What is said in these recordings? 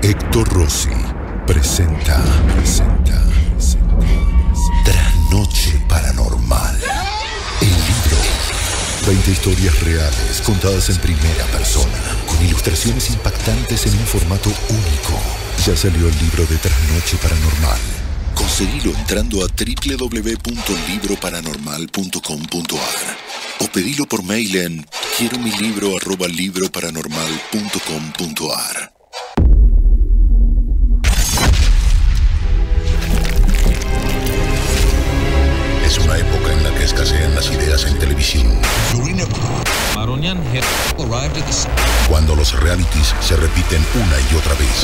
Héctor Rossi presenta Trasnoche Paranormal. El libro. 20 historias reales contadas en primera persona, con ilustraciones impactantes en un formato único. Ya salió el libro de Trasnoche Paranormal. Conseguilo entrando a www.libroparanormal.com.ar o pedilo por mail en quieromilibro@libroparanormal.com.ar. Es una época en la que escasean las ideas en televisión. Cuando los realities se repiten una y otra vez.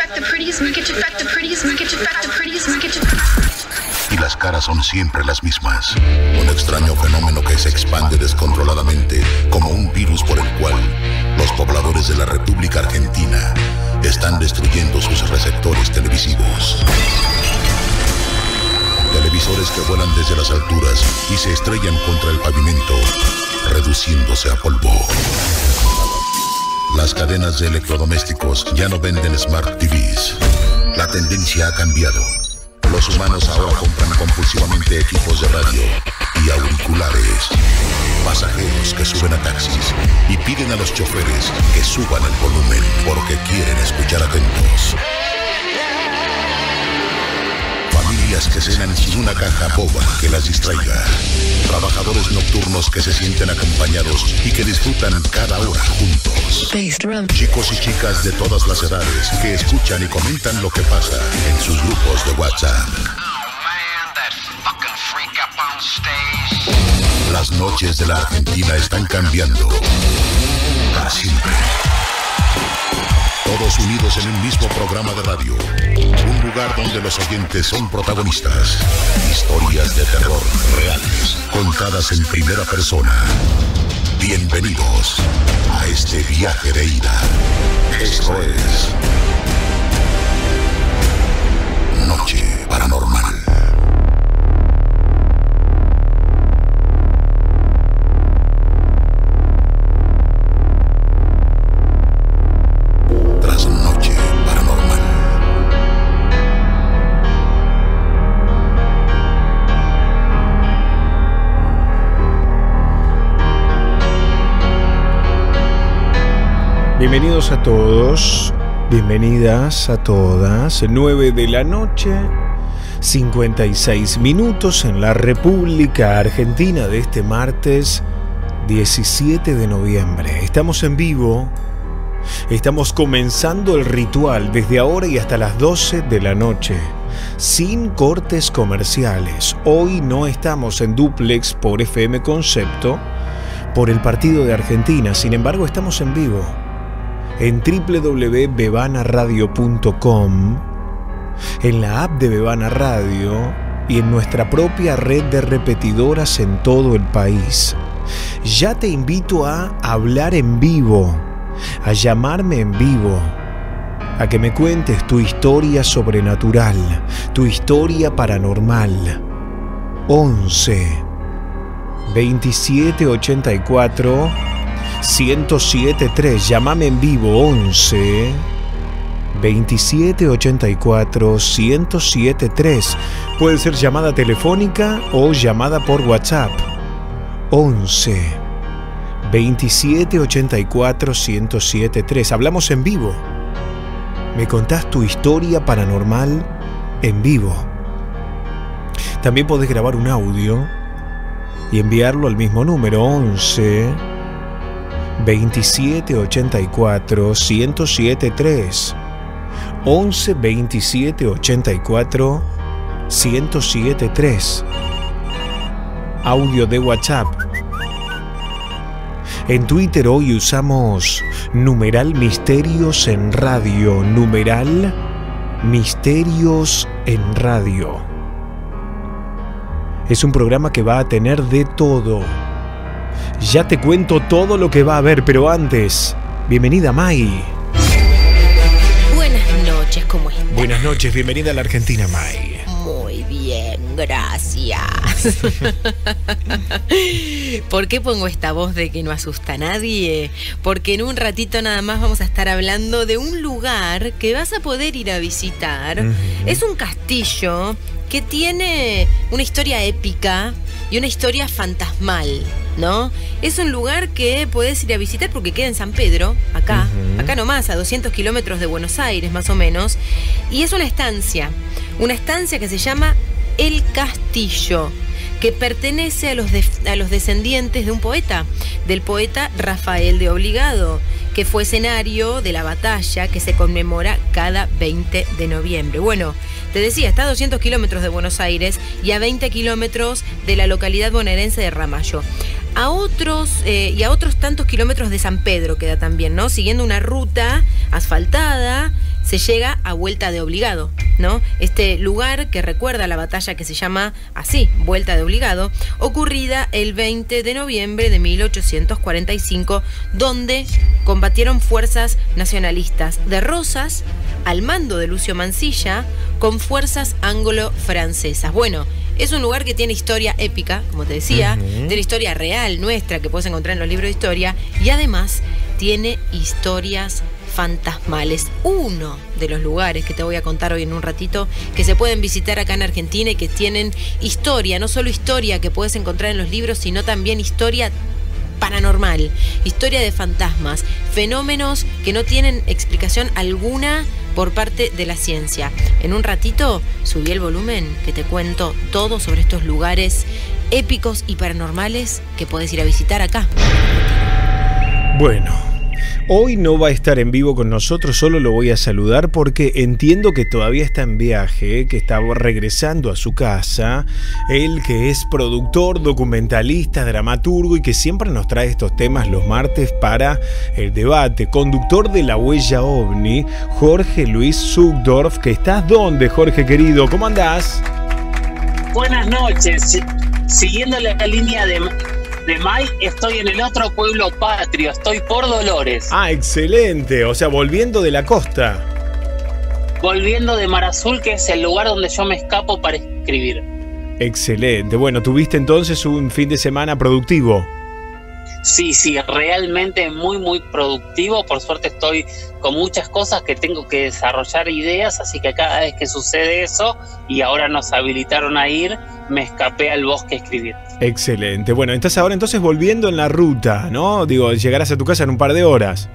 Y las caras son siempre las mismas. Un extraño fenómeno que se expande descontroladamente como un virus por el cual los pobladores de la República Argentina están destruyendo sus receptores televisivos. Televisores que vuelan desde las alturas y se estrellan contra el pavimento, reduciéndose a polvo. Las cadenas de electrodomésticos ya no venden Smart TVs. La tendencia ha cambiado. Los humanos ahora compran compulsivamente equipos de radio y auriculares. Pasajeros que suben a taxis y piden a los choferes que suban el volumen porque quieren escuchar atentos. Familias que cenan sin una caja boba que las distraiga. Trabajadores nocturnos que se sienten acompañados y que disfrutan cada hora juntos. Chicos y chicas de todas las edades que escuchan y comentan lo que pasa en sus grupos de WhatsApp. Las noches de la Argentina están cambiando para siempre. Todos unidos en un mismo programa de radio. Un lugar donde los oyentes son protagonistas. Historias de terror reales, contadas en primera persona. Bienvenidos a este viaje de ida. Esto es Noche Paranormal. Bienvenidos a todos, bienvenidas a todas. 9 de la noche, 56 minutos en la República Argentina de este martes 17 de noviembre. Estamos en vivo, estamos comenzando el ritual desde ahora y hasta las 12 de la noche, sin cortes comerciales. Hoy no estamos en dúplex por FM Concepto, por el partido de Argentina, sin embargo estamos en vivo. En www.bebanaradio.com, en la app de Bebana Radio y en nuestra propia red de repetidoras en todo el país. Ya te invito a hablar en vivo, a llamarme en vivo, a que me cuentes tu historia sobrenatural, tu historia paranormal. 11 27 84 1073, llámame en vivo. 11 27 84 1073. Puede ser llamada telefónica o llamada por WhatsApp. 11 27 84 1073. Hablamos en vivo. Me contás tu historia paranormal en vivo. También podés grabar un audio y enviarlo al mismo número. 11 27 84 1073. 11 27 84 1073. Audio de WhatsApp. En Twitter hoy usamos numeral Misterios en Radio. Numeral Misterios en Radio. Es un programa que va a tener de todo. Ya te cuento todo lo que va a haber, pero antes, bienvenida Mai. Buenas noches, ¿cómo estás? Buenas noches, bienvenida a la Argentina, Mai. Muy bien, gracias. ¿Por qué pongo esta voz de que no asusta a nadie? Porque en un ratito nada más vamos a estar hablando de un lugar que vas a poder ir a visitar. Es un castillo que tiene una historia épica y una historia fantasmal, ¿no? Es un lugar que podés ir a visitar porque queda en San Pedro, acá nomás, a 200 kilómetros de Buenos Aires más o menos, y es una estancia que se llama El Castillo, que pertenece a los descendientes de un poeta, del poeta Rafael de Obligado, que fue escenario de la batalla que se conmemora cada 20 de noviembre. Bueno, te decía, está a 200 kilómetros de Buenos Aires y a 20 kilómetros de la localidad bonaerense de Ramallo. A otros tantos kilómetros de San Pedro queda también, ¿no? Siguiendo una ruta asfaltada, se llega a Vuelta de Obligado, ¿no? Este lugar que recuerda la batalla que se llama así, Vuelta de Obligado, ocurrida el 20 de noviembre de 1845, donde combatieron fuerzas nacionalistas de Rosas al mando de Lucio Mansilla con fuerzas anglo-francesas. Bueno, es un lugar que tiene historia épica, como te decía, tiene historia real nuestra que puedes encontrar en los libros de historia y además tiene historias fantasmales. Uno de los lugares que te voy a contar hoy en un ratito que se pueden visitar acá en Argentina y que tienen historia, no solo historia que puedes encontrar en los libros, sino también historia paranormal, historia de fantasmas, fenómenos que no tienen explicación alguna por parte de la ciencia. En un ratito subí el volumen que te cuento todo sobre estos lugares épicos y paranormales que podés ir a visitar acá. Bueno, hoy no va a estar en vivo con nosotros, solo lo voy a saludar porque entiendo que todavía está en viaje, que está regresando a su casa. Él que es productor, documentalista, dramaturgo y que siempre nos trae estos temas los martes para el debate. Conductor de La Huella OVNI, Jorge Luis Zuckdorf. ¿Que estás dónde, Jorge querido? ¿Cómo andás? Buenas noches. Siguiendo la línea de May, estoy en el otro pueblo patrio, estoy por Dolores. Ah, excelente, o sea, volviendo de la costa. Volviendo de Mar Azul, que es el lugar donde yo me escapo para escribir. Excelente, bueno, ¿tuviste entonces un fin de semana productivo? Sí, realmente muy, muy productivo. Por suerte estoy con muchas cosas que tengo que desarrollar ideas, así que cada vez que sucede eso, y ahora nos habilitaron a ir, me escapé al bosque a escribir. Excelente, bueno, estás ahora entonces volviendo en la ruta, ¿no? Digo, llegarás a tu casa en un par de horas.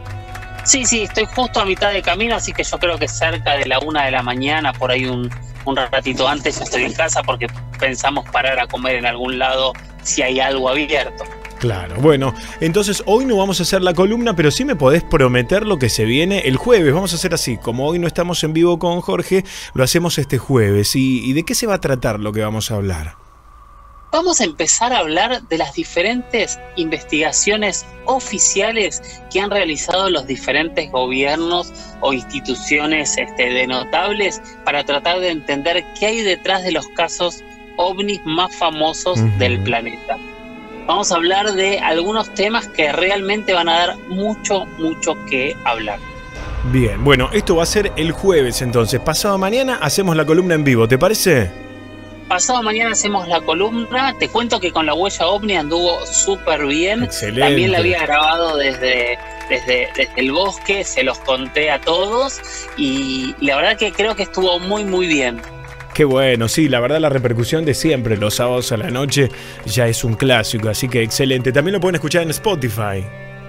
Sí, estoy justo a mitad de camino, así que yo creo que cerca de la 1 de la mañana, por ahí un ratito antes, ya estoy en casa porque pensamos parar a comer en algún lado si hay algo abierto. Claro, bueno, entonces hoy no vamos a hacer la columna, pero sí me podés prometer lo que se viene el jueves. Vamos a hacer así, como hoy no estamos en vivo con Jorge, lo hacemos este jueves. ¿Y de qué se va a tratar lo que vamos a hablar? Vamos a empezar a hablar de las diferentes investigaciones oficiales que han realizado los diferentes gobiernos o instituciones de notables para tratar de entender qué hay detrás de los casos ovnis más famosos del planeta. Vamos a hablar de algunos temas que realmente van a dar mucho que hablar. Bien, bueno, esto va a ser el jueves entonces. Pasado mañana hacemos la columna en vivo, ¿te parece? Pasado mañana hacemos la columna. Te cuento que con La Huella OVNI anduvo súper bien. Excelente. También la había grabado desde el bosque, se los conté a todos y la verdad que creo que estuvo muy bien. Qué bueno, sí, la verdad la repercusión de siempre, los sábados a la noche, ya es un clásico, así que excelente. También lo pueden escuchar en Spotify.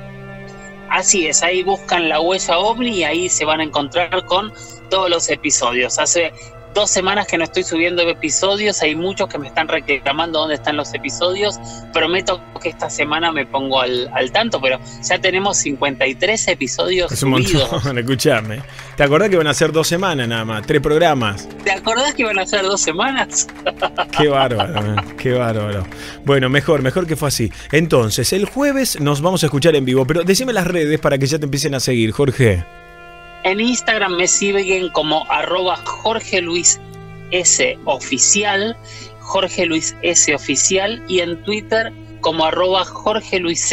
Así es, ahí buscan La Huella OVNI y ahí se van a encontrar con todos los episodios. Hace 2 semanas que no estoy subiendo episodios, hay muchos que me están reclamando dónde están los episodios. Prometo que esta semana me pongo al tanto, pero ya tenemos 53 episodios es un subidos. Montón, escuchame. ¿Te acordás que van a ser 2 semanas nada más? 3 programas. ¿Te acordás que iban a ser 2 semanas? Qué bárbaro, qué bárbaro. Bueno, mejor que fue así. Entonces, el jueves nos vamos a escuchar en vivo, pero decime las redes para que ya te empiecen a seguir, Jorge. En Instagram me siguen como @Jorge Luis S oficial, Jorge Luis S oficial, y en Twitter como @Jorge Luis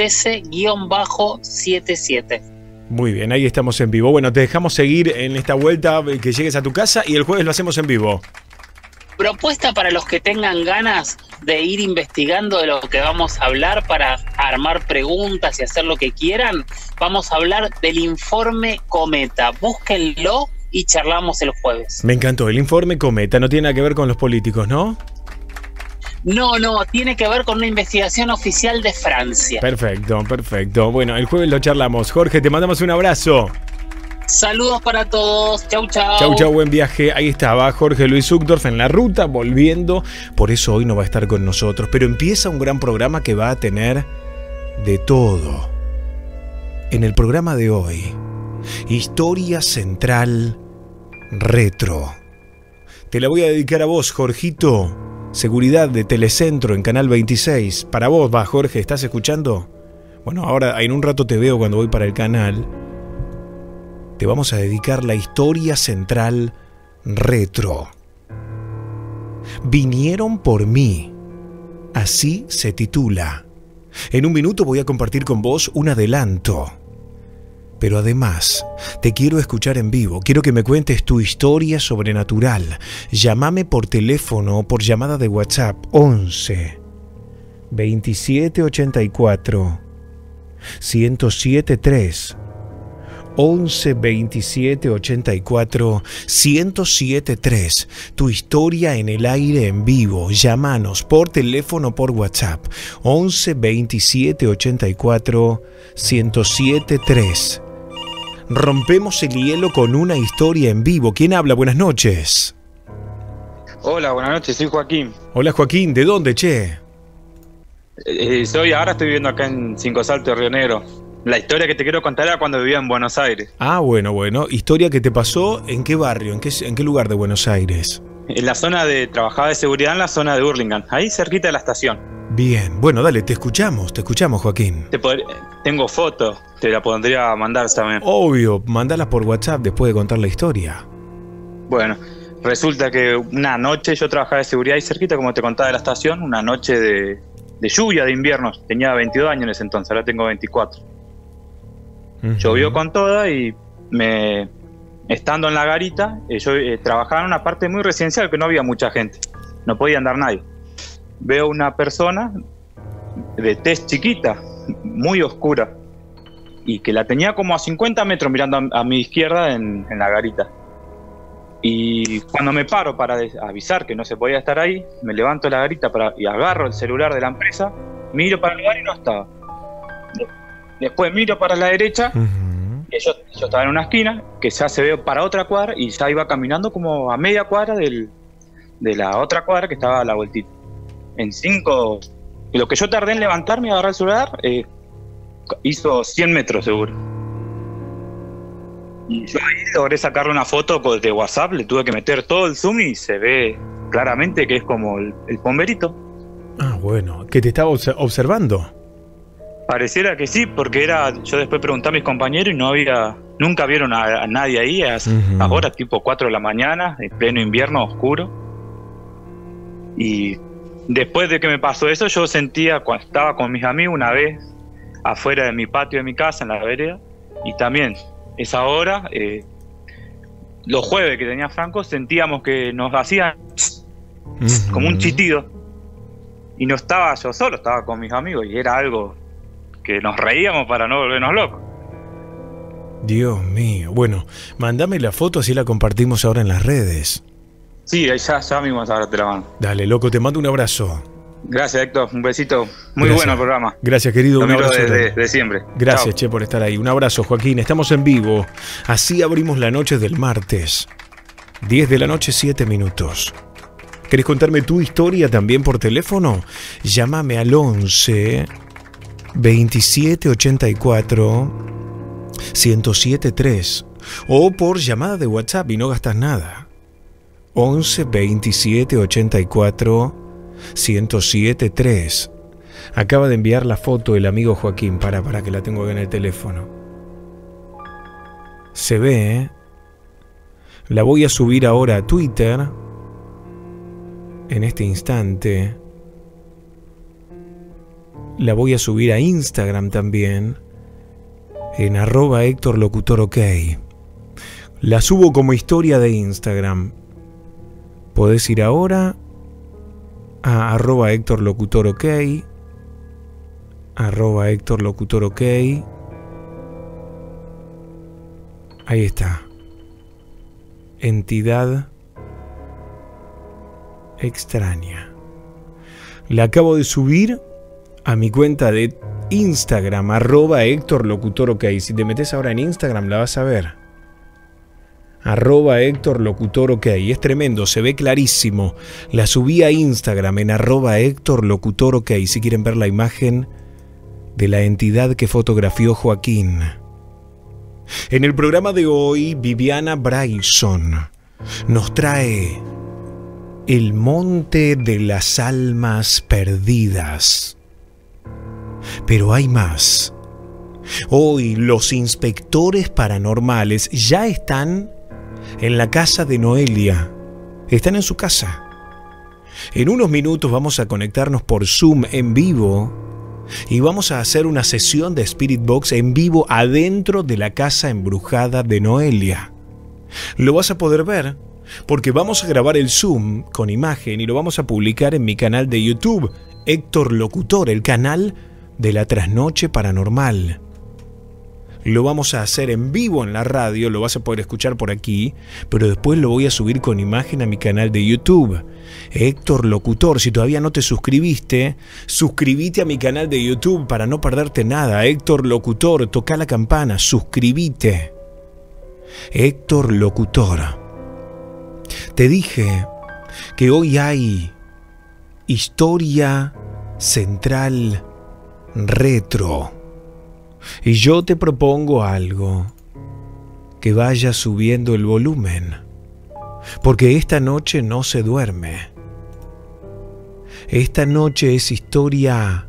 S_77. Muy bien, ahí estamos en vivo. Bueno, te dejamos seguir en esta vuelta, que llegues a tu casa y el jueves lo hacemos en vivo. propuesta para los que tengan ganas de ir investigando de lo que vamos a hablar para armar preguntas y hacer lo que quieran. Vamos a hablar del informe Cometa. Búsquenlo y charlamos el jueves. Me encantó. El informe Cometa no tiene nada que ver con los políticos, ¿no? No, tiene que ver con una investigación oficial de Francia. Perfecto. Bueno, el jueves lo charlamos. Jorge, te mandamos un abrazo. Saludos para todos. Chau. Chau, buen viaje. Ahí estaba Jorge Luis Uchtdorf en la ruta, volviendo. Por eso hoy no va a estar con nosotros. Pero empieza un gran programa que va a tener de todo. En el programa de hoy, Historia Central Retro. Te la voy a dedicar a vos, Jorgito. Seguridad de Telecentro en Canal 26. Para vos va, Jorge, ¿estás escuchando? Bueno, ahora en un rato te veo cuando voy para el canal. Te vamos a dedicar la Historia Central Retro. Vinieron por mí. Así se titula. En un minuto voy a compartir con vos un adelanto. Pero además, te quiero escuchar en vivo. Quiero que me cuentes tu historia sobrenatural. Llámame por teléfono, por llamada de WhatsApp. 11 27 84 107 3. 11 27 84 107 3. Tu historia en el aire en vivo. Llámanos por teléfono, por WhatsApp. 11 27 84 107 3. Rompemos el hielo con una historia en vivo. ¿Quién habla? Buenas noches. Hola, buenas noches, soy Joaquín. Hola, Joaquín, ¿de dónde, che? Ahora estoy viviendo acá en Cinco Saltos, Río Negro. La historia que te quiero contar era cuando vivía en Buenos Aires. Ah, bueno. ¿Historia que te pasó en qué barrio? ¿En qué lugar de Buenos Aires? En la zona trabajaba de seguridad en la zona de Hurlingham, ahí cerquita de la estación. Bien, bueno, dale, te escuchamos, Joaquín. Tengo fotos, te la podría mandar también. Obvio, mandalas por WhatsApp después de contar la historia. Bueno, resulta que una noche yo trabajaba de seguridad ahí cerquita, como te contaba, de la estación, una noche de lluvia de invierno. Tenía 22 años en ese entonces, ahora tengo 24. Llovió con toda y estando en la garita, yo trabajaba en una parte muy residencial que no había mucha gente, no podía andar nadie. Veo una persona de tez chiquita, muy oscura, y que la tenía como a 50 metros mirando a mi izquierda en la garita. Y cuando me paro para avisar que no se podía estar ahí, me levanto de la garita y agarro el celular de la empresa, miro para el lugar y no estaba. Después miro para la derecha, y yo estaba en una esquina, que ya se ve para otra cuadra, y ya iba caminando como a media cuadra de la otra cuadra que estaba a la vueltita. Lo que yo tardé en levantarme y agarrar el celular, hizo 100 metros seguro. Y yo ahí logré sacarle una foto de WhatsApp, le tuve que meter todo el zoom y se ve claramente que es como el bomberito. Ah, bueno, que te estaba observando. Pareciera que sí, porque yo después pregunté a mis compañeros y nunca vieron a nadie ahí, ahora tipo 4 de la mañana, en pleno invierno oscuro. Y después de que me pasó eso, yo sentía cuando estaba con mis amigos una vez afuera de mi patio de mi casa, en la vereda, y también esa hora, los jueves que tenía Franco, sentíamos que nos hacían como un chitido. Y no estaba yo solo, estaba con mis amigos, y era algo que nos reíamos para no volvernos locos. Dios mío. Bueno, mándame la foto, así la compartimos ahora en las redes. Sí, ya mismo ahora te la mando. Dale, loco, te mando un abrazo. Gracias, Héctor, un besito. Muy bueno el programa. Gracias, querido. Un abrazo de siempre. Gracias, Chao. Che, por estar ahí. Un abrazo, Joaquín. Estamos en vivo. Así abrimos la noche del martes. 10 de la noche, 7 minutos. ¿Querés contarme tu historia también por teléfono? Llámame al 11 27 84 107 3 o por llamada de WhatsApp y no gastas nada. 11 27 84 107 3. Acaba de enviar la foto el amigo Joaquín. Para que la tengo acá en el teléfono. Se ve, ¿eh? La voy a subir ahora a Twitter en este instante. La voy a subir a Instagram también, en @HéctorLocutorOK. La subo como historia de Instagram. Podés ir ahora a @HéctorLocutorOK, @HéctorLocutorOK. Ahí está. Entidad extraña. La acabo de subir a mi cuenta de Instagram, @HéctorLocutorOK. Si te metes ahora en Instagram la vas a ver. @HéctorLocutorOK. Es tremendo, se ve clarísimo. La subí a Instagram en @HéctorLocutorOK. Si quieren ver la imagen de la entidad que fotografió Joaquín. En el programa de hoy, Viviana Bryson nos trae el Monte de las Almas Perdidas. Pero hay más. Hoy los inspectores paranormales ya están en la casa de Noelia. Están en su casa. En unos minutos vamos a conectarnos por Zoom en vivo y vamos a hacer una sesión de Spirit Box en vivo adentro de la casa embrujada de Noelia. Lo vas a poder ver porque vamos a grabar el Zoom con imagen y lo vamos a publicar en mi canal de YouTube, Héctor Locutor, el canal de la Trasnoche Paranormal. Lo vamos a hacer en vivo en la radio, lo vas a poder escuchar por aquí, pero después lo voy a subir con imagen a mi canal de YouTube, Héctor Locutor. Si todavía no te suscribiste, suscríbete a mi canal de YouTube para no perderte nada. Héctor Locutor, toca la campana, suscríbete. Héctor Locutor. Te dije que hoy hay historia central retro. Y yo te propongo algo, que vayas subiendo el volumen, porque esta noche no se duerme. Esta noche es historia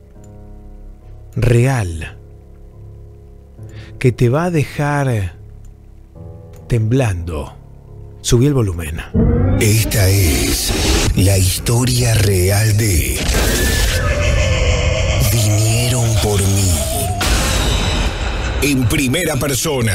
real, que te va a dejar temblando. Subí el volumen. Esta es la historia real de Vinieron por mí. En primera persona.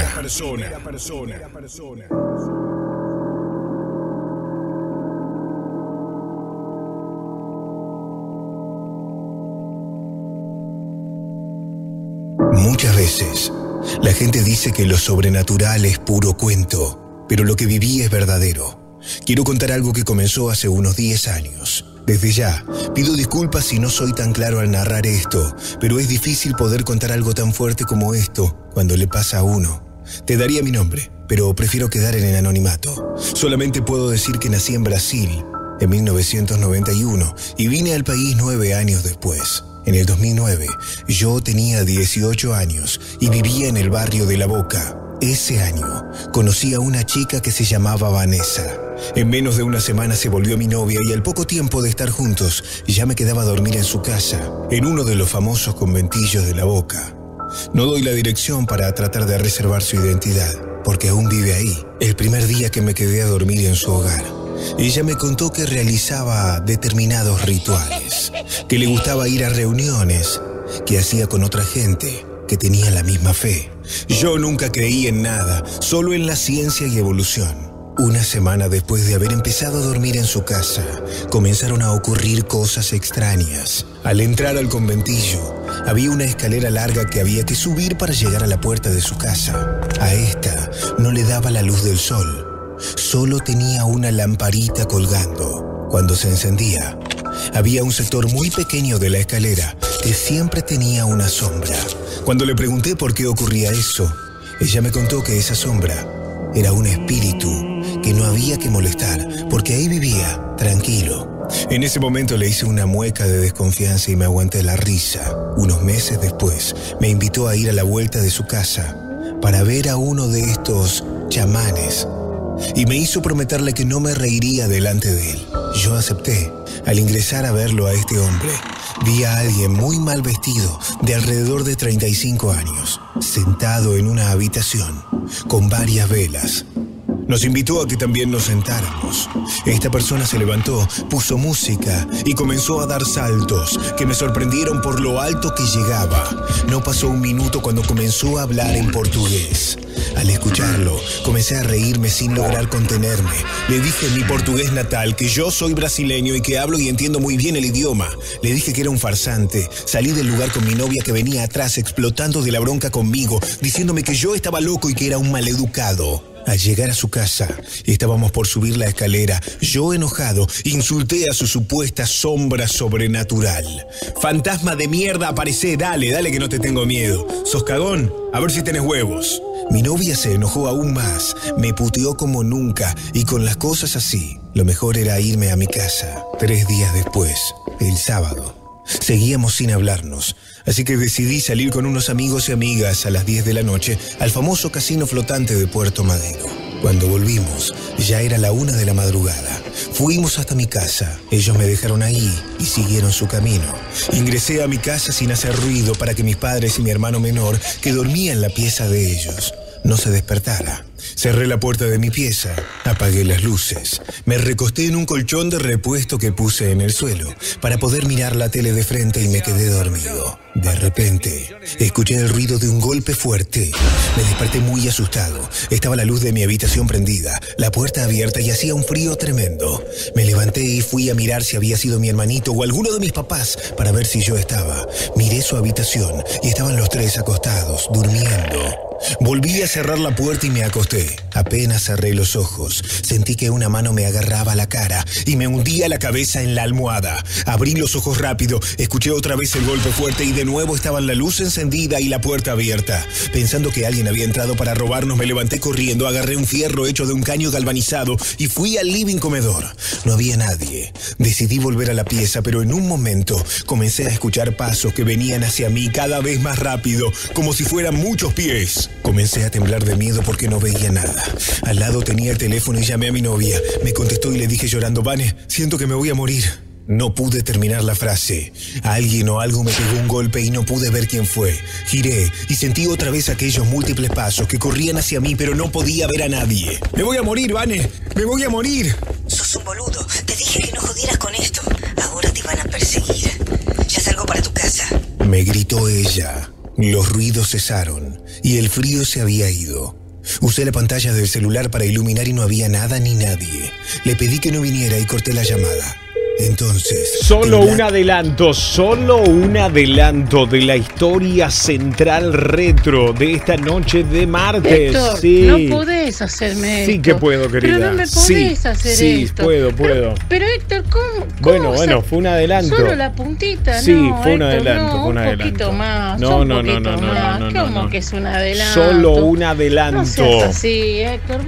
Muchas veces la gente dice que lo sobrenatural es puro cuento, pero lo que viví es verdadero. Quiero contar algo que comenzó hace unos 10 años. Desde ya, pido disculpas si no soy tan claro al narrar esto, pero es difícil poder contar algo tan fuerte como esto cuando le pasa a uno. Te daría mi nombre, pero prefiero quedar en el anonimato. Solamente puedo decir que nací en Brasil en 1991 y vine al país 9 años después. En el 2009, yo tenía 18 años y vivía en el barrio de La Boca. Ese año, conocí a una chica que se llamaba Vanessa. En menos de una semana se volvió mi novia y al poco tiempo de estar juntos, ya me quedaba a dormir en su casa, en uno de los famosos conventillos de La Boca. No doy la dirección para tratar de reservar su identidad, porque aún vive ahí. El primer día que me quedé a dormir en su hogar, ella me contó que realizaba determinados rituales, que le gustaba ir a reuniones, que hacía con otra gente, que tenía la misma fe. Yo nunca creí en nada, solo en la ciencia y evolución. Una semana después de haber empezado a dormir en su casa, comenzaron a ocurrir cosas extrañas. Al entrar al conventillo, había una escalera larga que había que subir para llegar a la puerta de su casa. A esta no le daba la luz del sol, solo tenía una lamparita colgando. Cuando se encendía, había un sector muy pequeño de la escalera que siempre tenía una sombra. Cuando le pregunté por qué ocurría eso, ella me contó que esa sombra era un espíritu que no había que molestar, porque ahí vivía, tranquilo. En ese momento le hice una mueca de desconfianza y me aguanté la risa. Unos meses después, me invitó a ir a la vuelta de su casa para ver a uno de estos chamanes y me hizo prometerle que no me reiría delante de él. Yo acepté. Al ingresar a verlo a este hombre, vi a alguien muy mal vestido, de alrededor de 35 años, sentado en una habitación con varias velas. Nos invitó a que también nos sentáramos. Esta persona se levantó, puso música y comenzó a dar saltos que me sorprendieron por lo alto que llegaba. No pasó un minuto cuando comenzó a hablar en portugués. Al escucharlo, comencé a reírme sin lograr contenerme. Le dije en mi portugués natal que yo soy brasileño y que hablo y entiendo muy bien el idioma. Le dije que era un farsante. Salí del lugar con mi novia que venía atrás explotando de la bronca conmigo, diciéndome que yo estaba loco y que era un maleducado. Al llegar a su casa, estábamos por subir la escalera. Yo, enojado, insulté a su supuesta sombra sobrenatural. Fantasma de mierda, aparecé, dale que no te tengo miedo. ¿Sos cagón? A ver si tenés huevos. Mi novia se enojó aún más, me puteó como nunca y con las cosas así, lo mejor era irme a mi casa. 3 días después, el sábado, seguíamos sin hablarnos. Así que decidí salir con unos amigos y amigas a las 10 de la noche al famoso casino flotante de Puerto Madero. Cuando volvimos, ya era la 1 de la madrugada. Fuimos hasta mi casa. Ellos me dejaron ahí y siguieron su camino. Ingresé a mi casa sin hacer ruido para que mis padres y mi hermano menor, que dormía en la pieza de ellos, no se despertara. Cerré la puerta de mi pieza, apagué las luces, me recosté en un colchón de repuesto que puse en el suelo para poder mirar la tele de frente y me quedé dormido. De repente, escuché el ruido de un golpe fuerte. Me desperté muy asustado. Estaba la luz de mi habitación prendida, la puerta abierta y hacía un frío tremendo. Me levanté y fui a mirar si había sido mi hermanito o alguno de mis papás para ver si yo estaba. Miré su habitación y estaban los 3 acostados, durmiendo. Volví a cerrar la puerta y me acosté. Apenas cerré los ojos, sentí que una mano me agarraba la cara y me hundía la cabeza en la almohada. Abrí los ojos rápido, escuché otra vez el golpe fuerte y de nuevo estaban la luz encendida y la puerta abierta. Pensando que alguien había entrado para robarnos, me levanté corriendo, agarré un fierro hecho de un caño galvanizado y fui al living comedor. No había nadie. Decidí volver a la pieza, pero en un momento comencé a escuchar pasos que venían hacia mí cada vez más rápido, como si fueran muchos pies. Comencé a temblar de miedo porque no veía nada. Al lado tenía el teléfono y llamé a mi novia. Me contestó y le dije llorando: Vane, siento que me voy a morir. No pude terminar la frase. Alguien o algo me pegó un golpe y no pude ver quién fue. Giré y sentí otra vez aquellos múltiples pasos que corrían hacia mí, pero no podía ver a nadie. ¡Me voy a morir, Vane! ¡Me voy a morir! Sos un boludo. Te dije que no jodieras con esto. Ahora te van a perseguir. Ya salgo para tu casa. Me gritó ella. Los ruidos cesaron y el frío se había ido. Usé la pantalla del celular para iluminar y no había nada ni nadie. Le pedí que no viniera y corté la llamada. Entonces... Solo un adelanto de la historia central retro de esta noche de martes. Héctor, sí. No podés hacerme esto. Sí que puedo, querida. Pero no me podés hacer esto. Sí, puedo. Pero Héctor, ¿cómo? Bueno, fue un adelanto. Solo la puntita, sí, no. Fue un Héctor, adelanto, no, fue un adelanto. Un poquito más. No. ¿Cómo que es un adelanto? Solo un adelanto. No seas así, Héctor.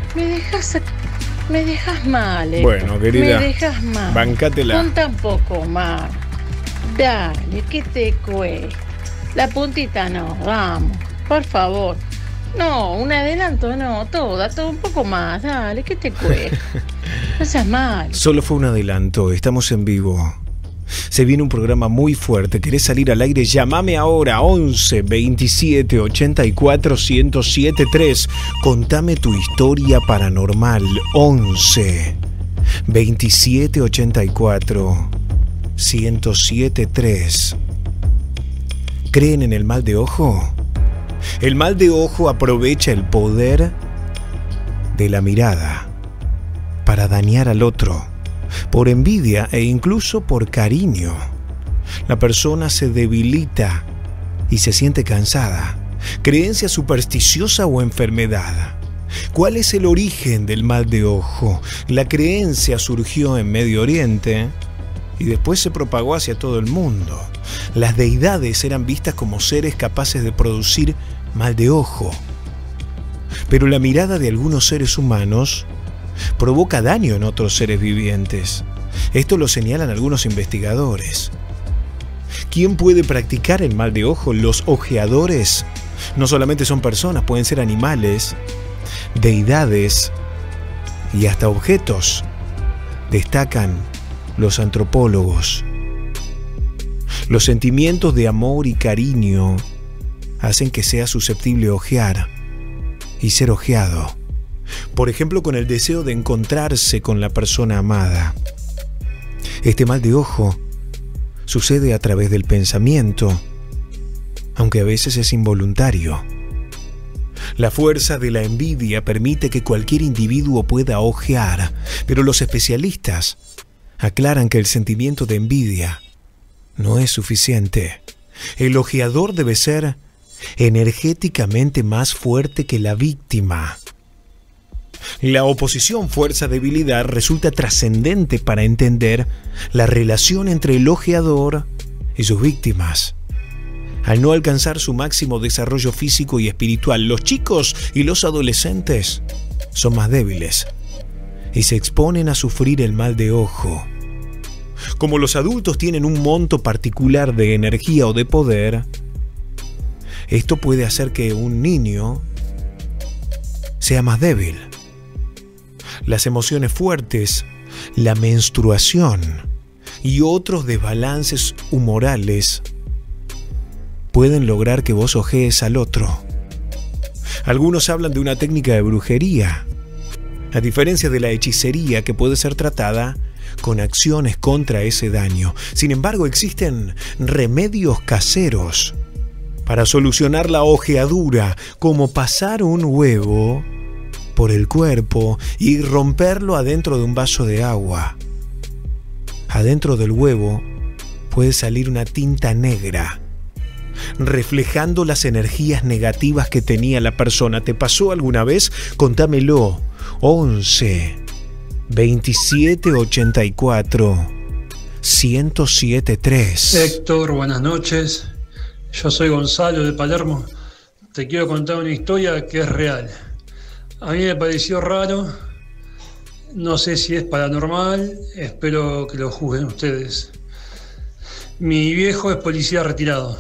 Me dejas mal, Héctor. Bueno, querida. Me dejas mal. Bancátela. Con tan poco más. Dale, ¿qué te cuesta? La puntita no, vamos, por favor. No, un adelanto no, todo un poco más, dale, ¿qué te cuesta? No seas mal. Solo fue un adelanto, estamos en vivo. Se viene un programa muy fuerte. ¿Querés salir al aire? Llámame ahora 11 27 84 107 3. Contame tu historia paranormal. 11 27 84 107 3. ¿Creen en el mal de ojo? El mal de ojo aprovecha el poder de la mirada para dañar al otro. Por envidia e incluso por cariño. La persona se debilita y se siente cansada. Creencia supersticiosa o enfermedad. ¿Cuál es el origen del mal de ojo? La creencia surgió en Medio Oriente y después se propagó hacia todo el mundo. Las deidades eran vistas como seres capaces de producir mal de ojo. Pero la mirada de algunos seres humanos provoca daño en otros seres vivientes. Esto lo señalan algunos investigadores. ¿Quién puede practicar el mal de ojo? Los ojeadores. No solamente son personas, pueden ser animales, deidades y hasta objetos. Destacan los antropólogos. Los sentimientos de amor y cariño hacen que sea susceptible a ojear y ser ojeado. por ejemplo con el deseo de encontrarse con la persona amada. Este mal de ojo sucede a través del pensamiento, aunque a veces es involuntario. La fuerza de la envidia permite que cualquier individuo pueda ojear, pero los especialistas aclaran que el sentimiento de envidia no es suficiente. El ojeador debe ser energéticamente más fuerte que la víctima. La oposición fuerza-debilidad resulta trascendente para entender la relación entre el ojeador y sus víctimas. Al no alcanzar su máximo desarrollo físico y espiritual, los chicos y los adolescentes son más débiles y se exponen a sufrir el mal de ojo. Como los adultos tienen un monto particular de energía o de poder, esto puede hacer que un niño sea más débil. Las emociones fuertes, la menstruación y otros desbalances humorales pueden lograr que vos ojees al otro. Algunos hablan de una técnica de brujería, a diferencia de la hechicería que puede ser tratada con acciones contra ese daño. Sin embargo, existen remedios caseros para solucionar la ojeadura, como pasar un huevo por el cuerpo y romperlo adentro de un vaso de agua. Adentro del huevo puede salir una tinta negra, reflejando las energías negativas que tenía la persona. ¿Te pasó alguna vez? Contámelo. 11 27 84 107 3. Héctor, buenas noches. Yo soy Gonzalo de Palermo. Te quiero contar una historia que es real. A mí me pareció raro. No sé si es paranormal. Espero que lo juzguen ustedes. Mi viejo es policía retirado.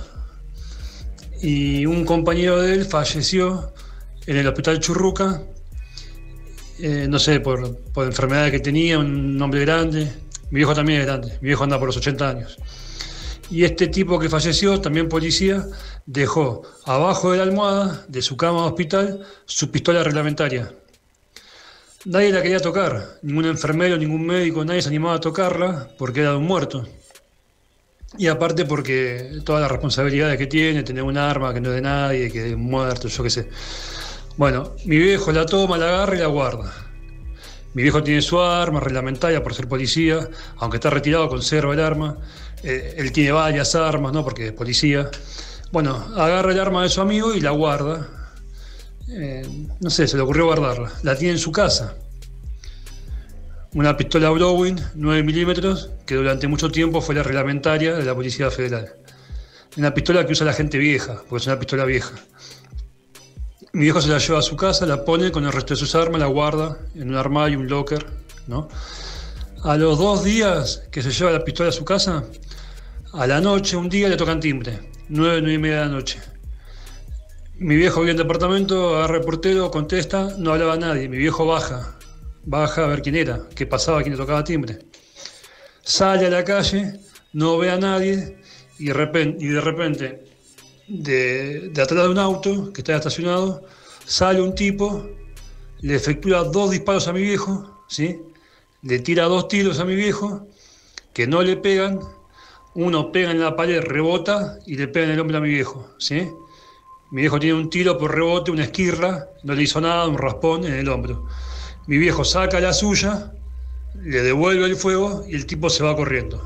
Y un compañero de él falleció en el hospital Churruca. No sé, por enfermedades que tenía, un hombre grande. Mi viejo también es grande. Mi viejo anda por los 80 años. Y este tipo que falleció, también policía, dejó abajo de la almohada de su cama de hospital su pistola reglamentaria. Nadie la quería tocar, ningún enfermero, ningún médico, nadie se animaba a tocarla porque era de un muerto. Y aparte porque todas las responsabilidades que tiene, tener un arma que no es de nadie, que es muerto, yo qué sé. Bueno, mi viejo la toma, la agarra y la guarda. Mi viejo tiene su arma reglamentaria por ser policía, aunque está retirado, conserva el arma. Él tiene varias armas, ¿no? Porque es policía. Bueno, agarra el arma de su amigo y la guarda. No sé, se le ocurrió guardarla. La tiene en su casa. Una pistola Browning, 9 milímetros, que durante mucho tiempo fue la reglamentaria de la Policía Federal. Una pistola que usa la gente vieja, porque es una pistola vieja. Mi viejo se la lleva a su casa, la pone con el resto de sus armas, la guarda en un armario, un locker, ¿no? A los 2 días que se lleva la pistola a su casa, a la noche, un día le tocan timbre, 9 y media de la noche. Mi viejo vive en el departamento, agarra el portero, contesta, no hablaba nadie. Mi viejo baja a ver quién era, qué pasaba, quién le tocaba timbre. Sale a la calle, no ve a nadie y de repente de atrás de un auto que está estacionado, sale un tipo, le efectúa 2 disparos a mi viejo, ¿sí? Le tira 2 tiros a mi viejo, que no le pegan, uno pega en la pared, rebota y le pega en el hombro a mi viejo, ¿sí? Mi viejo tiene un tiro por rebote, una esquirla, no le hizo nada, un raspón en el hombro. Mi viejo saca la suya, le devuelve el fuego y el tipo se va corriendo.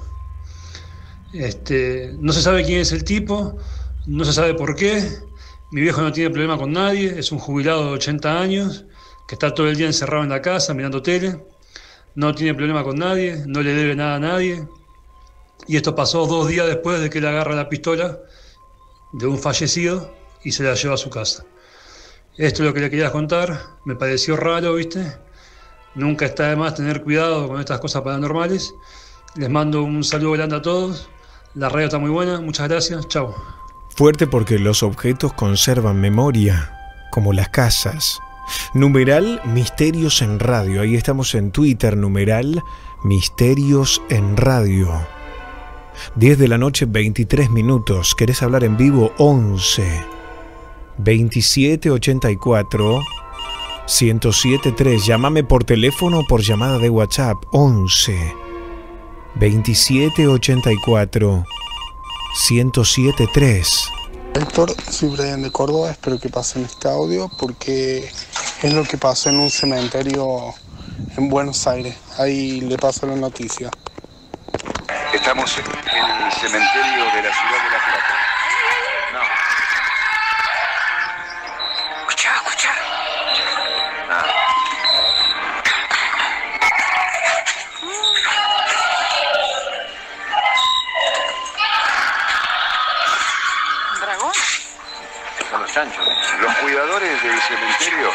No se sabe quién es el tipo, no se sabe por qué. Mi viejo no tiene problema con nadie, es un jubilado de 80 años, que está todo el día encerrado en la casa mirando tele. No tiene problema con nadie, no le debe nada a nadie. Y esto pasó 2 días después de que él agarra la pistola de un fallecido y se la lleva a su casa. Esto es lo que le quería contar, me pareció raro, ¿viste? Nunca está de más tener cuidado con estas cosas paranormales. Les mando un saludo grande a todos. La radio está muy buena, muchas gracias, chao. Fuerte porque los objetos conservan memoria, como las casas. Numeral Misterios en Radio. Ahí estamos en Twitter, numeral Misterios en Radio. 10 de la noche, 23 minutos. ¿Querés hablar en vivo? 11 27 84 1073. Llámame por teléfono o por llamada de WhatsApp. 11 27 84 1073. Héctor, soy Brian de Córdoba, espero que pasen este audio porque es lo que pasó en un cementerio en Buenos Aires. Ahí le paso la noticia. Estamos en el cementerio de la ciudad de La Plata. No. Escuchá. ¿Dragón? Son los chanchos. Los cuidadores del cementerio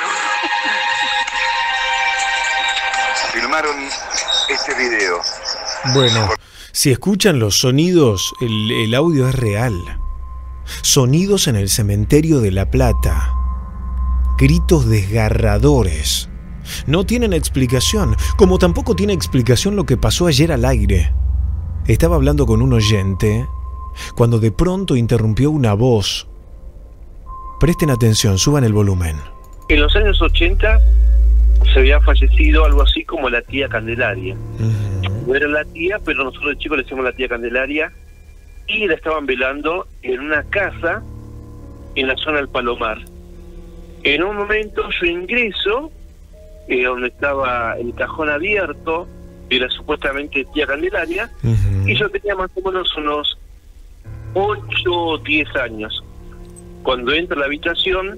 filmaron este video. Bueno, si escuchan los sonidos, el audio es real. Sonidos en el cementerio de La Plata. Gritos desgarradores. No tienen explicación, como tampoco tiene explicación lo que pasó ayer al aire. Estaba hablando con un oyente cuando de pronto interrumpió una voz. Presten atención, suban el volumen. En los años 80 se había fallecido algo así como la tía Candelaria. No era la tía, pero nosotros de chicos le decíamos la tía Candelaria, y la estaban velando en una casa en la zona del Palomar. En un momento yo ingreso donde estaba el cajón abierto de la supuestamente tía Candelaria, y yo tenía más o menos unos 8 o 10 años. Cuando entro a la habitación,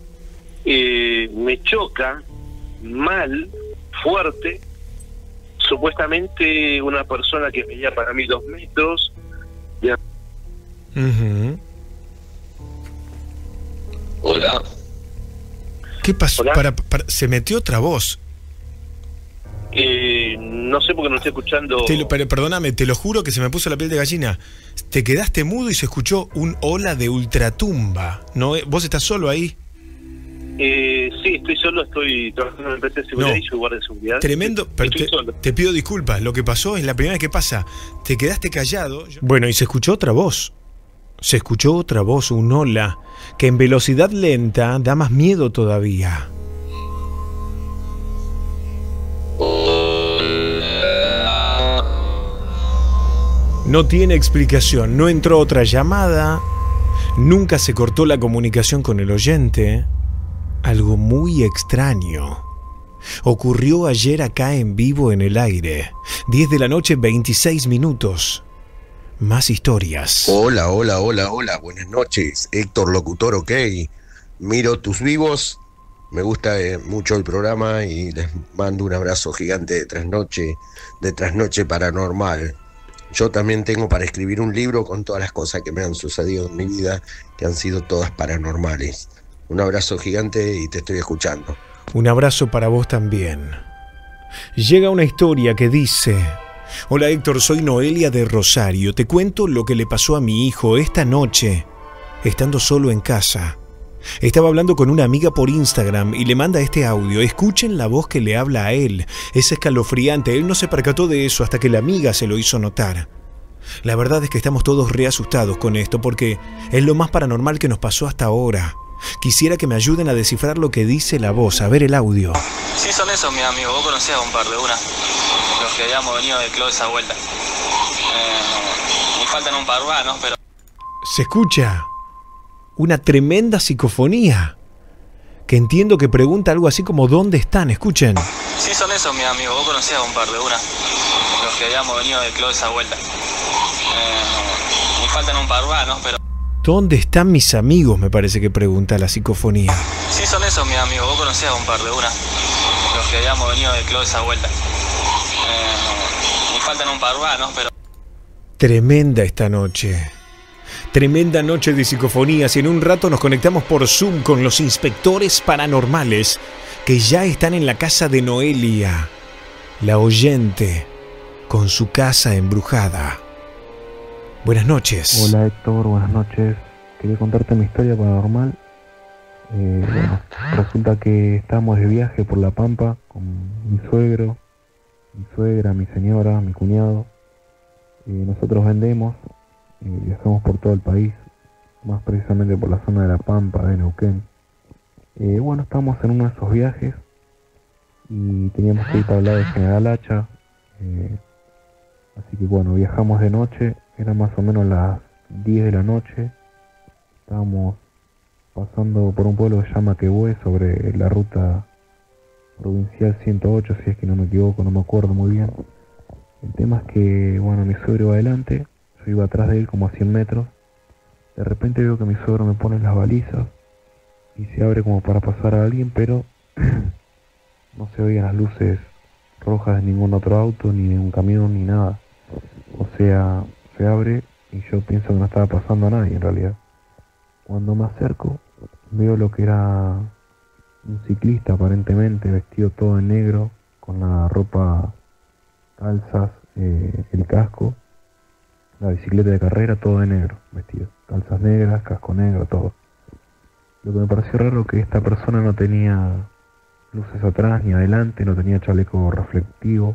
me choca mal, fuerte, supuestamente una persona que medía para mí 2 metros. Hola. ¿Qué pasó? Hola. Se metió otra voz. No sé por qué no estoy escuchando. Perdóname, te lo juro que se me puso la piel de gallina. Te quedaste mudo y se escuchó un hola de ultratumba. ¿No? ¿Vos estás solo ahí? Sí, estoy solo, estoy trabajando en una empresa de seguridad y soy guardia de seguridad. Tremendo, pero te pido disculpas. Lo que pasó es la primera vez que pasa. Te quedaste callado. Bueno, y se escuchó otra voz. Se escuchó otra voz, un hola, que en velocidad lenta da más miedo todavía. No tiene explicación, no entró otra llamada, nunca se cortó la comunicación con el oyente. Algo muy extraño ocurrió ayer acá en vivo en el aire. 10 de la noche, 26 minutos. Más historias. Hola, buenas noches, Héctor Locutor, ok. Miro tus vivos, me gusta mucho el programa y les mando un abrazo gigante de Trasnoche Paranormal. Yo también tengo para escribir un libro con todas las cosas que me han sucedido en mi vida, que han sido todas paranormales. Un abrazo gigante y te estoy escuchando. Un abrazo para vos también. Llega una historia que dice: hola Héctor, soy Noelia de Rosario. Te cuento lo que le pasó a mi hijo esta noche, estando solo en casa. Estaba hablando con una amiga por Instagram y le manda este audio. Escuchen la voz que le habla a él. Es escalofriante. Él no se percató de eso hasta que la amiga se lo hizo notar. La verdad es que estamos todos re asustados con esto porque es lo más paranormal que nos pasó hasta ahora. Quisiera que me ayuden a descifrar lo que dice la voz. A ver el audio. Sí, son esos, mi amigo. Vos conocías a un par de una. Los que habíamos venido del club esa vuelta. Me faltan un par más, ¿no? Pero... Se escucha una tremenda psicofonía que entiendo que pregunta algo así como ¿dónde están? Escuchen. Sí, son esos, mi amigo. Vos conocías a un par de una. Los que habíamos venido del club esa vuelta. Me faltan un par más, ¿no? Pero... ¿Dónde están mis amigos? Me parece que pregunta la psicofonía. Sí, son esos, mi amigo. Vos conocías a un par de una. Los que habíamos venido del club esa vuelta. Me faltan un par más, ¿no? Pero... Tremenda esta noche. Tremenda noche de psicofonías y en un rato nos conectamos por Zoom con los inspectores paranormales que ya están en la casa de Noelia, la oyente, con su casa embrujada. Buenas noches. Hola Héctor, buenas noches. Quería contarte mi historia paranormal. Bueno, resulta que estábamos de viaje por La Pampa con mi suegro, mi suegra, mi señora, mi cuñado. Nosotros vendemos, viajamos por todo el país, más precisamente por la zona de La Pampa, de Neuquén. Bueno, estábamos en uno de esos viajes y teníamos que ir para el lado de General Hacha. Así que bueno, viajamos de noche, era más o menos las 10 de la noche. Estábamos pasando por un pueblo que se llama Quehue, sobre la ruta provincial 108, si es que no me equivoco, no me acuerdo muy bien. El tema es que, bueno, mi suegro iba adelante, yo iba atrás de él como a 100 metros. De repente veo que mi suegro me pone las balizas y se abre como para pasar a alguien, pero no se oían las luces rojas de ningún otro auto, ni de un camión, ni nada. O sea, se abre y yo pienso que no estaba pasando a nadie en realidad. Cuando me acerco, veo lo que era un ciclista aparentemente, vestido todo en negro, con la ropa, calzas, el casco, la bicicleta de carrera, todo de negro, vestido. Calzas negras, casco negro, todo. Lo que me pareció raro es que esta persona no tenía luces atrás ni adelante, no tenía chaleco reflectivo.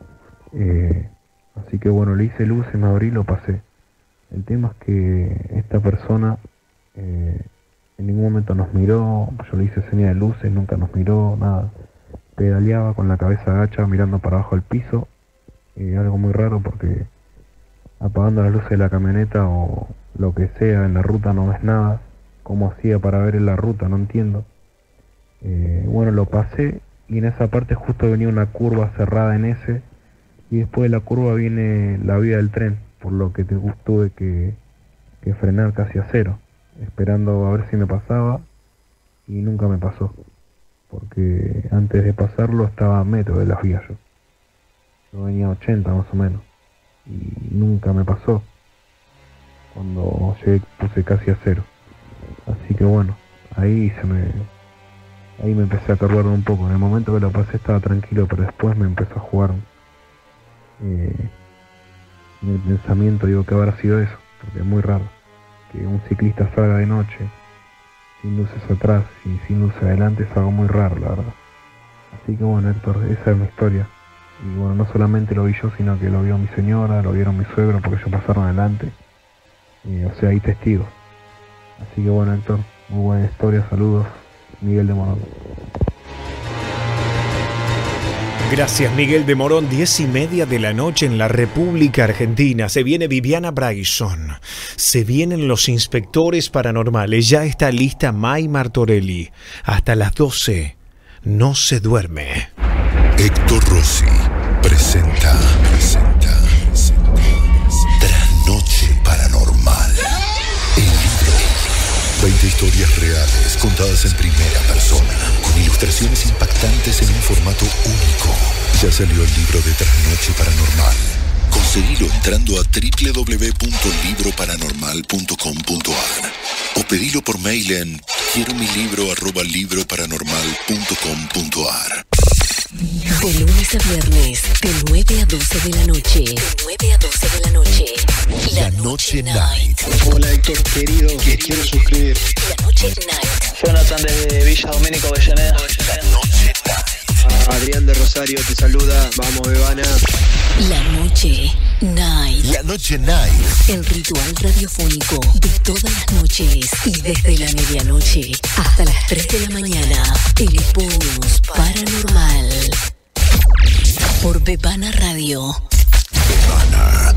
Así que bueno, le hice luces, me abrí y lo pasé. El tema es que esta persona en ningún momento nos miró, yo le hice señal de luces, nunca nos miró, nada. Pedaleaba con la cabeza agacha mirando para abajo del piso, algo muy raro porque apagando las luces de la camioneta o lo que sea en la ruta no ves nada. ¿Cómo hacía para ver en la ruta? No entiendo. Bueno, lo pasé y en esa parte justo venía una curva cerrada en ese y después de la curva viene la vía del tren, por lo que tuve que frenar casi a cero, esperando a ver si me pasaba y nunca me pasó, porque antes de pasarlo estaba a metro de las vías yo venía a 80 más o menos y nunca me pasó. Cuando llegué puse casi a cero, así que bueno, ahí me empecé a cargar un poco. En el momento que lo pasé estaba tranquilo, pero después me empezó a jugar en el pensamiento, digo, ¿qué habrá sido eso? Porque es muy raro que un ciclista salga de noche sin luces atrás y sin luces adelante, es algo muy raro, la verdad. Así que bueno, Héctor, esa es mi historia. Y bueno, no solamente lo vi yo, sino que lo vio mi señora, lo vieron mi suegro, porque ellos pasaron adelante. O sea, hay testigos. Así que bueno, Héctor, muy buena historia, saludos, Miguel de Morón. Gracias, Miguel de Morón. 10:30 de la noche en la República Argentina. Se viene Viviana Bryson. Se vienen los inspectores paranormales. Ya está lista May Martorelli. Hasta las 12. No se duerme. Héctor Rossi presenta Trasnoche Paranormal. El libro. 20 historias reales contadas en primera persona, con ilustraciones impactantes en un formato único. Ya salió el libro de Trasnoche Paranormal. Conseguilo entrando a www.libroparanormal.com.ar o pedilo por mail en quieromilibro@libroparanormal.com.ar. De lunes a viernes, de 9 a 12 de la noche. De 9 a 12 de la noche. La Noche Night. Hola Héctor, querido, que quiero suscribir. La Noche Night. Jonathan desde Villa Domínico Avellaneda. La Noche Night. Adrián de Rosario te saluda. Vamos, Bebana. La Noche Night. La Noche Night. El ritual radiofónico de todas las noches y desde la medianoche hasta las 3 de la mañana. El bonus paranormal. Por Bebana Radio. Bebana.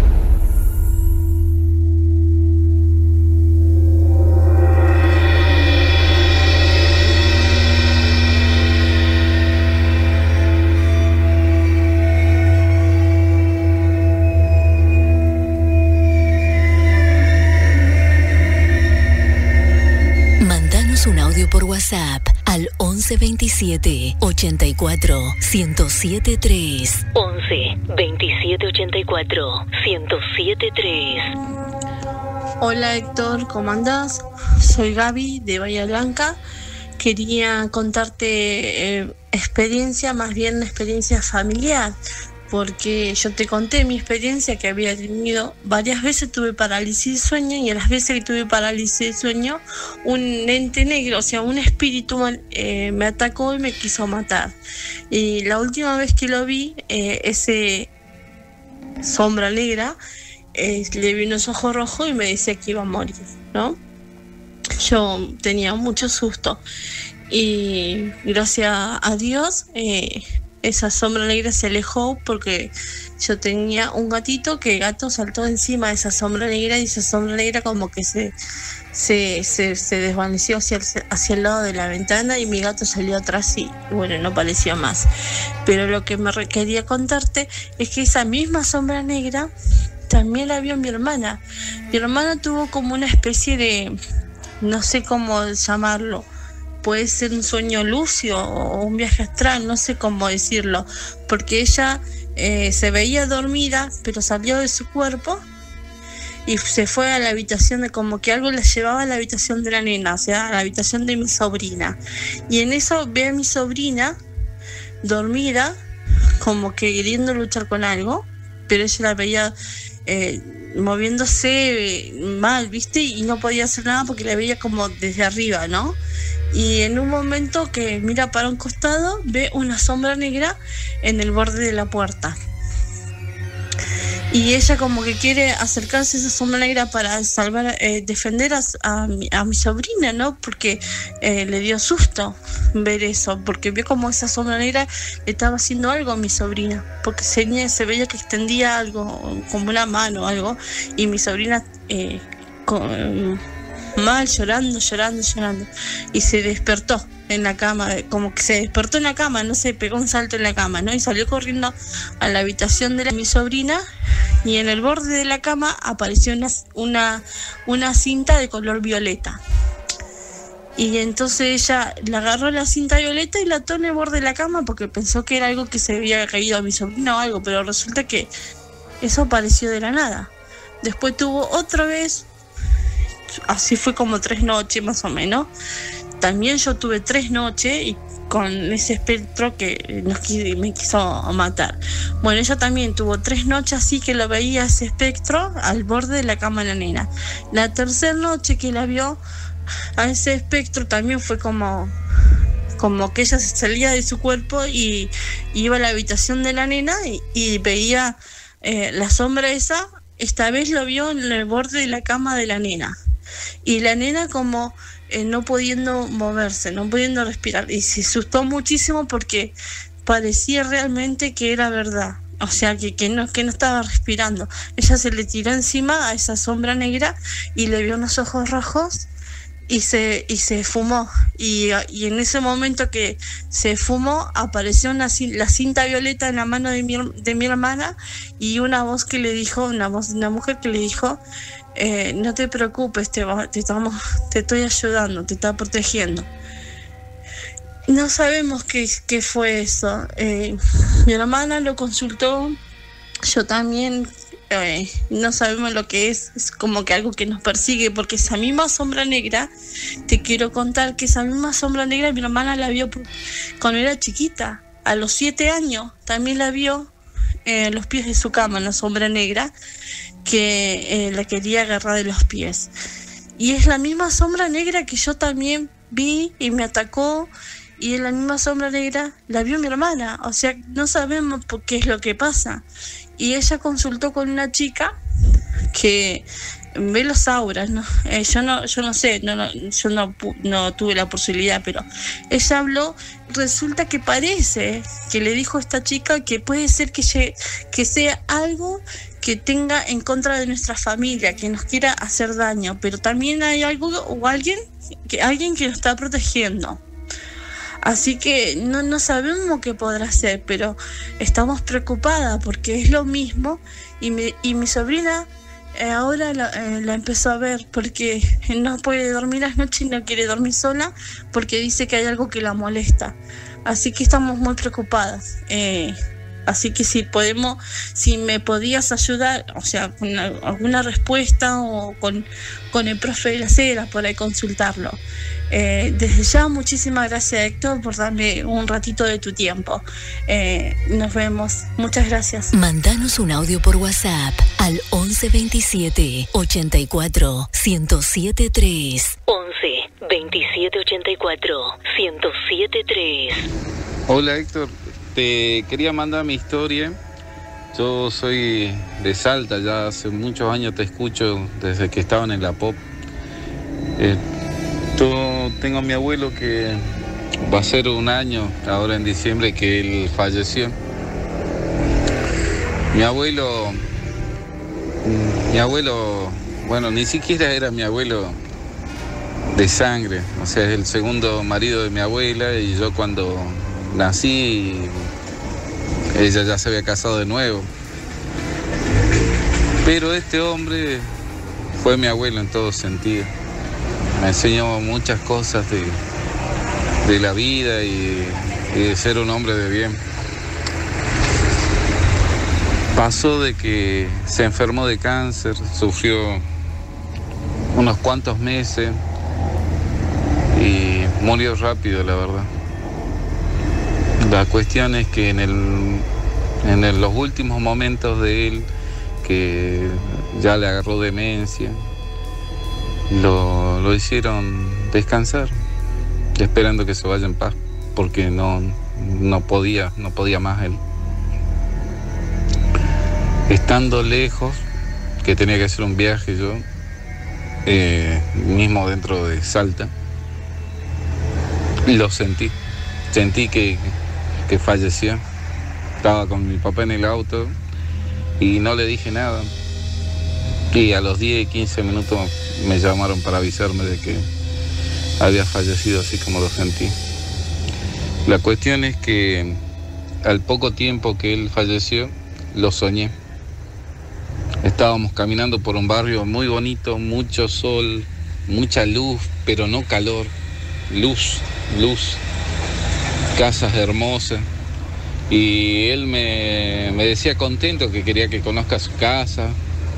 Un audio por WhatsApp al 11 27 84 1073. 11 27 84 1073. Hola Héctor, ¿cómo andás? Soy Gaby de Bahía Blanca. Quería contarte experiencia, más bien una experiencia familiar, porque yo te conté mi experiencia que había tenido. Varias veces tuve parálisis de sueño y a las veces que tuve parálisis de sueño un ente negro, o sea, un espíritu me atacó y me quiso matar. Y la última vez que lo vi, ese sombra negra, le vi unos ojos rojos y me decía que iba a morir, ¿no? Yo tenía mucho susto. y gracias a Dios esa sombra negra se alejó, porque yo tenía un gatito que el gato saltó encima de esa sombra negra y esa sombra negra como que se desvaneció hacia el lado de la ventana y mi gato salió atrás y bueno, no apareció más. Pero lo que quería contarte es que esa misma sombra negra también la vio mi hermana. Mi hermana tuvo como una especie de, no sé cómo llamarlo, puede ser un sueño lúcido o un viaje astral, no sé cómo decirlo, porque ella se veía dormida, pero salió de su cuerpo y se fue a la habitación, de como que algo la llevaba a la habitación de la nena, o sea, a la habitación de mi sobrina. Y en eso ve a mi sobrina dormida, como que queriendo luchar con algo, pero ella la veía moviéndose mal, ¿viste? Y no podía hacer nada porque la veía como desde arriba, ¿no? Y en un momento que mira para un costado, ve una sombra negra en el borde de la puerta. Y ella como que quiere acercarse a esa sombra negra para salvar, defender a mi sobrina, ¿no? Porque le dio susto ver eso, porque vio como esa sombra negra le estaba haciendo algo a mi sobrina, porque se veía que extendía algo, como una mano o algo, y mi sobrina mal, llorando, y se despertó en la cama, como que se despertó en la cama, no sé, pegó un salto en la cama, ¿no? Y salió corriendo a la habitación de mi sobrina, y en el borde de la cama apareció una cinta de color violeta. Y entonces ella le agarró la cinta violeta y la ató en el borde de la cama porque pensó que era algo que se había caído a mi sobrina o algo, pero resulta que eso apareció de la nada. Después tuvo otra vez, así fue como 3 noches más o menos. También yo tuve 3 noches y con ese espectro que me quiso matar. Bueno, ella también tuvo 3 noches así que lo veía ese espectro al borde de la cama de la nena. La tercera noche que la vio a ese espectro también fue como que ella se salía de su cuerpo y iba a la habitación de la nena y veía la sombra esa. Esta vez lo vio en el borde de la cama de la nena. Y la nena como no pudiendo moverse, no pudiendo respirar. Y se asustó muchísimo porque parecía realmente que era verdad. O sea, que no estaba respirando. Ella se le tiró encima a esa sombra negra y le vio unos ojos rojos y se fumó. Y en ese momento que se fumó, apareció la cinta violeta en la mano de mi hermana y una voz que le dijo, una voz de una mujer que le dijo: no te preocupes, te estoy ayudando, te está protegiendo. No sabemos qué fue eso. Mi hermana lo consultó, yo también. No sabemos lo que es como que algo que nos persigue, porque esa misma sombra negra, te quiero contar que esa misma sombra negra mi hermana la vio cuando era chiquita, a los 7 años, también la vio en los pies de su cama, la sombra negra, que la quería agarrar de los pies. Y es la misma sombra negra que yo también vi y me atacó, y es la misma sombra negra la vio mi hermana. O sea, no sabemos por qué es lo que pasa. Y ella consultó con una chica que ve los auras, ¿no? Yo no sé, yo no tuve la posibilidad, pero ella habló. Resulta que parece que le dijo a esta chica que puede ser que sea algo que tenga en contra de nuestra familia, que nos quiera hacer daño, pero también hay algo o alguien que nos está protegiendo. Así que no sabemos qué podrá ser, pero estamos preocupadas porque es lo mismo. Y mi sobrina ahora la empezó a ver porque no puede dormir las noches y no quiere dormir sola porque dice que hay algo que la molesta. Así que estamos muy preocupadas. Así que si me podías ayudar, o sea, con alguna respuesta o con el profe de la cera por ahí consultarlo. Desde ya, muchísimas gracias, Héctor, por darme un ratito de tu tiempo. Nos vemos. Muchas gracias. Mandanos un audio por WhatsApp al 11 27 84 107 3. 11 27 84 107 3. Hola, Héctor. Te quería mandar mi historia. Yo soy de Salta, ya hace muchos años te escucho desde que estaban en la pop. Tengo a mi abuelo que Va a ser un año, ahora en diciembre, que él falleció. Mi abuelo, bueno, ni siquiera era mi abuelo de sangre, o sea, es el segundo marido de mi abuela, y yo cuando nací, ella ya se había casado de nuevo. Pero este hombre fue mi abuelo en todo sentido. Me enseñó muchas cosas de la vida y de ser un hombre de bien. Pasó de que se enfermó de cáncer, sufrió unos cuantos meses y murió rápido, la verdad. La cuestión es que en los últimos momentos de él, que ya le agarró demencia, lo hicieron descansar, esperando que se vaya en paz, porque no podía más él. Estando lejos, que tenía que hacer un viaje yo, mismo dentro de Salta, lo sentí que falleció. Estaba con mi papá en el auto y no le dije nada. Y a los 10, 15 minutos me llamaron para avisarme de que había fallecido así como lo sentí. La cuestión es que al poco tiempo que él falleció, lo soñé. Estábamos caminando por un barrio muy bonito, mucho sol, mucha luz, pero no calor, luz, casas hermosas. Y él me decía contento que quería que conozca su casa.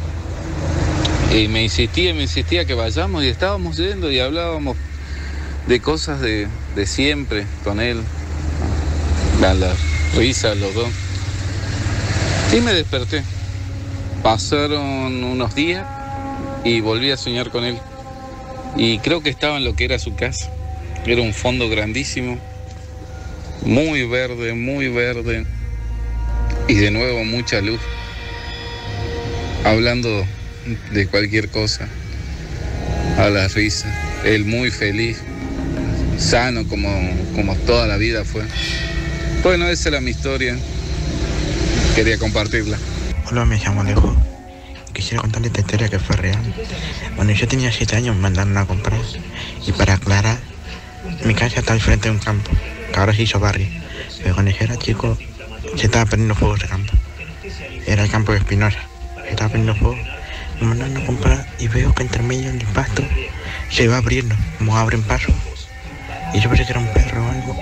Y me insistía que vayamos, y estábamos yendo y hablábamos de cosas de siempre con él, a la risa los dos. Y me desperté. Pasaron unos días y volví a soñar con él. Y creo que estaba en lo que era su casa. Era un fondo grandísimo, muy verde, y de nuevo mucha luz. Hablando de cualquier cosa, a la risa. Él muy feliz, sano como toda la vida fue. Bueno, esa era mi historia. Quería compartirla. Hola, me llamo Alejo. Quisiera contarle esta historia que fue real. Bueno, yo tenía 7 años, me mandaron a comprar. Y para aclarar, mi casa está al frente de un campo, que ahora se hizo barrio. Pero cuando yo era chico, se estaba prendiendo fuego ese campo. Era el campo de Espinosa. Se estaba prendiendo fuego. Me mandaron a comprar y veo que entre medio del pasto se iba abriendo, como abren paso. Y yo pensé que era un perro o algo.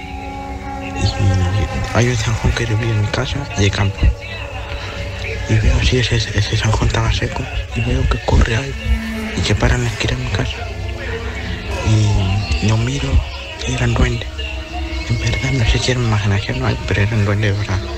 Y hay un zanjón que vivía en mi casa y el campo. Y veo así, ese zanjón estaba seco, y veo que corre algo y que para en la esquina de mi casa. Y lo miro y eran duendes. En verdad, no sé si era imaginación o algo, pero eran duendes de verdad.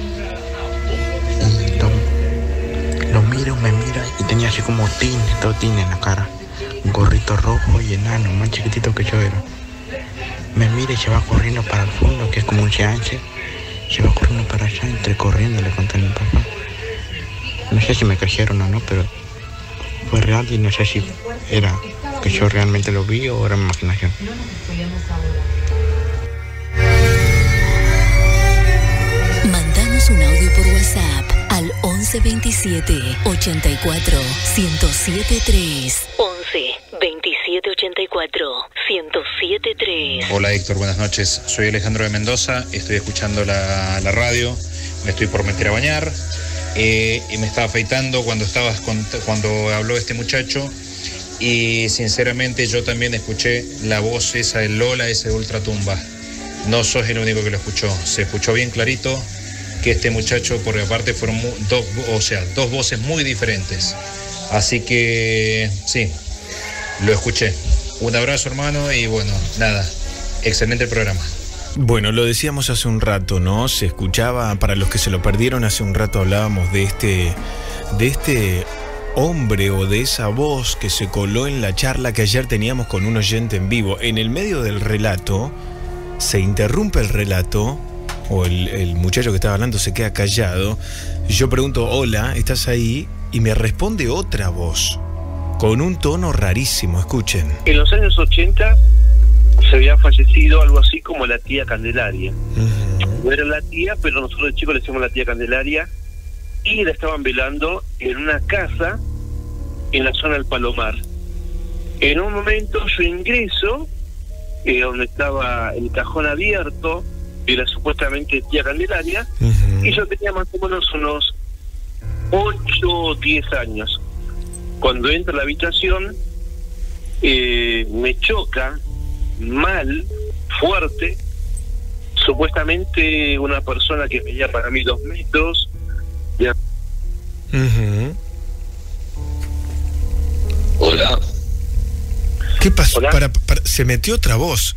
Y lo miro, me mira, y tenía así como todo tine en la cara. Un gorrito rojo y enano, más chiquitito que yo era. Me mira y se va corriendo para el fondo, que es como un seance. Se va corriendo para allá, entre corriendo, le conté a mi papá. No sé si me creyeron o no, pero fue real y no sé si era que yo realmente lo vi o era mi imaginación. Mandanos un audio por WhatsApp al 11 27 84 1073. 11 27 84 1073. Hola Héctor, buenas noches. Soy Alejandro de Mendoza, estoy escuchando la radio, me estoy por meter a bañar. Y me estaba afeitando cuando habló este muchacho, y sinceramente yo también escuché la voz esa de Lola, esa de Ultratumba. No sos el único que lo escuchó, se escuchó bien clarito que este muchacho, porque aparte fueron dos voces muy diferentes. Así que sí, lo escuché. Un abrazo, hermano, y bueno, nada, excelente el programa. Bueno, lo decíamos hace un rato, ¿no? Se escuchaba, para los que se lo perdieron, hace un rato hablábamos de este hombre o de esa voz que se coló en la charla que ayer teníamos con un oyente en vivo. En el medio del relato, se interrumpe el relato, o el muchacho que estaba hablando se queda callado. Yo pregunto, hola, ¿estás ahí? Y me responde otra voz, con un tono rarísimo, escuchen. En los años 80 se había fallecido algo así como la tía Candelaria. No era la tía, pero nosotros de chicos le decíamos la tía Candelaria, y la estaban velando en una casa en la zona del Palomar. En un momento yo ingreso, donde estaba el cajón abierto, era supuestamente tía Candelaria, y yo tenía más o menos unos 8 o 10 años. Cuando entro a la habitación, me choca mal, fuerte, supuestamente una persona que medía para mí 2 metros. Hola. ¿Qué pasó? Se metió otra voz.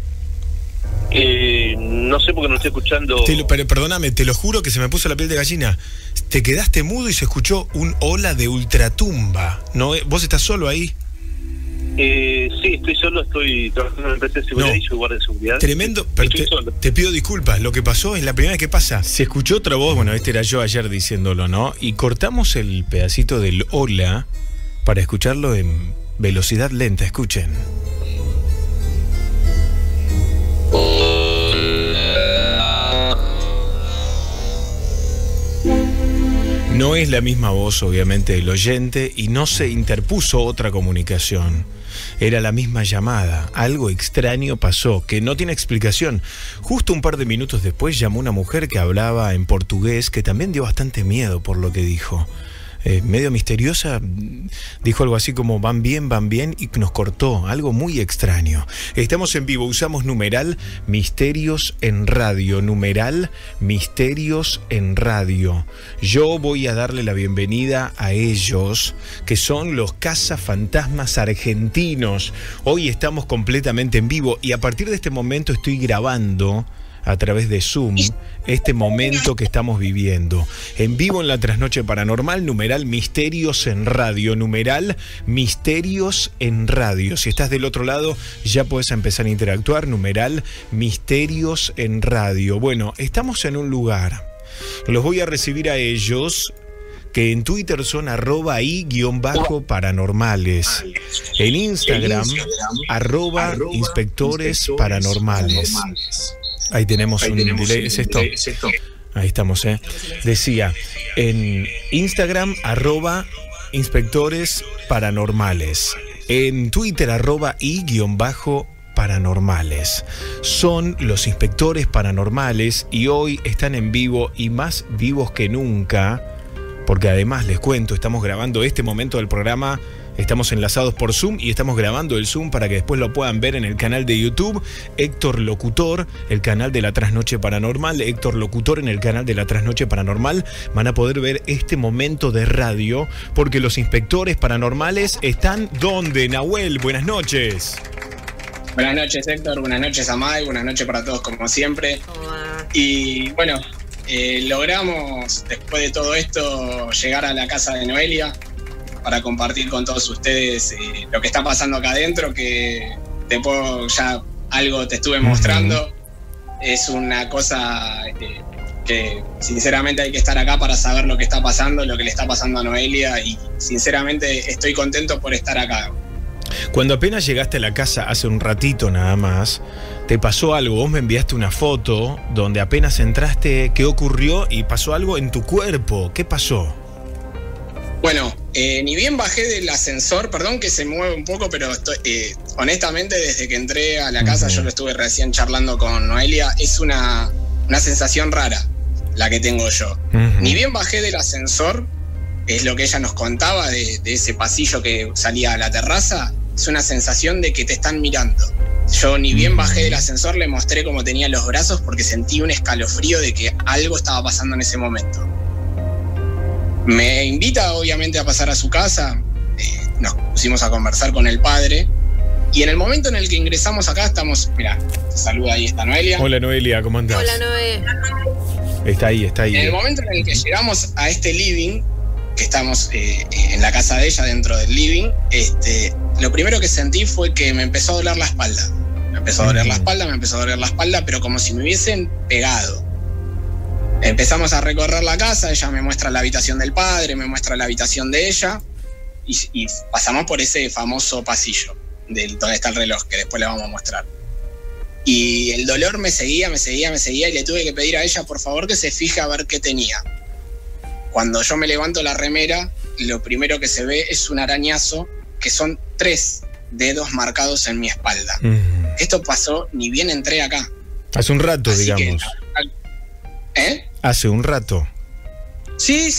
No sé por qué no estoy escuchando. Perdóname, te lo juro que se me puso la piel de gallina. Te quedaste mudo y se escuchó un hola de ultratumba. ¿No? ¿Vos estás solo ahí? Sí, estoy solo, estoy trabajando en una empresa de seguridad y soy guardia de seguridad. Tremendo, pero te pido disculpas. Lo que pasó es la primera vez que pasa. Se escuchó otra voz, bueno, este era yo ayer diciéndolo, ¿no? Y cortamos el pedacito del hola para escucharlo en velocidad lenta. Escuchen. No es la misma voz, obviamente, del oyente y no se interpuso otra comunicación. Era la misma llamada. Algo extraño pasó, que no tiene explicación. Justo un par de minutos después llamó una mujer que hablaba en portugués, que también dio bastante miedo por lo que dijo. Medio misteriosa, dijo algo así como van bien, y nos cortó, algo muy extraño. Estamos en vivo, usamos numeral Misterios en Radio, numeral Misterios en Radio. Yo voy a darle la bienvenida a ellos, que son los cazafantasmas argentinos. Hoy estamos completamente en vivo y a partir de este momento estoy grabando a través de Zoom este momento que estamos viviendo. En vivo en la Trasnoche Paranormal, numeral Misterios en Radio, numeral Misterios en Radio. Si estás del otro lado, ya puedes empezar a interactuar, numeral Misterios en Radio. Bueno, estamos en un lugar. Los voy a recibir a ellos, que en Twitter son @i_paranormales. En Instagram, @inspectores paranormales. Ahí tenemos un delay. ¿Es esto? Ahí estamos, Decía, en Instagram, @inspectores paranormales. En Twitter, @i_paranormales. Son los inspectores paranormales y hoy están en vivo y más vivos que nunca, porque además les cuento, estamos grabando este momento del programa. Estamos enlazados por Zoom y estamos grabando el Zoom para que después lo puedan ver en el canal de YouTube, Héctor Locutor, el canal de la Trasnoche Paranormal, Héctor Locutor en el canal de la Trasnoche Paranormal. Van a poder ver este momento de radio porque los inspectores paranormales están ¿dónde? Nahuel, buenas noches. Buenas noches, Héctor, buenas noches, Amay, buenas noches para todos como siempre. Y bueno, logramos después de todo esto llegar a la casa de Noelia para compartir con todos ustedes lo que está pasando acá adentro, que ya algo te estuve mostrando. Es una cosa que sinceramente hay que estar acá para saber lo que está pasando, lo que le está pasando a Noelia, y sinceramente estoy contento por estar acá. Cuando apenas llegaste a la casa hace un ratito nada más, te pasó algo. Vos me enviaste una foto donde apenas entraste, ¿qué ocurrió? Y pasó algo en tu cuerpo. ¿Qué pasó? Bueno, ni bien bajé del ascensor, perdón que se mueve un poco, pero honestamente desde que entré a la casa, yo lo estuve recién charlando con Noelia, es una sensación rara la que tengo yo. Ni bien bajé del ascensor, es lo que ella nos contaba de ese pasillo que salía a la terraza, es una sensación de que te están mirando. Yo ni bien bajé del ascensor le mostré cómo tenía los brazos porque sentí un escalofrío de que algo estaba pasando en ese momento. Me invita obviamente a pasar a su casa, nos pusimos a conversar con el padre y en el momento en el que ingresamos acá estamos, mira, te saluda ahí, está Noelia. Hola Noelia, ¿cómo andás? Hola Noé. Está ahí. En el momento en el que llegamos a este living, que estamos en la casa de ella dentro del living, lo primero que sentí fue que me empezó a doler la espalda. Me empezó a doler la espalda, pero como si me hubiesen pegado. Empezamos a recorrer la casa, ella me muestra la habitación del padre, me muestra la habitación de ella y pasamos por ese famoso pasillo donde está el reloj, que después le vamos a mostrar. Y el dolor me seguía y le tuve que pedir a ella, por favor, que se fije a ver qué tenía. Cuando yo me levanto la remera, lo primero que se ve es un arañazo, que son 3 dedos marcados en mi espalda. Esto pasó ni bien entré acá. Hace un rato, Así digamos. Hace un rato. Sí.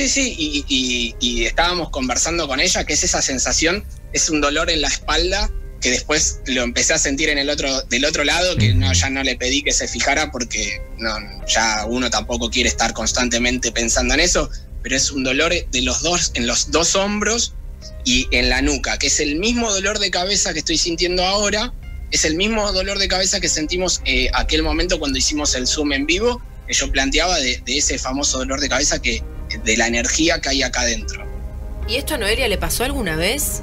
Y estábamos conversando con ella, que es esa sensación, es un dolor en la espalda, que después lo empecé a sentir del otro lado, que ya no le pedí que se fijara porque ya uno tampoco quiere estar constantemente pensando en eso, pero es un dolor en los dos hombros y en la nuca, que es el mismo dolor de cabeza que estoy sintiendo ahora, es el mismo dolor de cabeza que sentimos aquel momento cuando hicimos el Zoom en vivo, que yo planteaba de ese famoso dolor de cabeza, de la energía que hay acá adentro. ¿Y esto a Noelia le pasó alguna vez?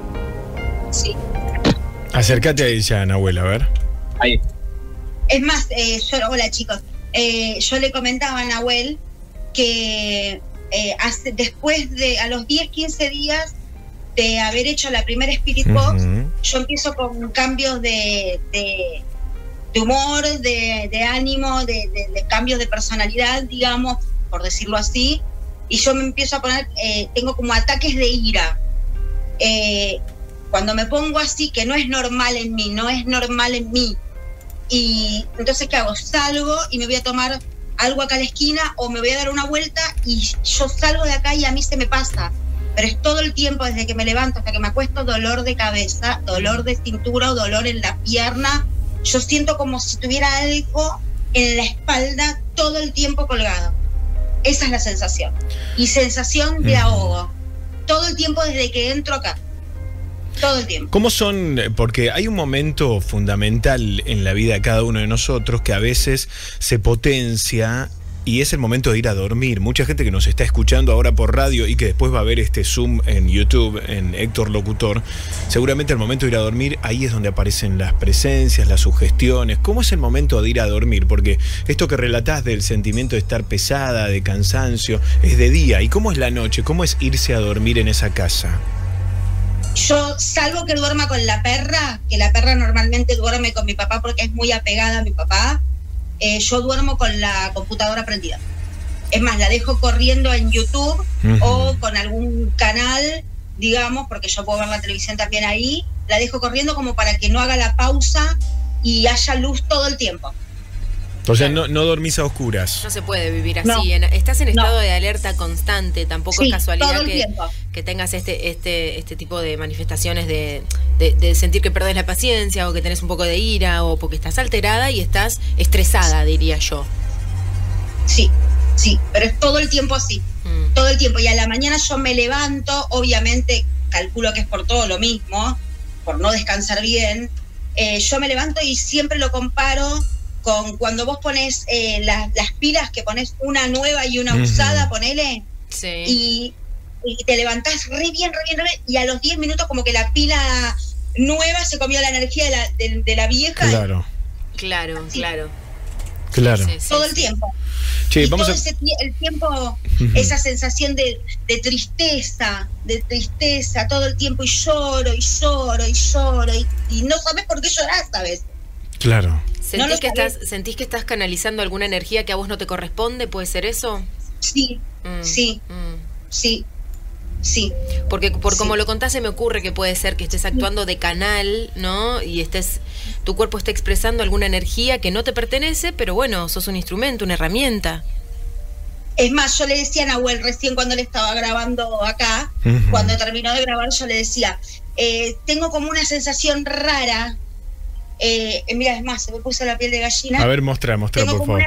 Sí. Acércate a ella, Nahuel, a ver. Ahí. Es más, hola chicos, yo le comentaba a Nahuel que después a los 10-15 días de haber hecho la primera Spirit Box, yo empiezo con cambios de humor, de ánimo, de cambios de personalidad, digamos, por decirlo así, y yo me empiezo a poner, tengo como ataques de ira. Cuando me pongo así, que no es normal en mí, y entonces ¿qué hago? Salgo y me voy a tomar algo acá a la esquina o me voy a dar una vuelta y yo salgo de acá y a mí se me pasa, pero es todo el tiempo desde que me levanto hasta que me acuesto, dolor de cabeza, dolor de cintura o dolor en la pierna. Yo siento como si tuviera algo en la espalda todo el tiempo colgado. Esa es la sensación. Y sensación de ahogo. Todo el tiempo desde que entro acá. Todo el tiempo. ¿Cómo son? Porque hay un momento fundamental en la vida de cada uno de nosotros que a veces se potencia y es el momento de ir a dormir. Mucha gente que nos está escuchando ahora por radio y que después va a ver este Zoom en YouTube, en Héctor Locutor, seguramente el momento de ir a dormir, ahí es donde aparecen las presencias, las sugestiones. ¿Cómo es el momento de ir a dormir? Porque esto que relatás del sentimiento de estar pesada, de cansancio, es de día. ¿Y cómo es la noche? ¿Cómo es irse a dormir en esa casa? Yo, salvo que duerma con la perra, que la perra normalmente duerme con mi papá porque es muy apegada a mi papá, yo duermo con la computadora prendida. Es más, la dejo corriendo en YouTube o con algún canal, digamos, porque yo puedo ver la televisión también ahí, la dejo corriendo como para que no haga la pausa y haya luz todo el tiempo. O sea, no dormís a oscuras. No se puede vivir así. No. Estás en estado de alerta constante. Tampoco es casualidad todo el tiempo. Que tengas este tipo de manifestaciones de sentir que perdés la paciencia o que tenés un poco de ira o porque estás alterada y estás estresada, diría yo. Sí, pero es todo el tiempo así. Todo el tiempo. Y a la mañana yo me levanto, obviamente calculo que es por todo lo mismo, por no descansar bien. Yo me levanto y siempre lo comparo con cuando vos pones las pilas, que pones una nueva y una usada, ponele, y te levantás re bien, y a los 10 minutos como que la pila nueva se comió la energía de la vieja. Claro. Todo el tiempo. Che, y vamos todo a... el tiempo, esa sensación de tristeza, todo el tiempo, y lloro, y no sabes por qué llorás a veces. Claro. ¿Sentís que estás canalizando alguna energía que a vos no te corresponde? ¿Puede ser eso? Sí. Porque como lo contás, se me ocurre que puede ser que estés actuando de canal, ¿no? Y tu cuerpo está expresando alguna energía que no te pertenece, pero bueno, sos un instrumento, una herramienta. Es más, yo le decía a Nahuel recién cuando le estaba grabando acá, cuando terminó de grabar, yo le decía, tengo como una sensación rara. Mira, es más, se me puso la piel de gallina. A ver, mostrá, por favor.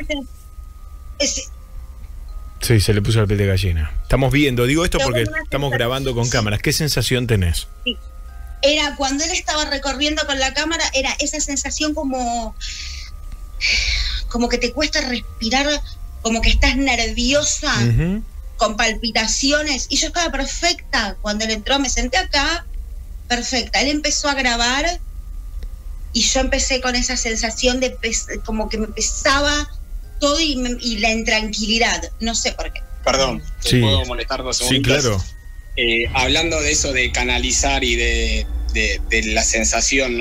Sí, se le puso la piel de gallina. Estamos viendo, digo esto porque estamos grabando con cámaras. ¿Qué sensación tenés? Sí. Era cuando él estaba recorriendo con la cámara, era esa sensación como que te cuesta respirar, como que estás nerviosa, con palpitaciones. Y yo estaba perfecta. Cuando él entró, me senté acá, perfecta. Él empezó a grabar y yo empecé con esa sensación de como que me pesaba todo y la intranquilidad. No sé por qué. Perdón, ¿te puedo molestar 2 segundos? Sí, claro. Hablando de eso de canalizar y de la sensación, ¿no?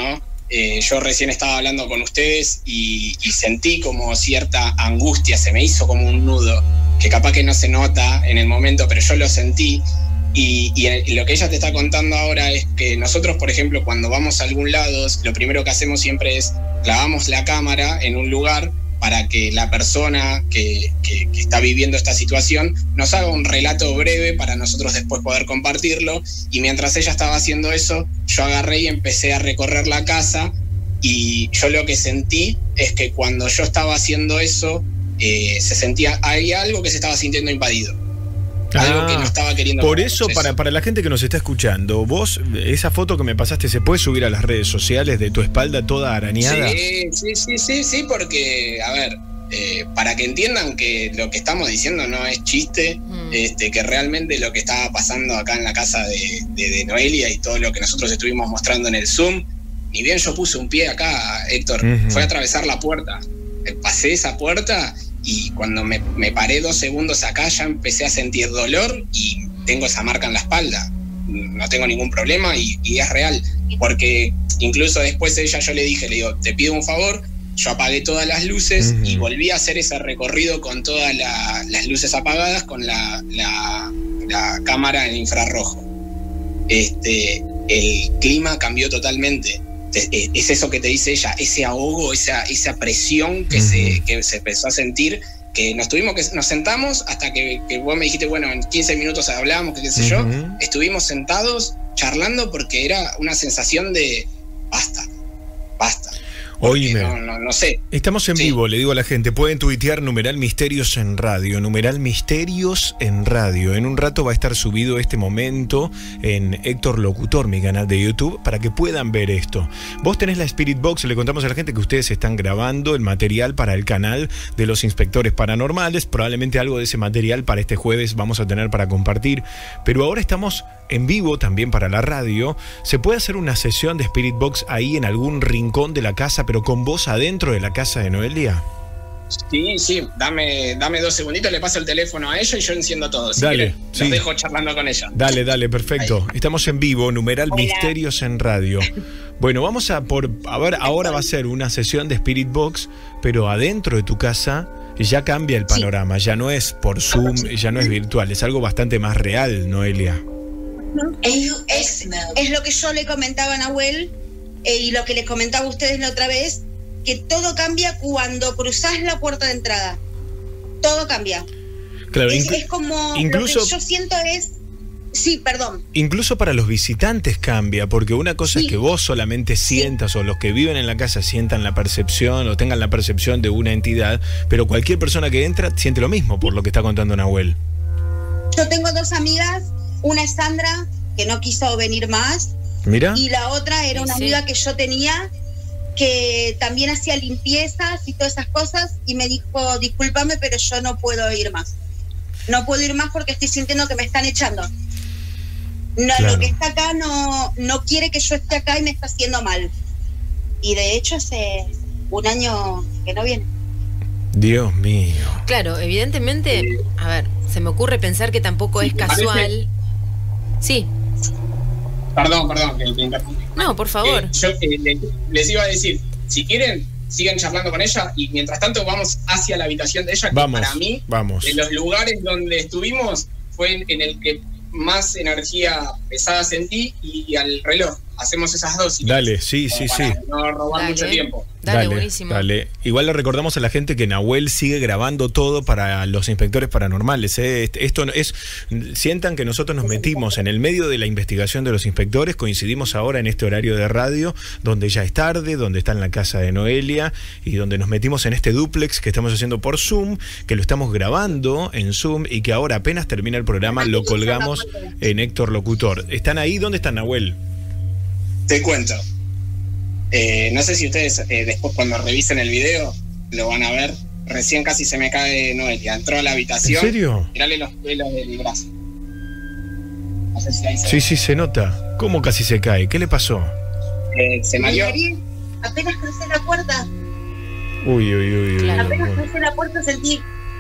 yo recién estaba hablando con ustedes y sentí como cierta angustia, se me hizo como un nudo, que capaz que no se nota en el momento, pero yo lo sentí. Y lo que ella te está contando ahora es que nosotros, por ejemplo, cuando vamos a algún lado, lo primero que hacemos siempre es clavamos la cámara en un lugar para que la persona que está viviendo esta situación nos haga un relato breve para nosotros después poder compartirlo. Y mientras ella estaba haciendo eso, yo agarré y empecé a recorrer la casa, y yo lo que sentí es que cuando yo estaba haciendo eso, se sentía, había algo que se estaba sintiendo invadido. Algo que no estaba queriendo. Por eso, para la gente que nos está escuchando, vos, esa foto que me pasaste, ¿se puede subir a las redes sociales de tu espalda toda arañada? Sí, porque, a ver, para que entiendan que lo que estamos diciendo no es chiste, que realmente lo que estaba pasando acá en la casa de Noelia y todo lo que nosotros estuvimos mostrando en el Zoom, ni bien yo puse un pie acá, Héctor, fue a atravesar la puerta. Pasé esa puerta y cuando me paré 2 segundos acá ya empecé a sentir dolor y tengo esa marca en la espalda. No tengo ningún problema y es real, porque incluso después yo le digo, te pido un favor. Yo apagué todas las luces y volví a hacer ese recorrido con todas las luces apagadas, con la cámara en infrarrojo. El clima cambió totalmente. Es eso que te dice ella, ese ahogo, esa presión que se empezó a sentir, que nos sentamos hasta que vos me dijiste, bueno, en 15 minutos hablamos, qué sé yo, estuvimos sentados charlando porque era una sensación de basta. Oíme, no sé. Estamos en vivo, le digo a la gente, pueden tuitear numeral Misterios en Radio, numeral Misterios en Radio. En un rato va a estar subido este momento en Héctor Locutor, mi canal de YouTube, para que puedan ver esto. Vos tenés la Spirit Box, le contamos a la gente que ustedes están grabando el material para el canal de los inspectores paranormales, probablemente algo de ese material para este jueves vamos a tener para compartir, pero ahora estamos en vivo también para la radio. ¿Se puede hacer una sesión de Spirit Box ahí en algún rincón de la casa, pero con vos adentro de la casa de Noelia? Sí, dame 2 segunditos, le paso el teléfono a ella y yo enciendo todo. Dale, los dejo charlando con ella. Dale, perfecto. Ahí. Estamos en vivo, numeral Hola. Misterios en Radio. Bueno, vamos a ver, ahora va a ser una sesión de Spirit Box, pero adentro de tu casa ya cambia el panorama, ya no es por Zoom, ya no es virtual, es algo bastante más real, Noelia. Es lo que yo le comentaba a Nahuel y lo que les comentaba a ustedes la otra vez, que todo cambia cuando cruzás la puerta de entrada. Todo cambia. Claro, es como incluso, lo que yo siento es... Sí, perdón. Incluso para los visitantes cambia, porque una cosa es que vos solamente sientas, o los que viven en la casa sientan la percepción, o tengan la percepción de una entidad, pero cualquier persona que entra siente lo mismo, por lo que está contando Nahuel. Yo tengo 2 amigas, una es Sandra, que no quiso venir más. Mira. Y la otra era una amiga que yo tenía, que también hacía limpiezas y todas esas cosas, y me dijo, discúlpame, pero yo no puedo ir más. No puedo ir más porque estoy sintiendo que me están echando. No, claro. Lo que está acá no quiere que yo esté acá y me está haciendo mal. Y de hecho hace 1 año que no viene. Dios mío. Claro, evidentemente, a ver, se me ocurre pensar que tampoco es casual. Sí. Perdón, que te interrumpí. No, por favor. Yo les iba a decir, si quieren, sigan charlando con ella y mientras tanto vamos hacia la habitación de ella, que para mí, de los lugares donde estuvimos, fue en el que más energía pesada sentí, y al reloj. Hacemos esas dosis. Dale, sí. No robar mucho tiempo. Dale, buenísimo. Dale. Igual le recordamos a la gente que Nahuel sigue grabando todo para los inspectores paranormales. Esto es, sientan que nosotros nos metimos en el medio de la investigación de los inspectores, coincidimos ahora en este horario de radio, donde ya es tarde, donde está en la casa de Noelia, y donde nos metimos en este duplex que estamos haciendo por Zoom, que lo estamos grabando en Zoom, y que ahora apenas termina el programa lo colgamos en Héctor Locutor. ¿Están ahí? ¿Dónde están, Nahuel? Te cuento. No sé si ustedes después cuando revisen el video lo van a ver. Recién casi se me cae Noelia. Entró a la habitación. ¿En serio? Mirale los pelos del brazo. No sé si ahí sí, se nota. ¿Cómo casi se cae? ¿Qué le pasó? Se mareó. Apenas crucé la puerta. Uy. Claro. Apenas crucé la puerta sentí...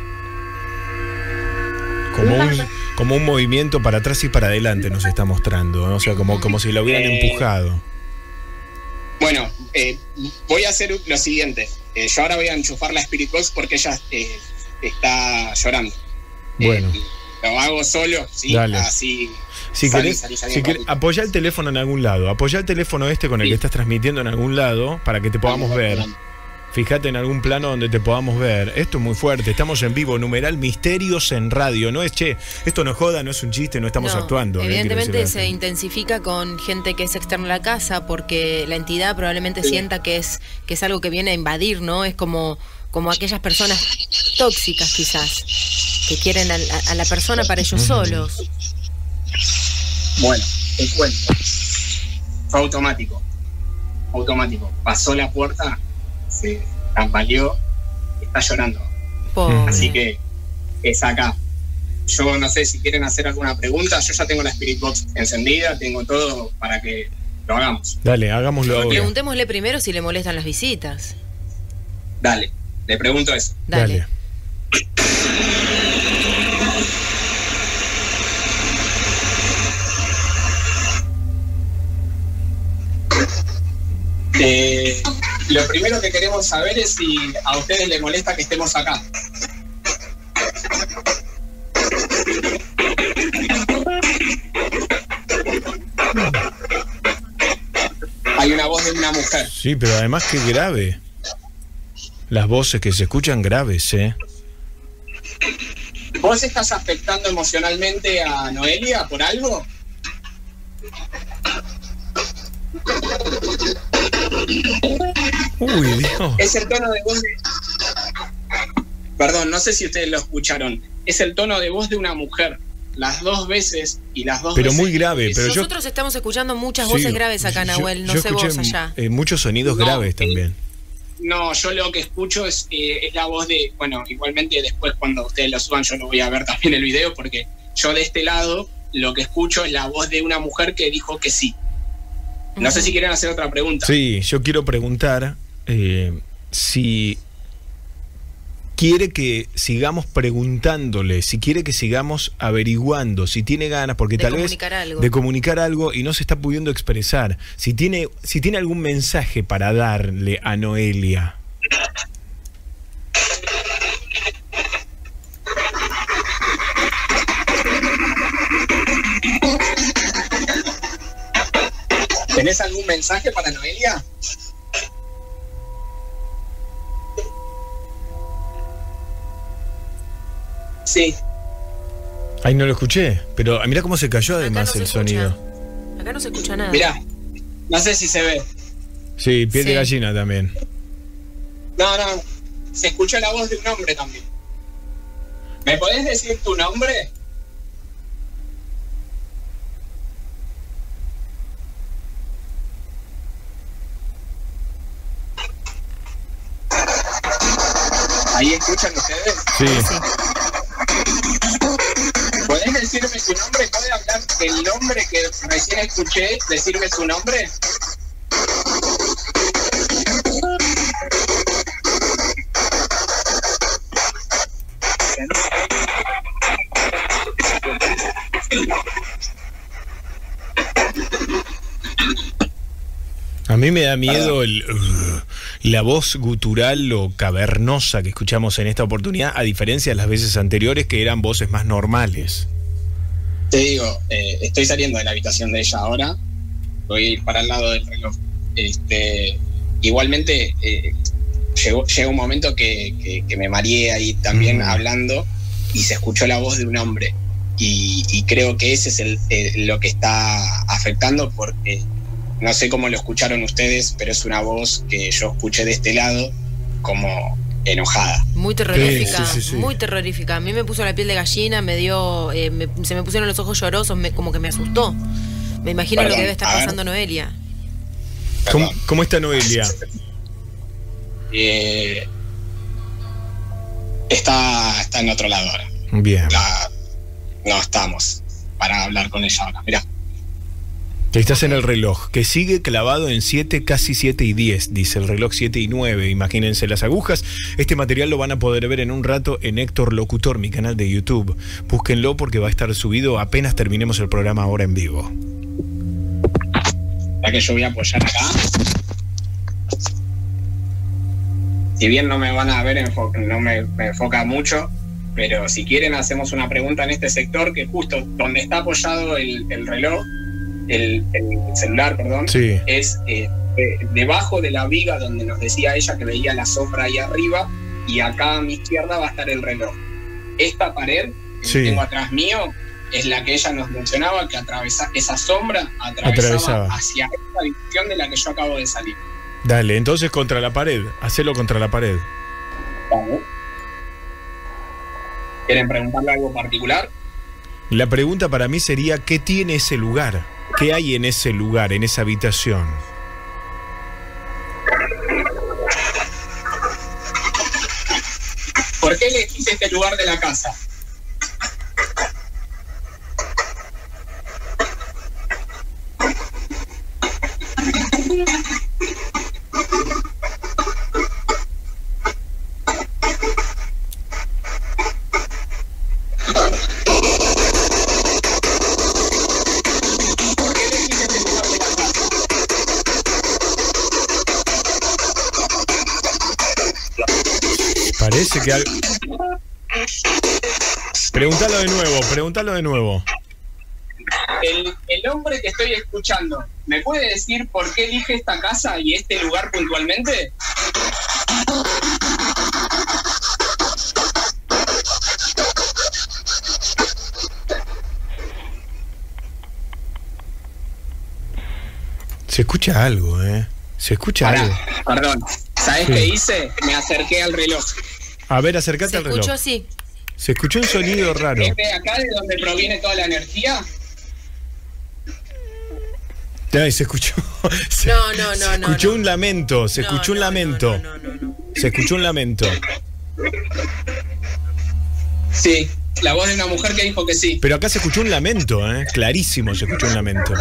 Como un movimiento para atrás y para adelante nos está mostrando, ¿no? O sea, como si lo hubieran empujado. Bueno, voy a hacer lo siguiente. Yo ahora voy a enchufar la Spirit Box porque ella está llorando. Bueno. Lo hago solo, ¿sí? Dale. Así. Si querés, apoya el teléfono en algún lado. Apoya el teléfono con el que estás transmitiendo en algún lado para que te podamos ver. Fíjate en algún plano donde te podamos ver. Esto es muy fuerte. Estamos en vivo. Numeral Misterios en Radio. No es, esto no es joda, no es un chiste, no estamos actuando. Evidentemente se intensifica con gente que es externa a la casa porque la entidad probablemente sienta que es algo que viene a invadir, ¿no? Es como aquellas personas tóxicas quizás, que quieren a la persona para ellos solos. Bueno, te cuento. Fue automático. Pasó la puerta, se tambaleó, está llorando. Pobre. Así que es acá. Yo no sé si quieren hacer alguna pregunta. Yo ya tengo la Spirit Box encendida, tengo todo para que lo hagamos. Dale, hagámoslo ahora. Preguntémosle primero si le molestan las visitas. Dale, le pregunto eso. Dale. Lo primero que queremos saber es si a ustedes les molesta que estemos acá. Hay una voz de una mujer. Sí, pero además que grave. Las voces que se escuchan graves, ¿Vos estás afectando emocionalmente a Noelia por algo? Uy, Dios. Es el tono de voz de... Perdón, no sé si ustedes lo escucharon. Es el tono de voz de una mujer. Las dos veces y las dos pero veces... muy grave. Pero nosotros estamos escuchando muchas voces graves acá, Nahuel. No sé vos allá. Muchos sonidos graves también. No, yo lo que escucho es la voz de... Bueno, igualmente después cuando ustedes lo suban yo no voy a ver también el video porque yo de este lado lo que escucho es la voz de una mujer que dijo que sí. No sé si quieren hacer otra pregunta. Sí, yo quiero preguntar si quiere que sigamos preguntándole, si quiere que sigamos averiguando, si tiene ganas, porque tal vez de comunicar algo y no se está pudiendo expresar. Si tiene algún mensaje para darle a Noelia. ¿Tenés algún mensaje para Noelia? Sí. Ay, no lo escuché, pero mira cómo se cayó además el sonido. Acá no se escucha nada. Mirá, no sé si se ve. Sí, piel de gallina también. No, se escuchó la voz de un hombre también. ¿Me podés decir tu nombre? ¿Ahí escuchan ustedes? Sí. ¿Podés decirme su nombre? ¿Puede hablar del nombre que recién escuché? ¿Decirme su nombre? A mí me da miedo la voz gutural o cavernosa que escuchamos en esta oportunidad, a diferencia de las veces anteriores que eran voces más normales. Te digo, estoy saliendo de la habitación de ella ahora, voy a ir para el lado del reloj. Igualmente, llega un momento que me mareé ahí también hablando y se escuchó la voz de un hombre. Y creo que ese es lo que está afectando porque... No sé cómo lo escucharon ustedes, pero es una voz que yo escuché de este lado como enojada. Muy terrorífica, muy terrorífica. A mí me puso la piel de gallina, me dio, se me pusieron los ojos llorosos, como que me asustó. Me imagino lo que debe estar pasando Noelia. ¿Cómo está Noelia? Está en otro lado ahora. Bien. No estamos para hablar con ella ahora, mirá. Que estás en el reloj, que sigue clavado en 7, casi 7 y 10, dice el reloj 7 y 9, imagínense las agujas. Este material lo van a poder ver en un rato en Héctor Locutor, mi canal de YouTube. Búsquenlo porque va a estar subido apenas terminemos el programa ahora en vivo. ¿Ya que yo voy a apoyar acá? si bien no me van a ver, no me enfoca mucho, pero si quieren hacemos una pregunta en este sector, que justo donde está apoyado el reloj, el celular, perdón, sí, es debajo de la viga donde nos decía ella que veía la sombra ahí arriba, y acá a mi izquierda va a estar el reloj. Esta pared que tengo atrás mío es la que ella nos mencionaba, que esa sombra atravesaba hacia esta dirección de la que yo acabo de salir. Dale, entonces contra la pared, hacelo contra la pared. Vale. ¿Quieren preguntarle algo particular? La pregunta para mí sería, ¿qué tiene ese lugar? ¿Qué hay en ese lugar, en esa habitación? ¿Por qué elegiste este lugar de la casa? Parece que algo... Pregúntalo de nuevo. El hombre que estoy escuchando, ¿me puede decir por qué elige esta casa y este lugar puntualmente? Se escucha algo, Se escucha algo. Perdón, ¿sabés qué hice? Me acerqué al reloj. A ver, acércate al reloj. Se escuchó, sí. Se escuchó un sonido raro. ¿Es de acá de donde proviene toda la energía? Ay, se escuchó. Se escuchó un lamento. Se escuchó un lamento. Se escuchó un lamento. Sí, la voz de una mujer que dijo que sí. Pero acá se escuchó un lamento, clarísimo se escuchó un lamento.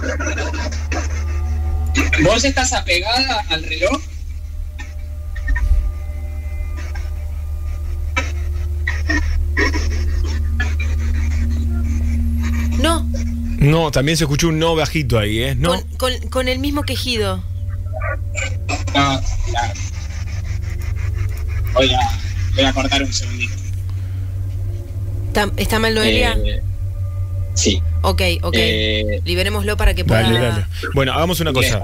¿Vos estás apegada al reloj? No. No, también se escuchó un no bajito ahí, No. Con el mismo quejido. No, claro. Voy a cortar un segundito. ¿Está mal Noelia? Sí. Ok. Liberémoslo para que pueda... Dale. Bueno, hagamos una cosa.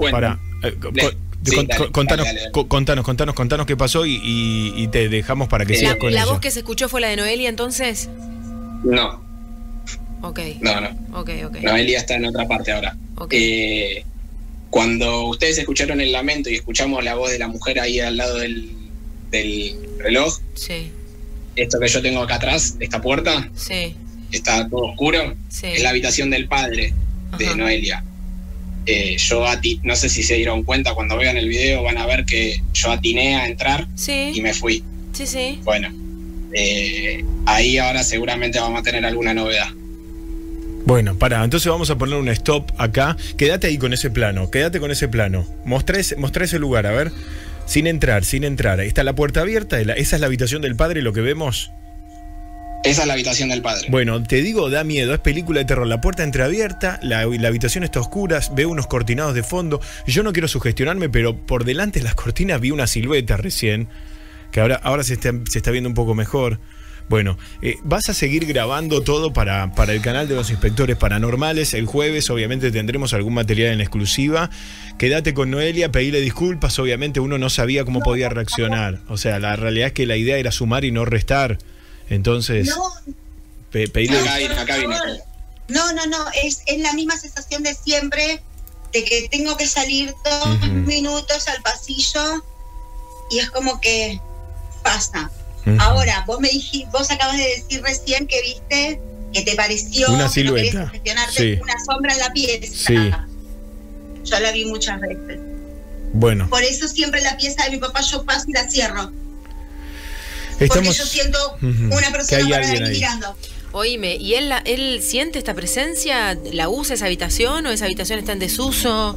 Contanos qué pasó y te dejamos para que sigas con ¿La ella. voz que se escuchó fue la de Noelia entonces? No. Ok. No. Ok. Noelia está en otra parte ahora. Okay. Cuando ustedes escucharon el lamento y escuchamos la voz de la mujer ahí al lado del reloj, sí. Esto que yo tengo acá atrás, esta puerta, sí. Está todo oscuro, sí. Es la habitación del padre de Noelia. Yo no sé si se dieron cuenta, cuando vean el video van a ver que yo atiné a entrar y me fui. Sí. Bueno, ahí ahora seguramente vamos a tener alguna novedad. Bueno, entonces vamos a poner un stop acá. Quédate ahí con ese plano, Mostrá ese lugar, a ver. Sin entrar. Ahí está la puerta abierta, esa es la habitación del padre, lo que vemos. Esa es la habitación del padre. Bueno, te digo, da miedo, es película de terror. La puerta entreabierta, la habitación está oscura, veo unos cortinados de fondo. Yo no quiero sugestionarme, pero por delante de las cortinas vi una silueta recién, que ahora se está viendo un poco mejor. Bueno, vas a seguir grabando todo para el canal de los inspectores paranormales. El jueves obviamente tendremos algún material en exclusiva. Quédate con Noelia, pedile disculpas. Obviamente uno no sabía cómo podía reaccionar. O sea, la realidad es que la idea era sumar y no restar. Entonces, pedile acá vine. No, es la misma sensación de siempre, de que tengo que salir 2 minutos al pasillo y es como que pasa. Ahora, vos acabas de decir recién que viste, que te pareció una silueta, que no querés gestionarte una sombra en la pieza. Sí. Yo la vi muchas veces. Bueno. Por eso siempre la pieza de mi papá yo paso y la cierro. Porque yo siento una persona para ahí mirando. Oíme, ¿y él siente esta presencia? ¿La usa esa habitación o esa habitación está en desuso?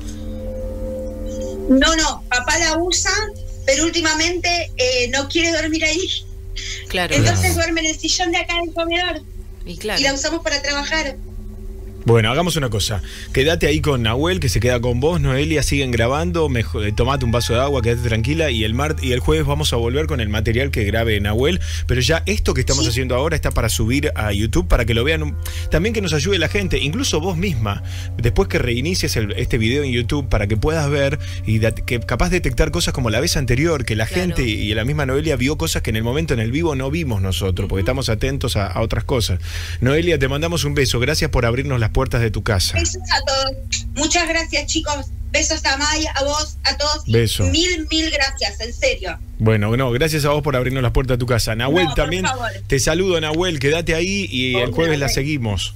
No, papá la usa, pero últimamente no quiere dormir ahí. Claro. Entonces duerme en el sillón de acá del comedor. Y claro. Y la usamos para trabajar. Bueno, hagamos una cosa. Quédate ahí con Nahuel, que se queda con vos. Noelia, siguen grabando. Tomate un vaso de agua, quédate tranquila. Y el jueves vamos a volver con el material que grabe Nahuel. Pero ya esto que estamos haciendo ahora está para subir a YouTube, para que lo vean. También que nos ayude la gente, incluso vos misma, después que reinicies este video en YouTube, para que puedas ver y que capaz detectar cosas como la vez anterior, que la gente y la misma Noelia vio cosas que en el momento, en el vivo, no vimos nosotros, porque estamos atentos a otras cosas. Noelia, te mandamos un beso. Gracias por abrirnos las puertas de tu casa. Besos a todos. Muchas gracias, chicos. Besos a Maya, a vos, a todos. Beso. Mil gracias, en serio. Bueno, gracias a vos por abrirnos las puertas de tu casa. Nahuel, también por favor. te saludo, Nahuel. Quédate ahí y el jueves la seguimos.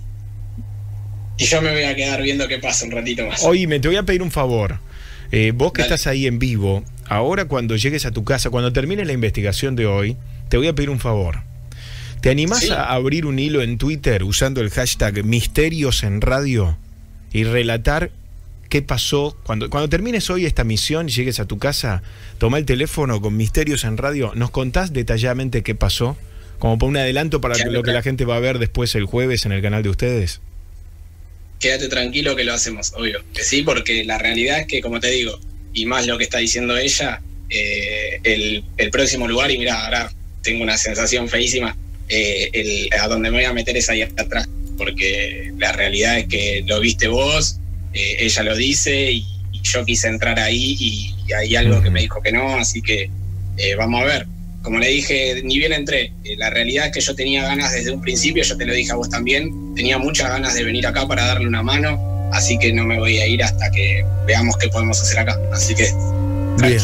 Y yo me voy a quedar viendo qué pasa un ratito más. Oíme, te voy a pedir un favor. Vos que estás ahí en vivo, ahora cuando llegues a tu casa, cuando termine la investigación de hoy, te voy a pedir un favor. ¿Te animás a abrir un hilo en Twitter usando el hashtag Misterios en Radio y relatar qué pasó? Cuando termines hoy esta misión y llegues a tu casa, toma el teléfono con Misterios en Radio, ¿nos contás detalladamente qué pasó? Como por un adelanto para lo que la gente va a ver después el jueves en el canal de ustedes. Quédate tranquilo que lo hacemos, obvio. Que sí, porque la realidad es que, como te digo, y más lo que está diciendo ella, el próximo lugar, y mira, ahora tengo una sensación feísima, a donde me voy a meter es ahí atrás, porque la realidad es que lo viste vos, ella lo dice, y yo quise entrar ahí y hay algo que me dijo que no, así que vamos a ver. Como le dije, ni bien entré, la realidad es que yo tenía ganas desde un principio, yo te lo dije a vos también, tenía muchas ganas de venir acá para darle una mano, así que no me voy a ir hasta que veamos qué podemos hacer acá, así que... Bien,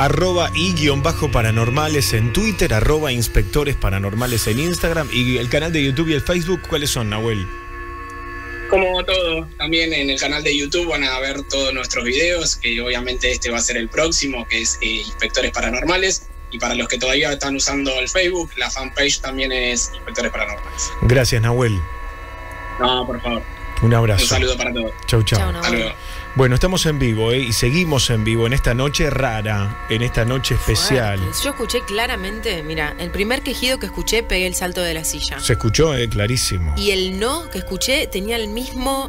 @y_paranormales en Twitter, @inspectores paranormales en Instagram, y el canal de YouTube y el Facebook, ¿cuáles son, Nahuel? Como todo, también en el canal de YouTube van a ver todos nuestros videos, que obviamente este va a ser el próximo, que es Inspectores Paranormales, y para los que todavía están usando el Facebook, la fanpage también es Inspectores Paranormales. Gracias, Nahuel. No, por favor. Un abrazo. Un saludo para todos. Chau, chau. Hasta luego. Bueno, estamos en vivo y seguimos en vivo en esta noche rara, en esta noche especial. Yo escuché claramente, mira, el primer quejido que escuché pegué el salto de la silla. Se escuchó, clarísimo. Y el no que escuché tenía el mismo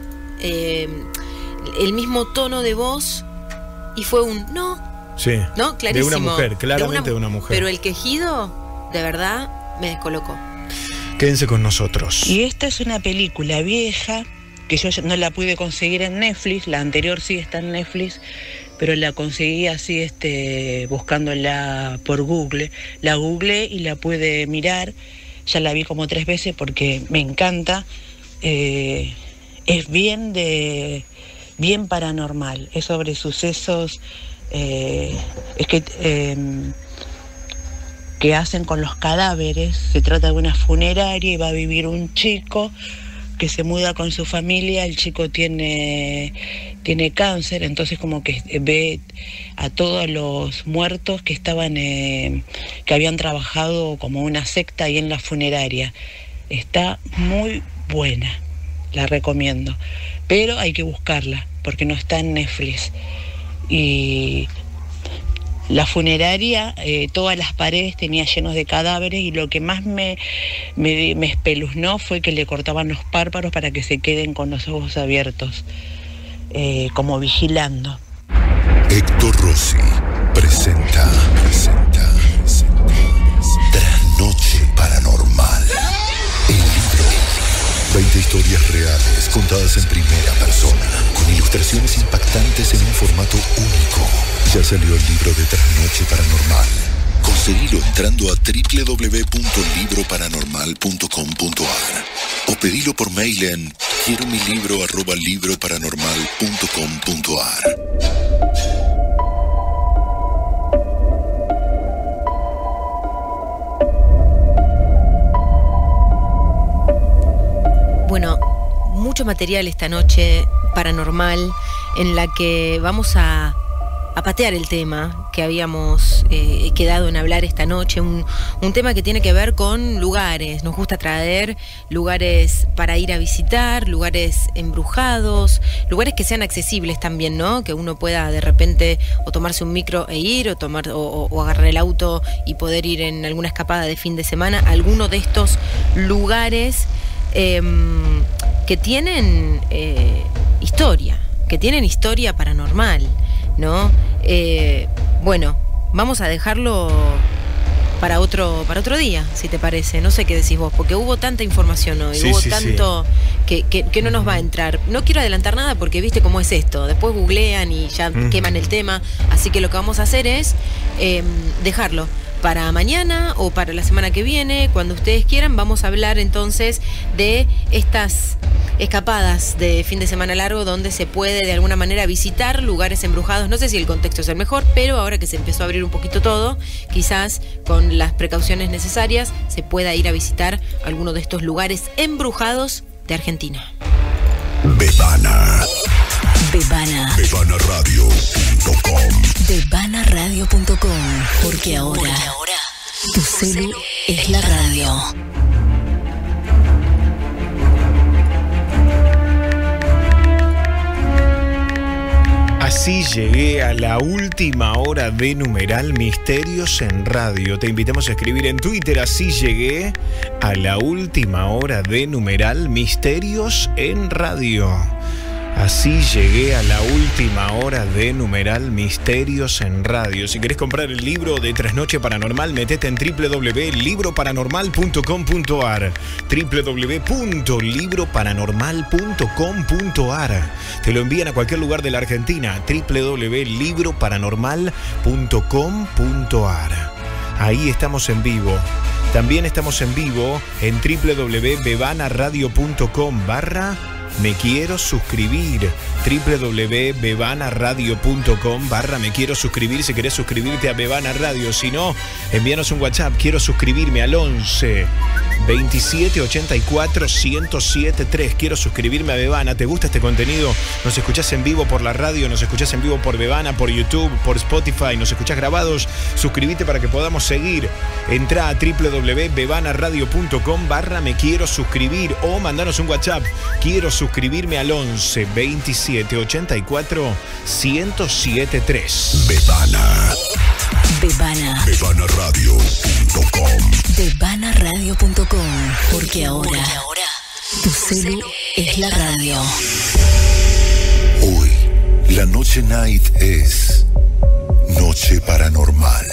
tono de voz y fue un no. Sí. No, clarísimo. De una mujer, claramente de una mujer. Pero el quejido, de verdad, me descolocó. Quédense con nosotros. Y esta es una película vieja que yo no la pude conseguir en Netflix, la anterior sí está en Netflix, pero la conseguí así buscándola por Google. La googleé y la pude mirar, ya la vi como 3 veces porque me encanta. Es bien paranormal, es sobre sucesos que hacen con los cadáveres. Se trata de una funeraria y va a vivir un chico que se muda con su familia. El chico tiene cáncer, entonces como que ve a todos los muertos que estaban que habían trabajado como una secta ahí en la funeraria. Está muy buena, la recomiendo, pero hay que buscarla porque no está en Netflix. Y la funeraria, todas las paredes tenía llenos de cadáveres, y lo que más me espeluznó fue que le cortaban los párpados para que se queden con los ojos abiertos, como vigilando. Héctor Rossi presenta Trasnoche Paranormal. El libro. 20 historias reales contadas en primera persona, con ilustraciones impactantes en un formato único. Ya salió el libro de Trasnoche Paranormal. Conseguilo entrando a www.libroparanormal.com.ar o pedilo por mail en quieromilibro@libroparanormal.com.ar. Bueno, mucho material esta noche paranormal en la que vamos a patear el tema que habíamos quedado en hablar esta noche, un tema que tiene que ver con lugares. Nos gusta traer lugares para ir a visitar, lugares embrujados, lugares que sean accesibles también, ¿no? Que uno pueda de repente o tomarse un micro e ir, o agarrar el auto y poder ir en alguna escapada de fin de semana a alguno de estos lugares que tienen historia paranormal, ¿no? Bueno, vamos a dejarlo para otro día, si te parece. No sé qué decís vos, porque hubo tanta información hoy, hubo tanto que no nos va a entrar. No quiero adelantar nada porque viste cómo es esto. Después googlean y ya queman el tema. Así que lo que vamos a hacer es dejarlo para mañana o para la semana que viene, cuando ustedes quieran. Vamos a hablar entonces de estas escapadas de fin de semana largo donde se puede de alguna manera visitar lugares embrujados. No sé si el contexto es el mejor, pero ahora que se empezó a abrir un poquito todo, quizás con las precauciones necesarias se pueda ir a visitar alguno de estos lugares embrujados de Argentina. Bebana. Bebanaradio.com. Bebanaradio.com. Porque ahora tu celu es la radio. Así llegué a la última hora de Numeral Misterios en Radio. Te invitamos a escribir en Twitter: así llegué a la última hora de Numeral Misterios en Radio. Así llegué a la última hora de Numeral Misterios en Radio. Si querés comprar el libro de Trasnoche Paranormal, metete en www.libroparanormal.com.ar. www.libroparanormal.com.ar. Te lo envían a cualquier lugar de la Argentina. www.libroparanormal.com.ar. Ahí estamos en vivo. También estamos en vivo en www.bebanaradio.com/me quiero suscribir. www.bebanaradio.com/me quiero suscribir. Si querés suscribirte a Bebana Radio, si no, envíanos un WhatsApp. Quiero suscribirme al 11 27 84 1073. Quiero suscribirme a Bebana. ¿Te gusta este contenido? Nos escuchás en vivo por la radio, nos escuchás en vivo por Bebana, por YouTube, por Spotify, nos escuchás grabados. Suscribite para que podamos seguir. Entrá a www.bebanaradio.com/me quiero suscribir o mandanos un WhatsApp. Quiero suscribirme al 11 27 84 1073. Bebana. Bebanaradio.com. Bebanaradio.com. Porque ahora tu celu es la radio. Hoy, la noche night es Noche Paranormal.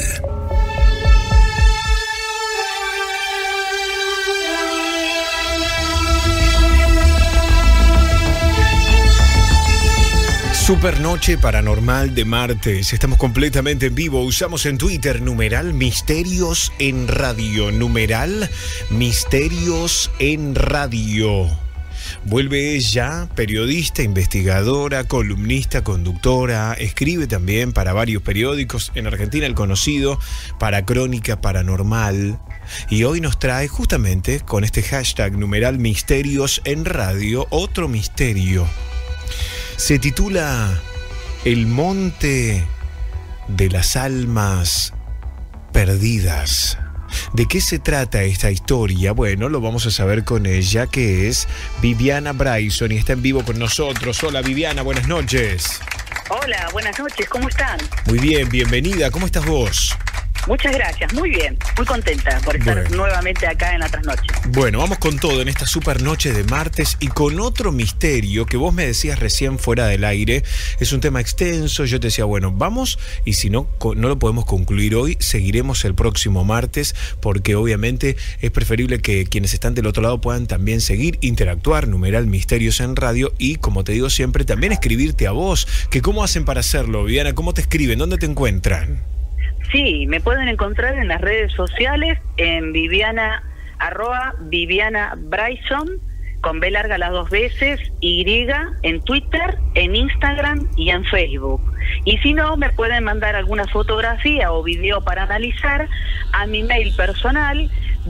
Super Noche Paranormal de martes. Estamos completamente en vivo. Usamos en Twitter numeral Misterios en Radio. Numeral Misterios en Radio. Vuelve ella, periodista, investigadora, columnista, conductora. Escribe también para varios periódicos. En Argentina, El Conocido, para Crónica Paranormal. Y hoy nos trae justamente con este hashtag numeral Misterios en Radio otro misterio. Se titula El Monte de las Almas Perdidas. ¿De qué se trata esta historia? Bueno, lo vamos a saber con ella, que es Viviana Bryson, y está en vivo con nosotros. Hola Viviana, buenas noches. Hola, buenas noches, ¿cómo están? Muy bien, bienvenida. ¿Cómo estás vos? Muchas gracias, muy bien, muy contenta por estar nuevamente acá en la trasnoche. Bueno, vamos con todo en esta super noche de martes y con otro misterio que vos me decías recién fuera del aire. Es un tema extenso, yo te decía, bueno, vamos, y si no lo podemos concluir hoy, seguiremos el próximo martes, porque obviamente es preferible que quienes están del otro lado puedan también seguir, interactuar, numeral Misterios en Radio, y como te digo siempre, también escribirte a vos, que cómo hacen para hacerlo, Viviana, cómo te escriben, dónde te encuentran. Sí, me pueden encontrar en las redes sociales en Viviana Bryson, con B larga las dos veces, Y, en Twitter, en Instagram y en Facebook. Y si no, me pueden mandar alguna fotografía o video para analizar a mi mail personal,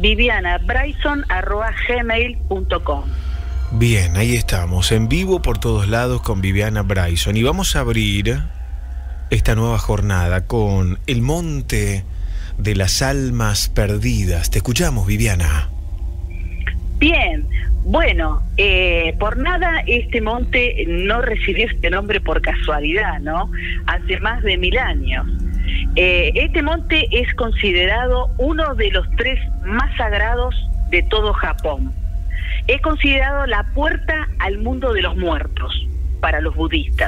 vivianabryson@gmail.com. Bien, ahí estamos, en vivo por todos lados con Viviana Bryson. Y vamos a abrir esta nueva jornada con El Monte de las Almas Perdidas. Te escuchamos, Viviana. Bien, bueno, por nada este monte no recibió este nombre por casualidad, ¿no? Hace más de 1000 años. Este monte es considerado uno de los 3 más sagrados de todo Japón. Es considerado la puerta al mundo de los muertos para los budistas.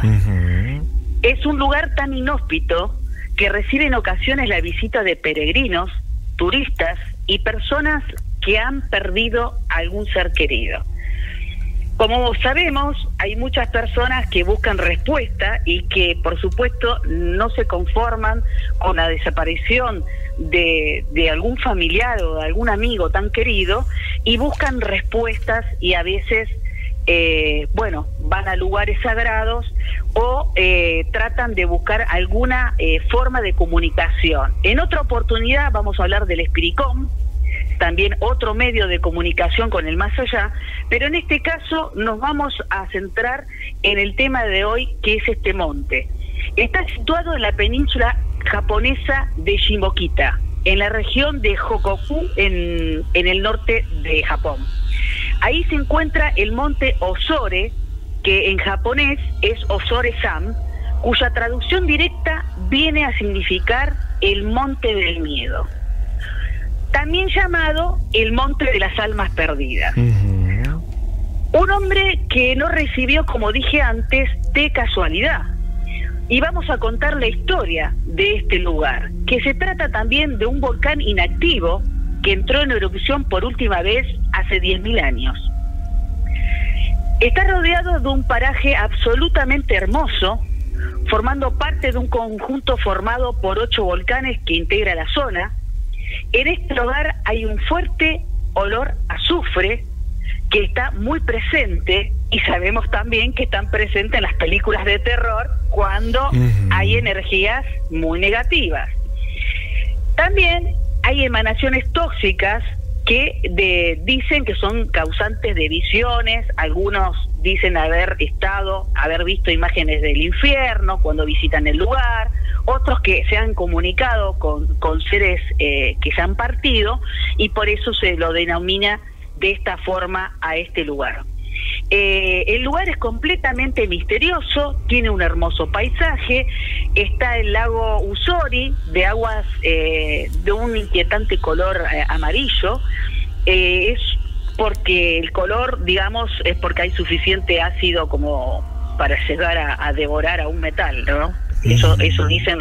Es un lugar tan inhóspito que recibe en ocasiones la visita de peregrinos, turistas y personas que han perdido algún ser querido. Como sabemos, hay muchas personas que buscan respuesta y que, por supuesto, no se conforman con la desaparición de algún familiar o de algún amigo tan querido y buscan respuestas y a veces, van a lugares sagrados o tratan de buscar alguna forma de comunicación. En otra oportunidad vamos a hablar del Espiricom, también otro medio de comunicación con el más allá, pero en este caso nos vamos a centrar en el tema de hoy, que es este monte. Está situado en la península japonesa de Shimokita, en la región de Hokoku, en el norte de Japón. Ahí se encuentra el monte Osore, que en japonés es Osore-san, cuya traducción directa viene a significar el monte del miedo. También llamado el monte de las almas perdidas. Un hombre que no recibió, como dije antes, de casualidad. Y vamos a contar la historia de este lugar, que se trata también de un volcán inactivo que entró en erupción por última vez hace 10.000 años. Está rodeado de un paraje absolutamente hermoso, formando parte de un conjunto formado por 8 volcanes que integra la zona. En este lugar hay un fuerte olor a azufre que está muy presente, y sabemos también que están presentes en las películas de terror cuando hay energías muy negativas. También hay emanaciones tóxicas que dicen que son causantes de visiones. Algunos dicen haber visto imágenes del infierno cuando visitan el lugar, otros que se han comunicado con seres que se han partido, y por eso se lo denomina de esta forma a este lugar. El lugar es completamente misterioso, tiene un hermoso paisaje, está el lago Usori, de aguas de un inquietante color amarillo. Es porque el color, digamos, es porque hay suficiente ácido como para llegar a devorar a un metal, ¿no? Eso dicen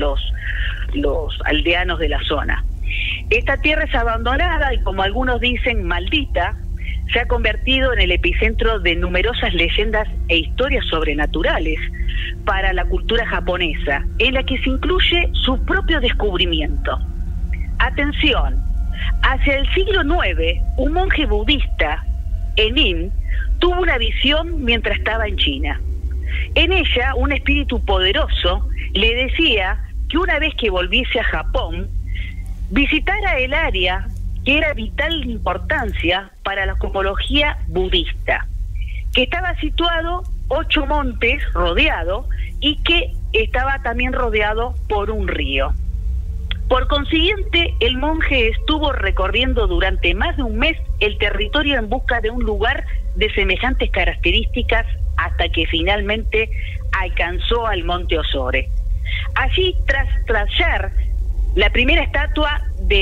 los aldeanos de la zona. Esta tierra es abandonada y, como algunos dicen, maldita. Se ha convertido en el epicentro de numerosas leyendas e historias sobrenaturales para la cultura japonesa, en la que se incluye su propio descubrimiento. Atención, hacia el siglo IX, un monje budista, Enin, tuvo una visión mientras estaba en China. En ella, un espíritu poderoso le decía que una vez que volviese a Japón, visitara el área que era vital importancia para la cosmología budista, que estaba situado 8 montes rodeado y que estaba también rodeado por un río. Por consiguiente, el monje estuvo recorriendo durante más de un mes el territorio en busca de un lugar de semejantes características hasta que finalmente alcanzó al monte Osore. Allí, tras traslar la primera estatua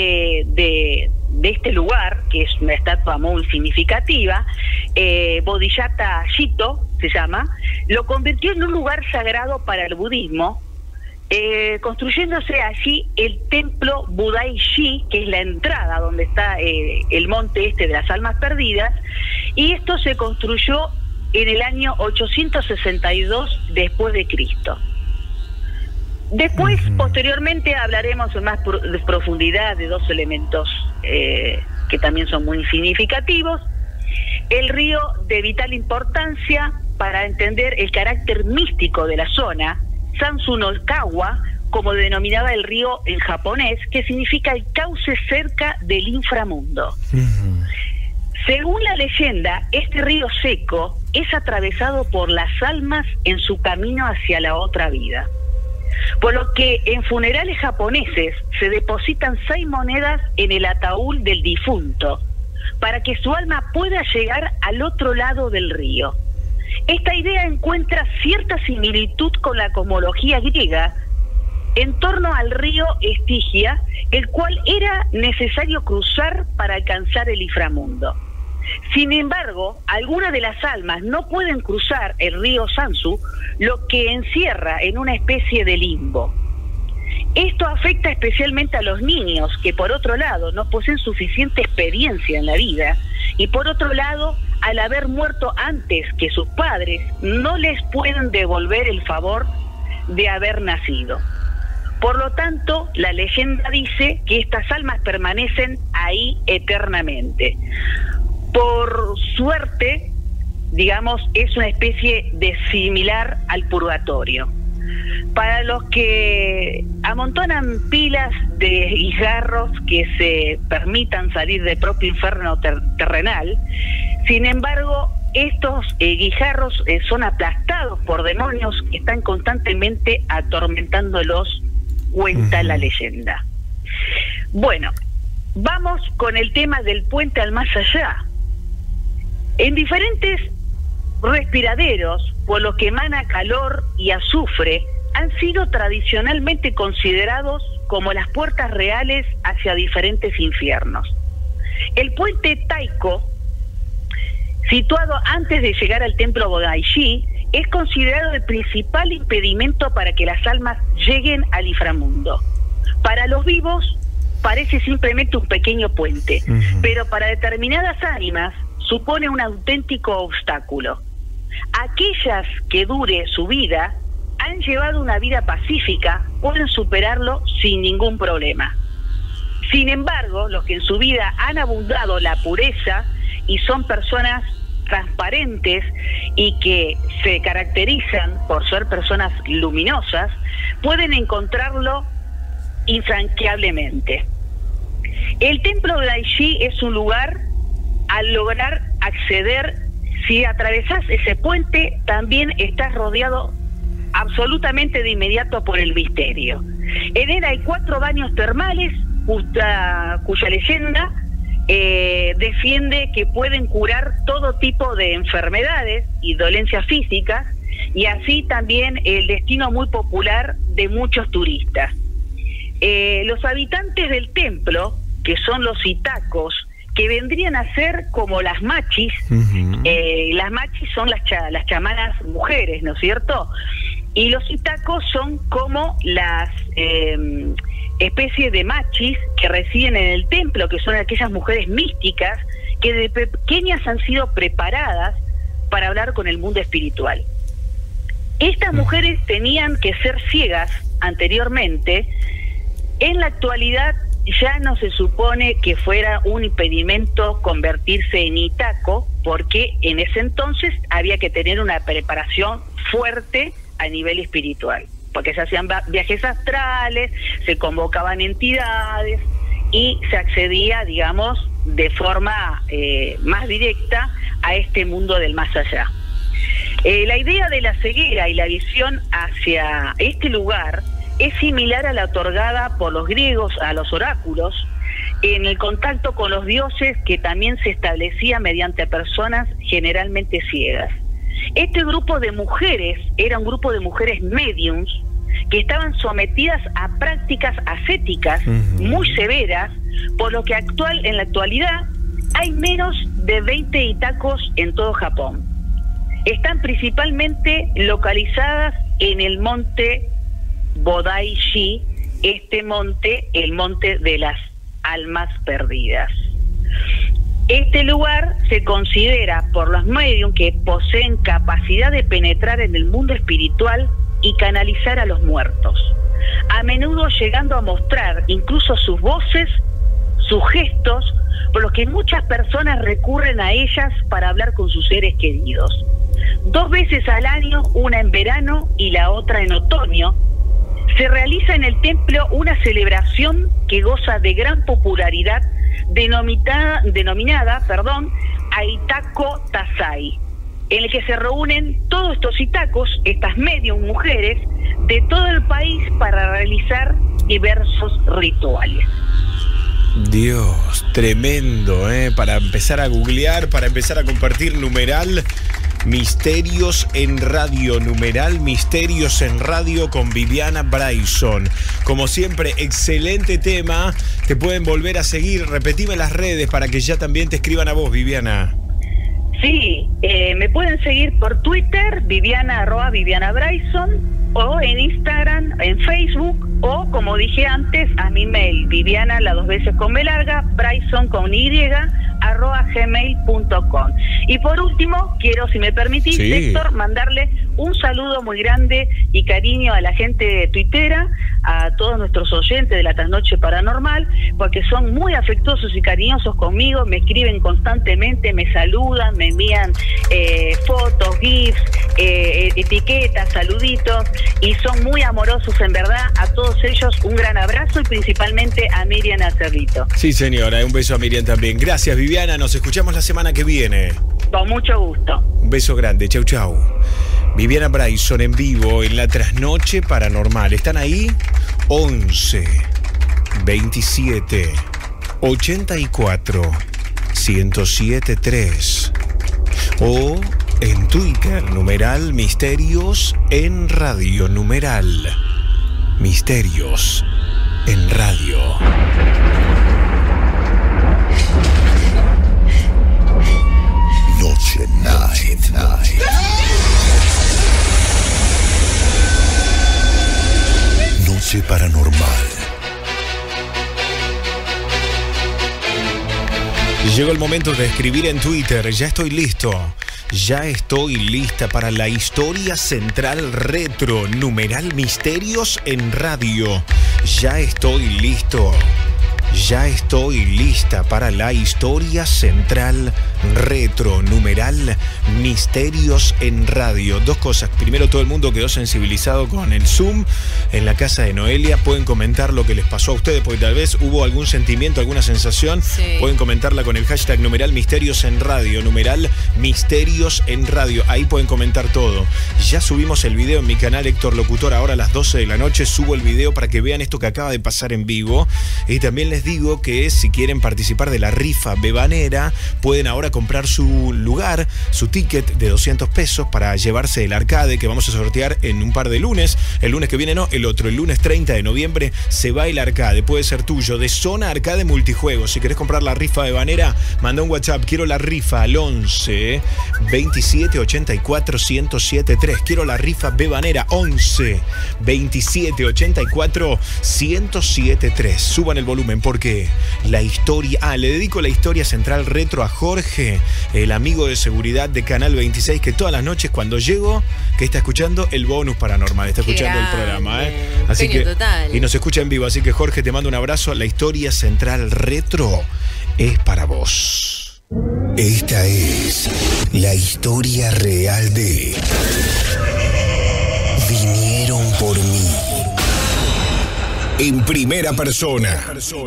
de este lugar, que es una estatua muy significativa, Bodhisattva Shito se llama, lo convirtió en un lugar sagrado para el budismo, construyéndose allí el templo Budai-shi, que es la entrada donde está el monte de las almas perdidas, y esto se construyó en el año 862 después de Cristo. Después, posteriormente, hablaremos en más profundidad de 2 elementos que también son muy significativos. El río de vital importancia para entender el carácter místico de la zona, Sansu-no-kawa, como denominaba el río en japonés, que significa el cauce cerca del inframundo. Según la leyenda, este río seco es atravesado por las almas en su camino hacia la otra vida. Por lo que en funerales japoneses se depositan 6 monedas en el ataúd del difunto para que su alma pueda llegar al otro lado del río. Esta idea encuentra cierta similitud con la cosmología griega en torno al río Estigia, el cual era necesario cruzar para alcanzar el inframundo. Sin embargo, algunas de las almas no pueden cruzar el río Sansu, lo que encierra en una especie de limbo. Esto afecta especialmente a los niños, que por otro lado no poseen suficiente experiencia en la vida, y por otro lado, al haber muerto antes que sus padres, no les pueden devolver el favor de haber nacido. Por lo tanto, la leyenda dice que estas almas permanecen ahí eternamente. Por suerte, digamos, es una especie de similar al purgatorio. Para los que amontonan pilas de guijarros que se permitan salir del propio infierno terrenal, sin embargo, estos guijarros son aplastados por demonios que están constantemente atormentándolos, cuenta la leyenda. Bueno, vamos con el tema del puente al más allá. En diferentes respiraderos, por lo que emana calor y azufre, han sido tradicionalmente considerados como las puertas reales hacia diferentes infiernos. El puente Taiko, situado antes de llegar al templo Bodaishi, es considerado el principal impedimento para que las almas lleguen al inframundo. Para los vivos parece simplemente un pequeño puente, pero para determinadas ánimas supone un auténtico obstáculo. Aquellas que dure su vida han llevado una vida pacífica, pueden superarlo sin ningún problema. Sin embargo, los que en su vida han abundado la pureza y son personas transparentes y que se caracterizan por ser personas luminosas, pueden encontrarlo infranqueablemente. El templo de Daishi es un lugar al lograr acceder. Si atravesás ese puente, también estás rodeado absolutamente de inmediato por el misterio. En él hay 4 baños termales cuya leyenda defiende que pueden curar todo tipo de enfermedades y dolencias físicas, y así también el destino muy popular de muchos turistas. Los habitantes del templo, que son los itacos, que vendrían a ser como las machis. Las machis son las chamanas mujeres, ¿no es cierto? Y los itacos son como las especies de machis que residen en el templo, que son aquellas mujeres místicas que de pequeñas han sido preparadas para hablar con el mundo espiritual. Estas mujeres tenían que ser ciegas anteriormente. En la actualidad ya no se supone que fuera un impedimento convertirse en itaco, porque en ese entonces había que tener una preparación fuerte a nivel espiritual, porque se hacían viajes astrales, se convocaban entidades y se accedía, digamos, de forma más directa a este mundo del más allá. La idea de la ceguera y la visión hacia este lugar es similar a la otorgada por los griegos a los oráculos, en el contacto con los dioses, que también se establecía mediante personas generalmente ciegas. Este grupo de mujeres era un grupo de mujeres mediums que estaban sometidas a prácticas ascéticas muy severas, por lo que en la actualidad hay menos de 20 itacos en todo Japón. Están principalmente localizadas en el monte Bodaishi, este monte, el monte de las almas perdidas. Este lugar se considera por los medios que poseen capacidad de penetrar en el mundo espiritual y canalizar a los muertos, a menudo llegando a mostrar incluso sus voces, sus gestos, por lo que muchas personas recurren a ellas para hablar con sus seres queridos. 2 veces al año, una en verano y la otra en otoño, se realiza en el templo una celebración que goza de gran popularidad denominada Aitako Tasai, en el que se reúnen todos estos itacos, estas medium mujeres de todo el país, para realizar diversos rituales. Dios, tremendo, para empezar a googlear, para empezar a compartir numeral. Misterios en Radio, numeral Misterios en Radio con Viviana Bryson. Como siempre, excelente tema. Te pueden volver a seguir. Repetime las redes para que ya también te escriban a vos, Viviana. Sí, me pueden seguir por Twitter, @Viviana Bryson, o en Instagram, en Facebook, o como dije antes, a mi mail, Viviana, la 2 veces con B larga, Bryson con Y, @gmail.com. Y por último, quiero, si me permitís, Sí. Héctor, mandarle un saludo muy grande y cariño a la gente tuitera, a todos nuestros oyentes de la Trasnoche Paranormal, porque son muy afectuosos y cariñosos conmigo, me escriben constantemente, me saludan, me envían fotos, gifs, etiquetas, saluditos, y son muy amorosos en verdad. A todos ellos un gran abrazo y principalmente a Miriam Acerrito. Sí, señora, un beso a Miriam también. Gracias, Viviana, nos escuchamos la semana que viene. Con mucho gusto. Un beso grande, chau chau. Viviana Bryson en vivo en la Trasnoche Paranormal. ¿Están ahí? 11 27 84 1073 o en Twitter, numeral Misterios en Radio, numeral Misterios en Radio. Noche Night. Noche Paranormal. Llegó el momento de escribir en Twitter. Ya estoy listo. Ya estoy lista para la historia central retro, numeral Misterios en Radio. Ya estoy listo. Ya estoy lista para la historia central retro, numeral Misterios en Radio. Dos cosas. Primero, todo el mundo quedó sensibilizado con el Zoom en la casa de Noelia. Pueden comentar lo que les pasó a ustedes, porque tal vez hubo algún sentimiento, alguna sensación. Sí. Pueden comentarla con el hashtag numeral Misterios en Radio, numeral Misterios en Radio. Ahí pueden comentar todo. Ya subimos el video en mi canal Héctor Locutor. Ahora a las 12 de la noche subo el video para que vean esto que acaba de pasar en vivo. Y también les digo que si quieren participar de la rifa bebanera, pueden ahora comprar su lugar, su ticket de 200 pesos para llevarse el arcade que vamos a sortear en un par de lunes. El lunes que viene no, el otro, el lunes 30 de noviembre se va el arcade. Puede ser tuyo, de Zona Arcade Multijuegos. Si querés comprar la rifa bebanera, manda un WhatsApp. Quiero la rifa al 11 27 84 1073. Quiero la rifa bebanera 11 27 84 1073. Suban el volumen porque la historia... le dedico la historia central retro a Jorge, el amigo de seguridad de Canal 26, que todas las noches cuando llego, que está escuchando el bonus paranormal, está escuchando el programa, Así que total. Y nos escucha en vivo, así que Jorge, te mando un abrazo. La historia central retro es para vos. Esta es la historia real de Vinieron por mí. En primera persona.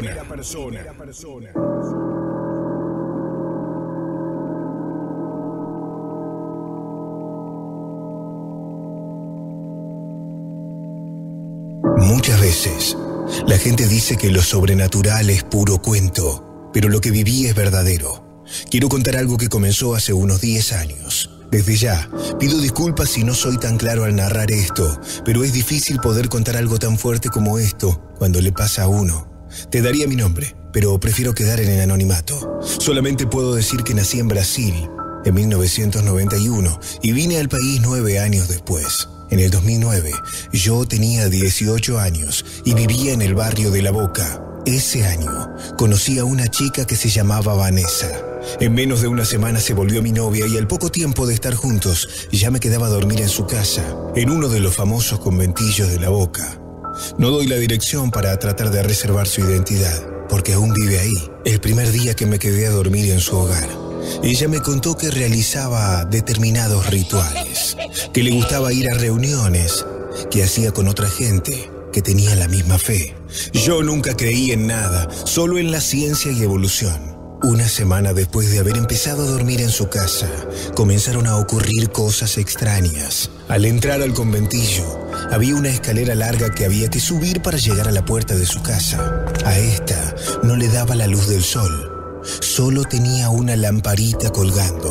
Muchas veces, la gente dice que lo sobrenatural es puro cuento, pero lo que viví es verdadero. Quiero contar algo que comenzó hace unos 10 años. Desde ya, pido disculpas si no soy tan claro al narrar esto, pero es difícil poder contar algo tan fuerte como esto cuando le pasa a uno. Te daría mi nombre, pero prefiero quedar en el anonimato. Solamente puedo decir que nací en Brasil en 1991 y vine al país 9 años después. En el 2009, yo tenía 18 años y vivía en el barrio de La Boca. Ese año, conocí a una chica que se llamaba Vanessa. En menos de una semana se volvió mi novia y al poco tiempo de estar juntos, ya me quedaba a dormir en su casa, en uno de los famosos conventillos de La Boca. No doy la dirección para tratar de reservar su identidad, porque aún vive ahí. El primer día que me quedé a dormir en su hogar, ella me contó que realizaba determinados rituales, que le gustaba ir a reuniones, que hacía con otra gente que tenía la misma fe. Yo nunca creí en nada, solo en la ciencia y evolución. Una semana después de haber empezado a dormir en su casa, comenzaron a ocurrir cosas extrañas. Al entrar al conventillo, había una escalera larga que había que subir para llegar a la puerta de su casa. A esta no le daba la luz del sol, solo tenía una lamparita colgando.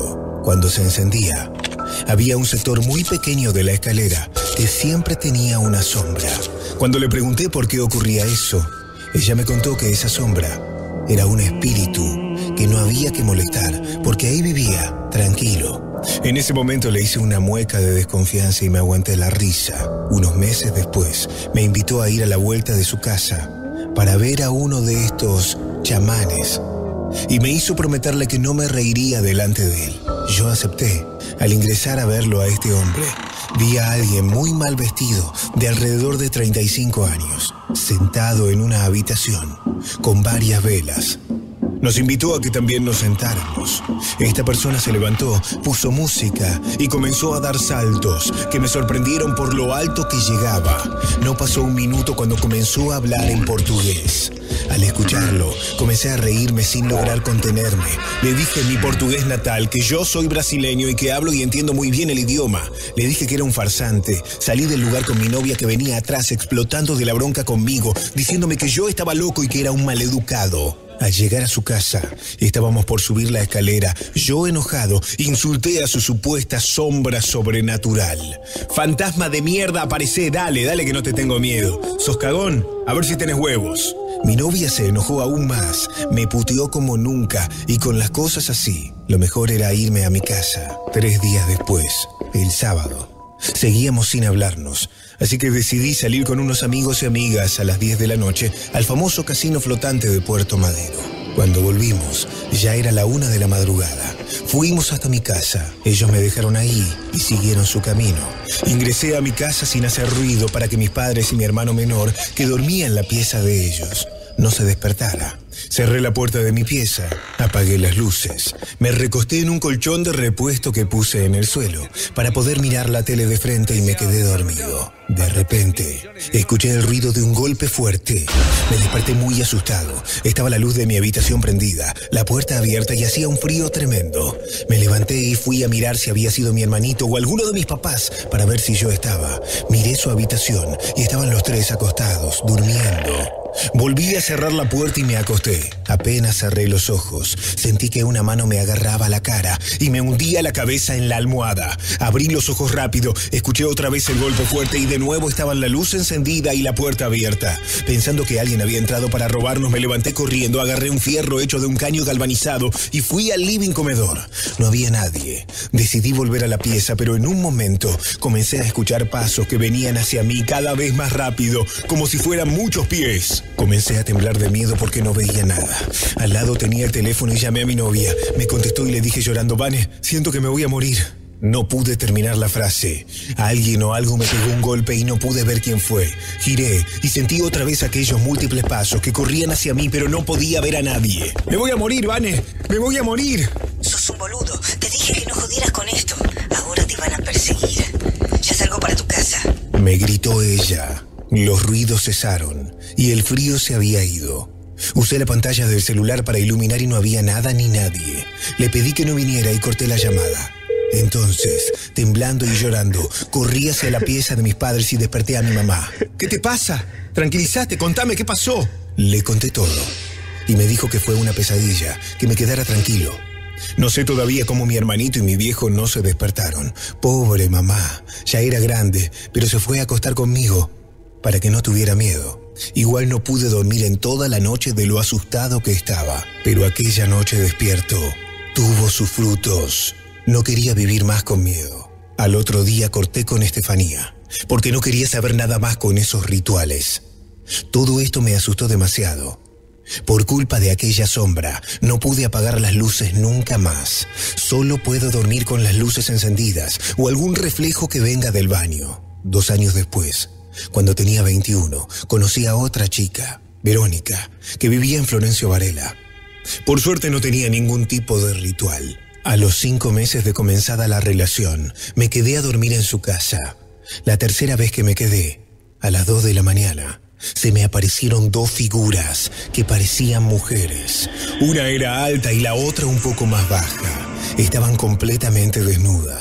Cuando se encendía, había un sector muy pequeño de la escalera que siempre tenía una sombra. Cuando le pregunté por qué ocurría eso, ella me contó que esa sombra era un espíritu que no había que molestar, porque ahí vivía tranquilo. En ese momento le hice una mueca de desconfianza y me aguanté la risa. Unos meses después, me invitó a ir a la vuelta de su casa para ver a uno de estos chamanes y me hizo prometerle que no me reiría delante de él. Yo acepté. Al ingresar a verlo a este hombre, vi a alguien muy mal vestido, de alrededor de 35 años, sentado en una habitación con varias velas. Nos invitó a que también nos sentáramos. Esta persona se levantó, puso música y comenzó a dar saltos que me sorprendieron por lo alto que llegaba. No pasó un minuto cuando comenzó a hablar en portugués. Al escucharlo, comencé a reírme sin lograr contenerme. Le dije en mi portugués natal que yo soy brasileño y que hablo y entiendo muy bien el idioma. Le dije que era un farsante. Salí del lugar con mi novia que venía atrás explotando de la bronca conmigo, diciéndome que yo estaba loco y que era un maleducado. Al llegar a su casa, estábamos por subir la escalera. Yo, enojado, insulté a su supuesta sombra sobrenatural. Fantasma de mierda, aparecé, dale que no te tengo miedo. ¿Sos cagón? A ver si tenés huevos. Mi novia se enojó aún más, me puteó como nunca y con las cosas así, lo mejor era irme a mi casa. 3 días después, el sábado, seguíamos sin hablarnos. Así que decidí salir con unos amigos y amigas a las 10 de la noche al famoso casino flotante de Puerto Madero. Cuando volvimos, ya era la 1 de la madrugada. Fuimos hasta mi casa. Ellos me dejaron ahí y siguieron su camino. Ingresé a mi casa sin hacer ruido para que mis padres y mi hermano menor, que dormía en la pieza de ellos, no se despertara. Cerré la puerta de mi pieza, apagué las luces, me recosté en un colchón de repuesto que puse en el suelo para poder mirar la tele de frente y me quedé dormido. De repente, escuché el ruido de un golpe fuerte. Me desperté muy asustado. Estaba la luz de mi habitación prendida, la puerta abierta y hacía un frío tremendo. Me levanté y fui a mirar si había sido mi hermanito o alguno de mis papás para ver si yo estaba. Miré su habitación y estaban los 3 acostados, durmiendo. Volví a cerrar la puerta y me acosté. Apenas cerré los ojos, sentí que una mano me agarraba la cara y me hundía la cabeza en la almohada. Abrí los ojos rápido, escuché otra vez el golpe fuerte y de nuevo estaban la luz encendida y la puerta abierta. Pensando que alguien había entrado para robarnos, me levanté corriendo, agarré un fierro hecho de un caño galvanizado y fui al living comedor. No había nadie. Decidí volver a la pieza, pero en un momento comencé a escuchar pasos que venían hacia mí cada vez más rápido, como si fueran muchos pies. Comencé a temblar de miedo porque no veía nada. Al lado tenía el teléfono y llamé a mi novia. Me contestó y le dije llorando: Vane, siento que me voy a morir. No pude terminar la frase. Alguien o algo me pegó un golpe y no pude ver quién fue. Giré y sentí otra vez aquellos múltiples pasos que corrían hacia mí, pero no podía ver a nadie. ¡Me voy a morir, Vane! ¡Me voy a morir! Sos un boludo. Te dije que no jodieras con esto. Ahora te van a perseguir. Ya salgo para tu casa. Me gritó ella. Los ruidos cesaron y el frío se había ido. Usé la pantalla del celular para iluminar y no había nada ni nadie. Le pedí que no viniera y corté la llamada. Entonces, temblando y llorando, corrí hacia la pieza de mis padres y desperté a mi mamá. ¿Qué te pasa? Tranquilízate, contame qué pasó. Le conté todo y me dijo que fue una pesadilla, que me quedara tranquilo. No sé todavía cómo mi hermanito y mi viejo no se despertaron. Pobre mamá, ya era grande, pero se fue a acostar conmigo para que no tuviera miedo. Igual no pude dormir en toda la noche de lo asustado que estaba, pero aquella noche despierto tuvo sus frutos. No quería vivir más con miedo. Al otro día corté con Estefanía, porque no quería saber nada más con esos rituales. Todo esto me asustó demasiado. Por culpa de aquella sombra, no pude apagar las luces nunca más. Solo puedo dormir con las luces encendidas o algún reflejo que venga del baño. 2 años después, cuando tenía 21, conocí a otra chica, Verónica, que vivía en Florencio Varela. Por suerte no tenía ningún tipo de ritual. A los 5 meses de comenzada la relación, me quedé a dormir en su casa. La tercera vez que me quedé, a las 2 de la mañana, se me aparecieron 2 figuras que parecían mujeres. Una era alta y la otra un poco más baja. Estaban completamente desnudas.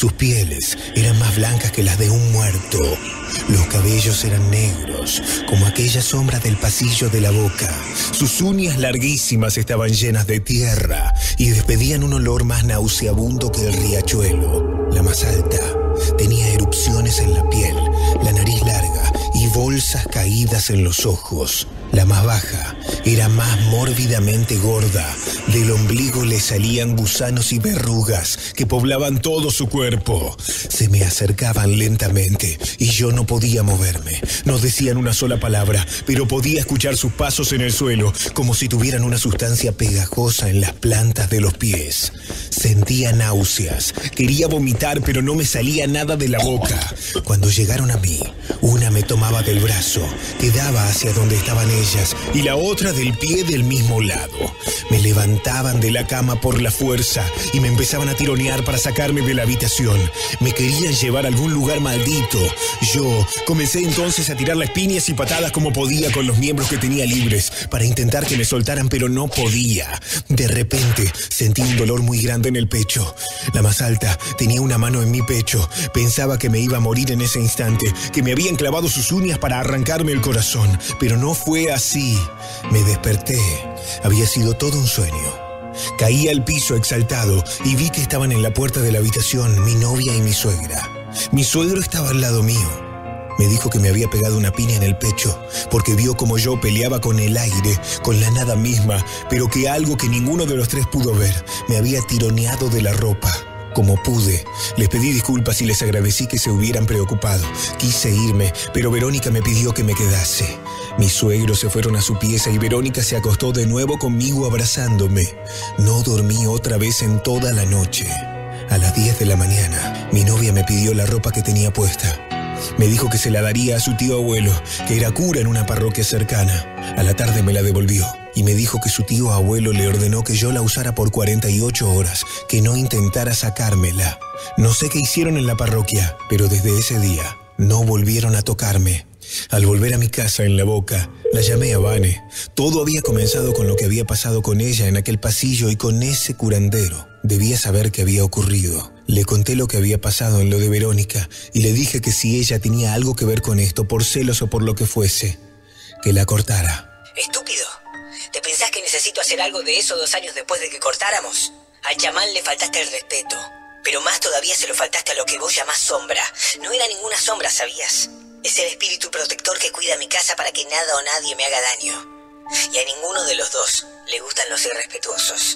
Sus pieles eran más blancas que las de un muerto. Los cabellos eran negros, como aquella sombra del pasillo de la boca. Sus uñas larguísimas estaban llenas de tierra y despedían un olor más nauseabundo que el riachuelo. La más alta tenía erupciones en la piel, la nariz larga y bolsas caídas en los ojos. La más baja era más mórbidamente gorda. Del ombligo le salían gusanos y verrugas que poblaban todo su cuerpo. Se me acercaban lentamente y yo no podía moverme. No decían una sola palabra, pero podía escuchar sus pasos en el suelo, como si tuvieran una sustancia pegajosa en las plantas de los pies. Sentía náuseas. Quería vomitar, pero no me salía nada de la boca. Cuando llegaron a mí, una me tomaba del brazo, que daba hacia donde estaban ellas, y la otra del pie del mismo lado. Me levantaban de la cama por la fuerza y me empezaban a tironear para sacarme de la habitación. Me querían llevar a algún lugar maldito. Yo comencé entonces a tirar las piñas y patadas como podía con los miembros que tenía libres para intentar que me soltaran, pero no podía. De repente sentí un dolor muy grande en el pecho. La más alta tenía una mano en mi pecho. Pensaba que me iba a morir en ese instante, que me habían clavado sus uñas para arrancarme el corazón, pero no fue así. Me desperté. Había sido todo un sueño. Caí al piso exaltado y vi que estaban en la puerta de la habitación mi novia y mi suegra. Mi suegro estaba al lado mío. Me dijo que me había pegado una piña en el pecho porque vio como yo peleaba con el aire, con la nada misma, pero que algo que ninguno de los tres pudo ver me había tironeado de la ropa. Como pude, les pedí disculpas y les agradecí que se hubieran preocupado. Quise irme, pero Verónica me pidió que me quedase. Mis suegros se fueron a su pieza y Verónica se acostó de nuevo conmigo abrazándome. No dormí otra vez en toda la noche. A las 10 de la mañana, mi novia me pidió la ropa que tenía puesta. Me dijo que se la daría a su tío abuelo, que era cura en una parroquia cercana. A la tarde me la devolvió y me dijo que su tío abuelo le ordenó que yo la usara por 48 horas, que no intentara sacármela. No sé qué hicieron en la parroquia, pero desde ese día no volvieron a tocarme. Al volver a mi casa en La Boca, la llamé a Vane. Todo había comenzado con lo que había pasado con ella en aquel pasillo y con ese curandero. Debía saber qué había ocurrido. Le conté lo que había pasado en lo de Verónica y le dije que si ella tenía algo que ver con esto, por celos o por lo que fuese, que la cortara. Estúpido. ¿Te pensás que necesito hacer algo de eso 2 años después de que cortáramos? Al chamán le faltaste el respeto, pero más todavía se lo faltaste a lo que vos llamás sombra. No era ninguna sombra, ¿sabías? Es el espíritu protector que cuida mi casa para que nada o nadie me haga daño. Y a ninguno de los dos le gustan los irrespetuosos.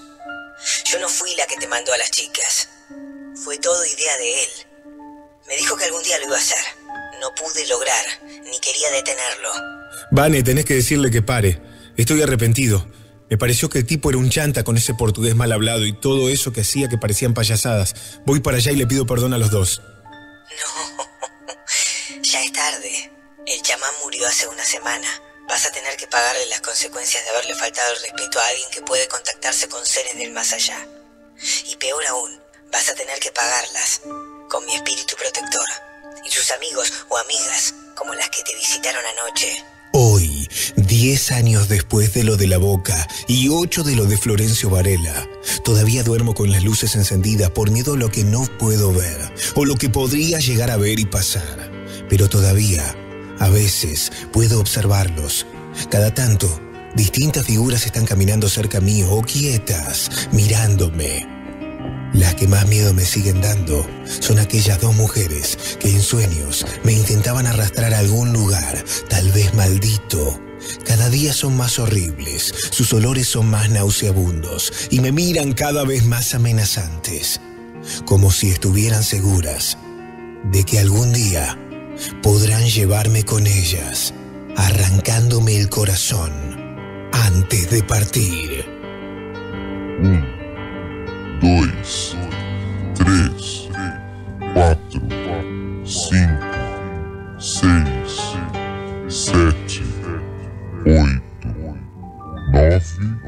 Yo no fui la que te mandó a las chicas. Fue todo idea de él. Me dijo que algún día lo iba a hacer. No pude lograr, ni quería detenerlo. Vane, tenés que decirle que pare. Estoy arrepentido. Me pareció que el tipo era un chanta con ese portugués mal hablado y todo eso que hacía que parecían payasadas. Voy para allá y le pido perdón a los dos. No, ya es tarde. El chamán murió hace una semana. Vas a tener que pagarle las consecuencias de haberle faltado el respeto a alguien que puede contactarse con seres del más allá. Y peor aún, vas a tener que pagarlas con mi espíritu protector y sus amigos o amigas, como las que te visitaron anoche. Hoy, 10 años después de lo de La Boca y 8 de lo de Florencio Varela, todavía duermo con las luces encendidas por miedo a lo que no puedo ver o lo que podría llegar a ver y pasar. Pero todavía, a veces, puedo observarlos. Cada tanto, distintas figuras están caminando cerca mío o quietas, mirándome. Las que más miedo me siguen dando son aquellas 2 mujeres que en sueños me intentaban arrastrar a algún lugar, tal vez maldito. Cada día son más horribles, sus olores son más nauseabundos y me miran cada vez más amenazantes, como si estuvieran seguras de que algún día podrán llevarme con ellas, arrancándome el corazón antes de partir. 1, 2, 3, 4, 5, 6, 7, 8, 9,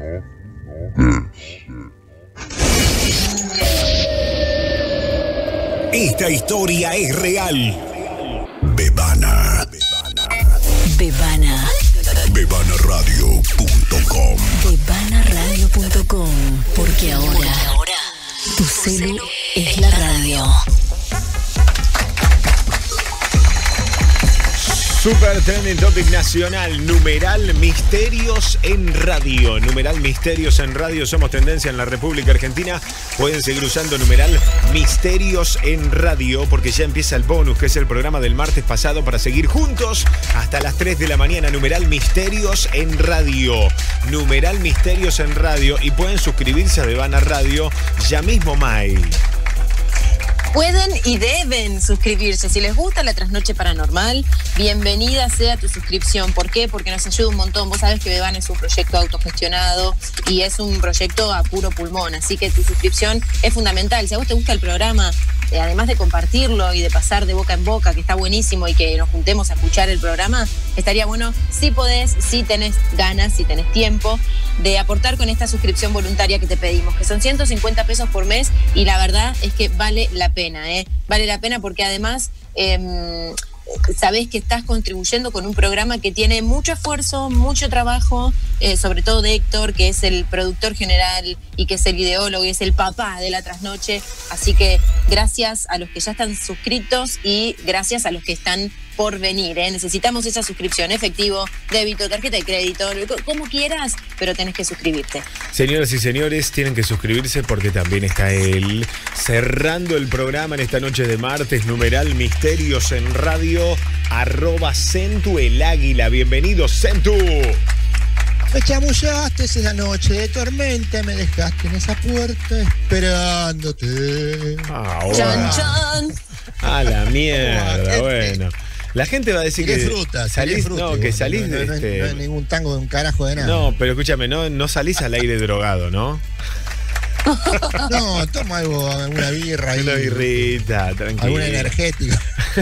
10. Esta historia es real. Bebana. Bebana. Bebanaradio.com. Bebanaradio.com. Porque ahora tu celu es la radio. Super Trending Topic Nacional, numeral Misterios en Radio. Numeral Misterios en Radio, somos tendencia en la República Argentina. Pueden seguir usando numeral Misterios en Radio porque ya empieza el bonus, que es el programa del martes pasado, para seguir juntos hasta las 3 de la mañana. Numeral Misterios en Radio. Numeral Misterios en Radio. Y pueden suscribirse a Bebana Radio ya mismo, May. Pueden y deben suscribirse. Si les gusta la Trasnoche Paranormal, bienvenida sea tu suscripción. ¿Por qué? Porque nos ayuda un montón. Vos sabés que Bebana es un proyecto autogestionado y es un proyecto a puro pulmón. Así que tu suscripción es fundamental. Si a vos te gusta el programa, además de compartirlo y de pasar de boca en boca, que está buenísimo, y que nos juntemos a escuchar el programa, estaría bueno, si podés, si tenés ganas, si tenés tiempo, de aportar con esta suscripción voluntaria que te pedimos, que son 150 pesos por mes, y la verdad es que vale la pena, ¿eh? Vale la pena porque además sabés que estás contribuyendo con un programa que tiene mucho esfuerzo, mucho trabajo, sobre todo de Héctor, que es el productor general y que es el ideólogo y es el papá de la Trasnoche. Así que gracias a los que ya están suscritos y gracias a los que están por venir, ¿eh? Necesitamos esa suscripción, efectivo, débito, tarjeta de crédito, como quieras, pero tenés que suscribirte. Señoras y señores, tienen que suscribirse porque también está él cerrando el programa en esta noche de martes, numeral Misterios en Radio, @Centu el Águila. Bienvenido, Centu. Me chamullaste esa noche de tormenta, me dejaste en esa puerta esperándote. Ahora. Chan. A la mierda, bueno. La gente va a decir que salís, no, que salís no, no hay ningún tango de un carajo de nada. No, pero escúchame, no salís al aire drogado, ¿no? No, toma algo, alguna birra ahí. Una birrita, tranquilo. Alguna energética.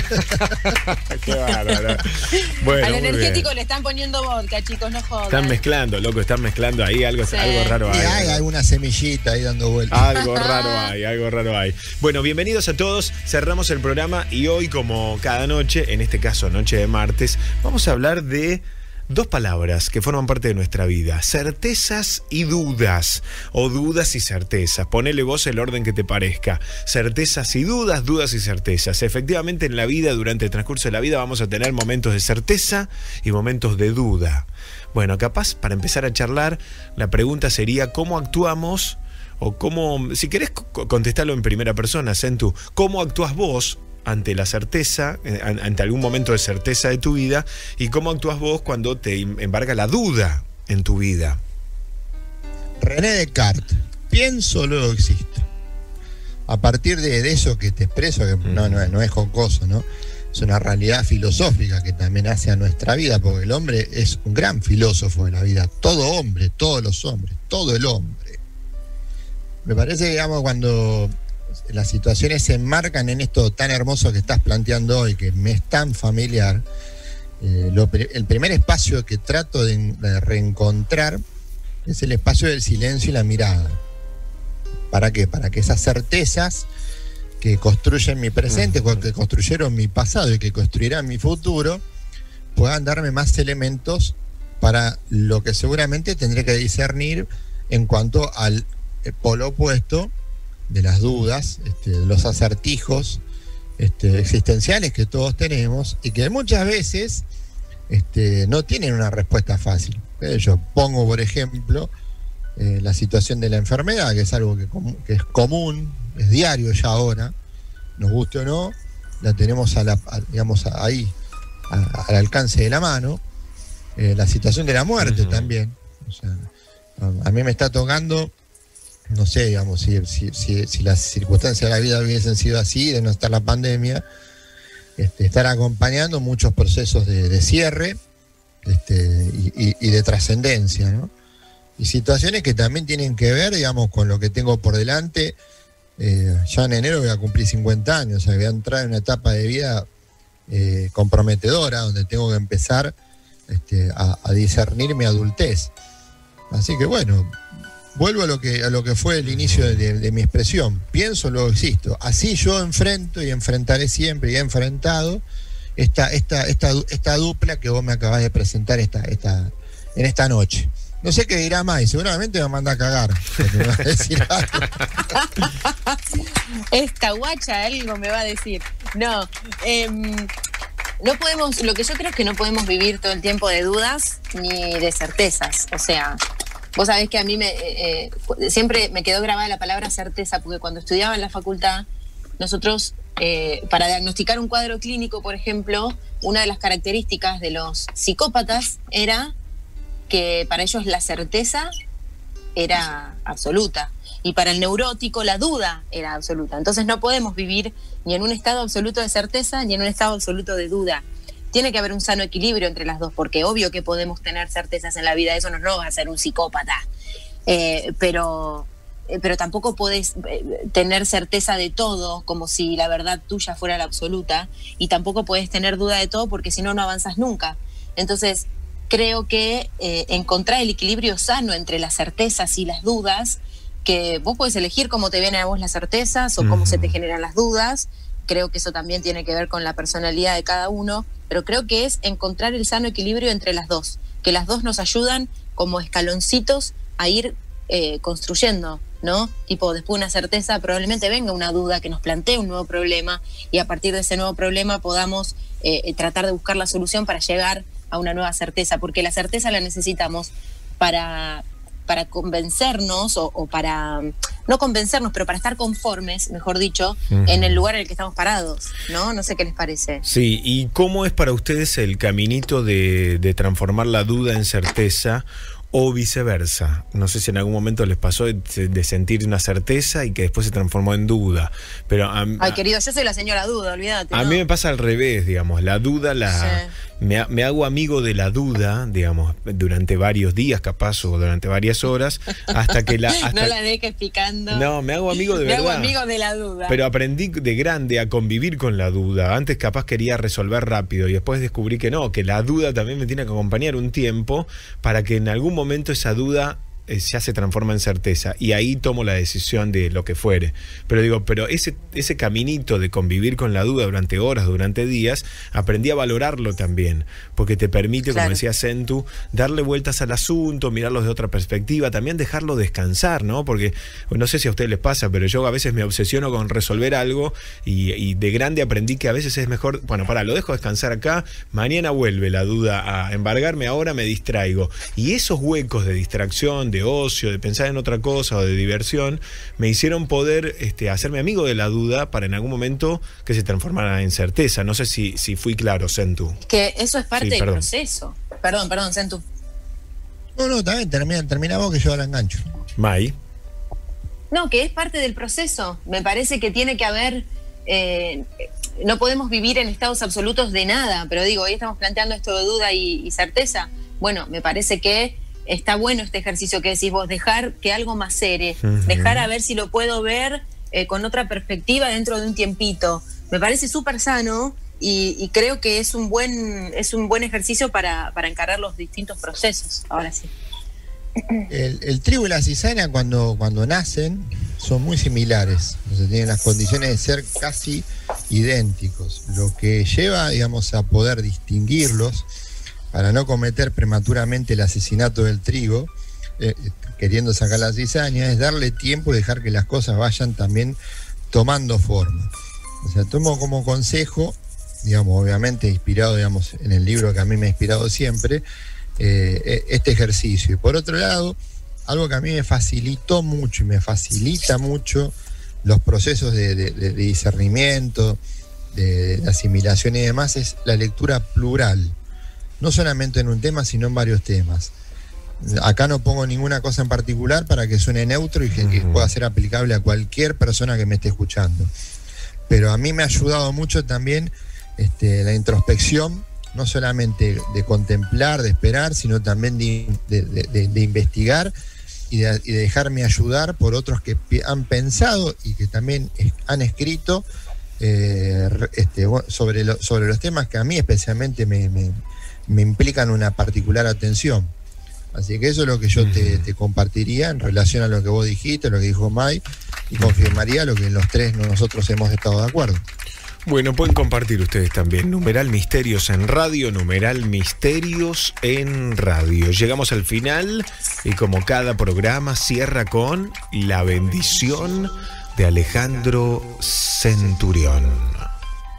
Qué bárbaro. Bueno, al energético le están poniendo vodka, chicos, no jodan. Están mezclando, loco, están mezclando ahí algo, sí. Algo raro hay. Y hay alguna semillita ahí dando vueltas. Algo raro hay. Bueno, bienvenidos a todos. Cerramos el programa y hoy, como cada noche, en este caso noche de martes, vamos a hablar de dos palabras que forman parte de nuestra vida: certezas y dudas, o dudas y certezas. Ponele vos el orden que te parezca. Certezas y dudas, dudas y certezas. Efectivamente, en la vida, durante el transcurso de la vida, vamos a tener momentos de certeza y momentos de duda. Bueno, capaz, para empezar a charlar, la pregunta sería: ¿cómo actuamos? O cómo, si querés contestarlo en primera persona, Centu, ¿cómo actúas vos ante la certeza, ante algún momento de certeza de tu vida, y cómo actúas vos cuando te embarga la duda en tu vida? René Descartes: pienso, luego existo. A partir de eso que te expreso, que no es jocoso, ¿no? Es una realidad filosófica que también hace a nuestra vida, porque el hombre es un gran filósofo de la vida. Todo hombre, todos los hombres, todo el hombre. Me parece que, digamos, cuando las situaciones se enmarcan en esto tan hermoso que estás planteando hoy, que me es tan familiar, el primer espacio que trato de reencontrar es el espacio del silencio y la mirada. ¿Para qué? Para que esas certezas que construyen mi presente, que construyeron mi pasado y que construirán mi futuro, puedan darme más elementos para lo que seguramente tendré que discernir en cuanto al polo opuesto de las dudas, de los acertijos existenciales que todos tenemos y que muchas veces no tienen una respuesta fácil. Yo pongo, por ejemplo, la situación de la enfermedad, que es algo que es común, es diario ya ahora, nos guste o no, la tenemos digamos ahí, al alcance de la mano. La situación de la muerte también. O sea, a mí me está tocando, no sé, digamos, si las circunstancias de la vida hubiesen sido así, de no estar la pandemia, estar acompañando muchos procesos de cierre y de trascendencia, ¿no? Y situaciones que también tienen que ver, digamos, con lo que tengo por delante. Ya en enero voy a cumplir 50 años, o sea, voy a entrar en una etapa de vida comprometedora, donde tengo que empezar a discernir mi adultez. Así que bueno, vuelvo a lo que fue el inicio de mi expresión. Pienso, luego existo. Así yo enfrento y enfrentaré siempre, y he enfrentado esta dupla que vos me acabás de presentar en esta noche. No sé qué dirá más, y seguramente me manda a cagar. Me va a decir algo. Esta guacha algo me va a decir. No, no podemos, lo que yo creo es que no podemos vivir todo el tiempo de dudas ni de certezas. O sea, vos sabés que a mí siempre me quedó grabada la palabra certeza, porque cuando estudiaba en la facultad, nosotros, para diagnosticar un cuadro clínico, por ejemplo, una de las características de los psicópatas era que para ellos la certeza era absoluta. Y para el neurótico la duda era absoluta. Entonces no podemos vivir ni en un estado absoluto de certeza ni en un estado absoluto de duda. Tiene que haber un sano equilibrio entre las dos, porque obvio que podemos tener certezas en la vida, eso no nos va a hacer un psicópata. Pero tampoco podés tener certeza de todo, como si la verdad tuya fuera la absoluta, y tampoco podés tener duda de todo, porque si no, no avanzas nunca. Entonces, creo que encontrar el equilibrio sano entre las certezas y las dudas, que vos podés elegir cómo te vienen a vos las certezas o cómo se te generan las dudas. Creo que eso también tiene que ver con la personalidad de cada uno, pero creo que es encontrar el sano equilibrio entre las dos, que las dos nos ayudan como escaloncitos a ir construyendo, ¿no? Tipo, después de una certeza probablemente venga una duda que nos plantee un nuevo problema, y a partir de ese nuevo problema podamos tratar de buscar la solución para llegar a una nueva certeza, porque la certeza la necesitamos para convencernos o para, no convencernos, pero para estar conformes, mejor dicho, en el lugar en el que estamos parados, ¿no? No sé qué les parece. Sí, ¿y cómo es para ustedes el caminito de transformar la duda en certeza? O viceversa. No sé si en algún momento les pasó de sentir una certeza y que después se transformó en duda. Pero ay, querido, yo soy la señora duda, olvídate. A mí me pasa al revés, digamos. La duda me hago amigo de la duda, digamos, durante varios días, capaz, o durante varias horas, hasta que no la dejes picando. No, me hago amigo de verdad. Me hago amigo de la duda. Pero aprendí de grande a convivir con la duda. Antes capaz quería resolver rápido y después descubrí que no, que la duda también me tiene que acompañar un tiempo para que en algún momento esa duda ya se transforma en certeza, y ahí tomo la decisión de lo que fuere. Pero digo, ese caminito de convivir con la duda durante horas, durante días, aprendí a valorarlo también, porque te permite, como decía Sentu, darle vueltas al asunto, mirarlo de otra perspectiva, también dejarlo descansar, ¿no? Porque no sé si a ustedes les pasa, pero yo a veces me obsesiono con resolver algo, y de grande aprendí que a veces es mejor, bueno, lo dejo descansar acá, mañana vuelve la duda a embargarme, ahora me distraigo. Y esos huecos de distracción, de ocio, de pensar en otra cosa o de diversión, me hicieron poder hacerme amigo de la duda para en algún momento que se transformara en certeza. No sé si fui claro, Sentu. Que eso es parte del proceso. Perdón, Sentu. No, también termina vos, que yo ahora engancho. Mai. No, que es parte del proceso. Me parece que tiene que haber... no podemos vivir en estados absolutos de nada, pero digo, hoy estamos planteando esto de duda y certeza. Bueno, me parece que está bueno este ejercicio que decís vos, dejar que algo macere, dejar a ver si lo puedo ver con otra perspectiva dentro de un tiempito. Me parece súper sano y creo que es un buen ejercicio para encarar los distintos procesos. Ahora sí. El trigo y la cizaña cuando nacen son muy similares, o sea, tienen las condiciones de ser casi idénticos, lo que lleva, digamos, a poder distinguirlos para no cometer prematuramente el asesinato del trigo, queriendo sacar la cizaña, es darle tiempo y dejar que las cosas vayan también tomando forma. O sea, tomo como consejo, digamos, obviamente inspirado, digamos, en el libro que a mí me ha inspirado siempre, este ejercicio. Y por otro lado, algo que a mí me facilitó mucho y me facilita mucho los procesos de discernimiento, de asimilación y demás, es la lectura plural. No solamente en un tema, sino en varios temas. Acá no pongo ninguna cosa en particular para que suene neutro y que pueda ser aplicable a cualquier persona que me esté escuchando. Pero a mí me ha ayudado mucho también la introspección, no solamente de contemplar, de esperar, sino también de investigar y de dejarme ayudar por otros que han pensado y que también han escrito sobre los temas que a mí especialmente me implican una particular atención. Así que eso es lo que yo te compartiría en relación a lo que vos dijiste, lo que dijo Mai, y confirmaría lo que los tres nosotros hemos estado de acuerdo. Bueno, pueden compartir ustedes también. Numeral Misterios en Radio, numeral Misterios en Radio. Llegamos al final y como cada programa cierra con la bendición de Alejandro Centurión.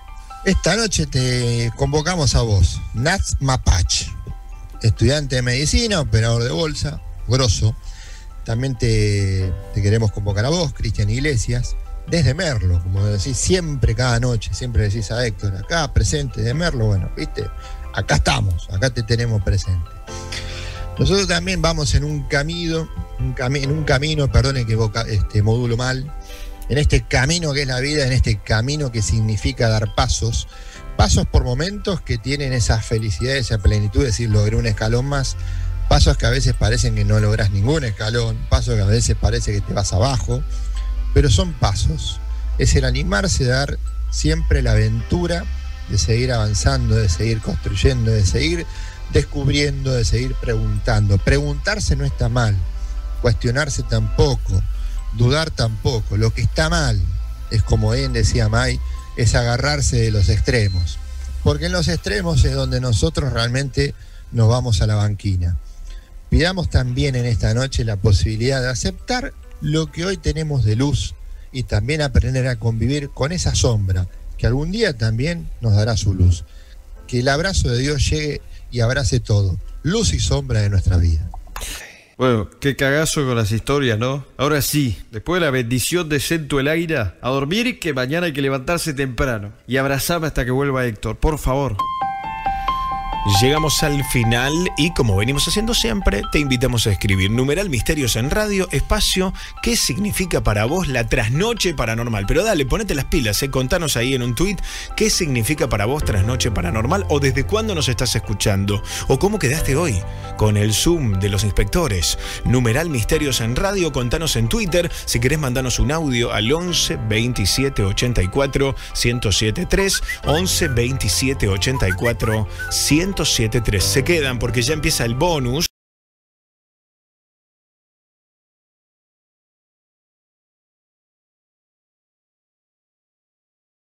Esta noche te convocamos a vos, Nats Mapach, estudiante de medicina, operador de bolsa, grosso. También te queremos convocar a vos, Cristian Iglesias, desde Merlo, como decís siempre, cada noche, siempre decís a Héctor, acá presente de Merlo, bueno, viste, acá estamos, acá te tenemos presente. Nosotros también vamos en un camino, perdone que modulo mal, en este camino que es la vida, en este camino que significa dar pasos por momentos que tienen esa felicidad, esa plenitud, es decir, logré un escalón más, pasos que a veces parecen que no lográs ningún escalón, pasos que a veces parece que te vas abajo, pero son pasos, es el animarse a dar siempre la aventura de seguir avanzando, de seguir construyendo, de seguir descubriendo, de seguir preguntando. Preguntarse no está mal, cuestionarse tampoco, dudar tampoco. Lo que está mal es, como bien decía May, es agarrarse de los extremos, porque en los extremos es donde nosotros realmente nos vamos a la banquina. Pidamos también en esta noche la posibilidad de aceptar lo que hoy tenemos de luz y también aprender a convivir con esa sombra que algún día también nos dará su luz. Que el abrazo de Dios llegue y abrace todo, luz y sombra de nuestra vida. Bueno, qué cagazo con las historias, ¿no? Ahora sí, después de la bendición de Sento el Águila, a dormir, que mañana hay que levantarse temprano. Y abrazame hasta que vuelva Héctor, por favor. Llegamos al final y, como venimos haciendo siempre, te invitamos a escribir numeral Misterios en Radio, espacio, ¿qué significa para vos la trasnoche paranormal? Pero dale, ponete las pilas, contanos ahí en un tuit qué significa para vos trasnoche paranormal, o desde cuándo nos estás escuchando, o cómo quedaste hoy con el Zoom de los inspectores. Numeral Misterios en Radio, contanos en Twitter, si querés mandanos un audio al 11 27 84 1073, 11 27 84 1073. Se quedan porque ya empieza el bonus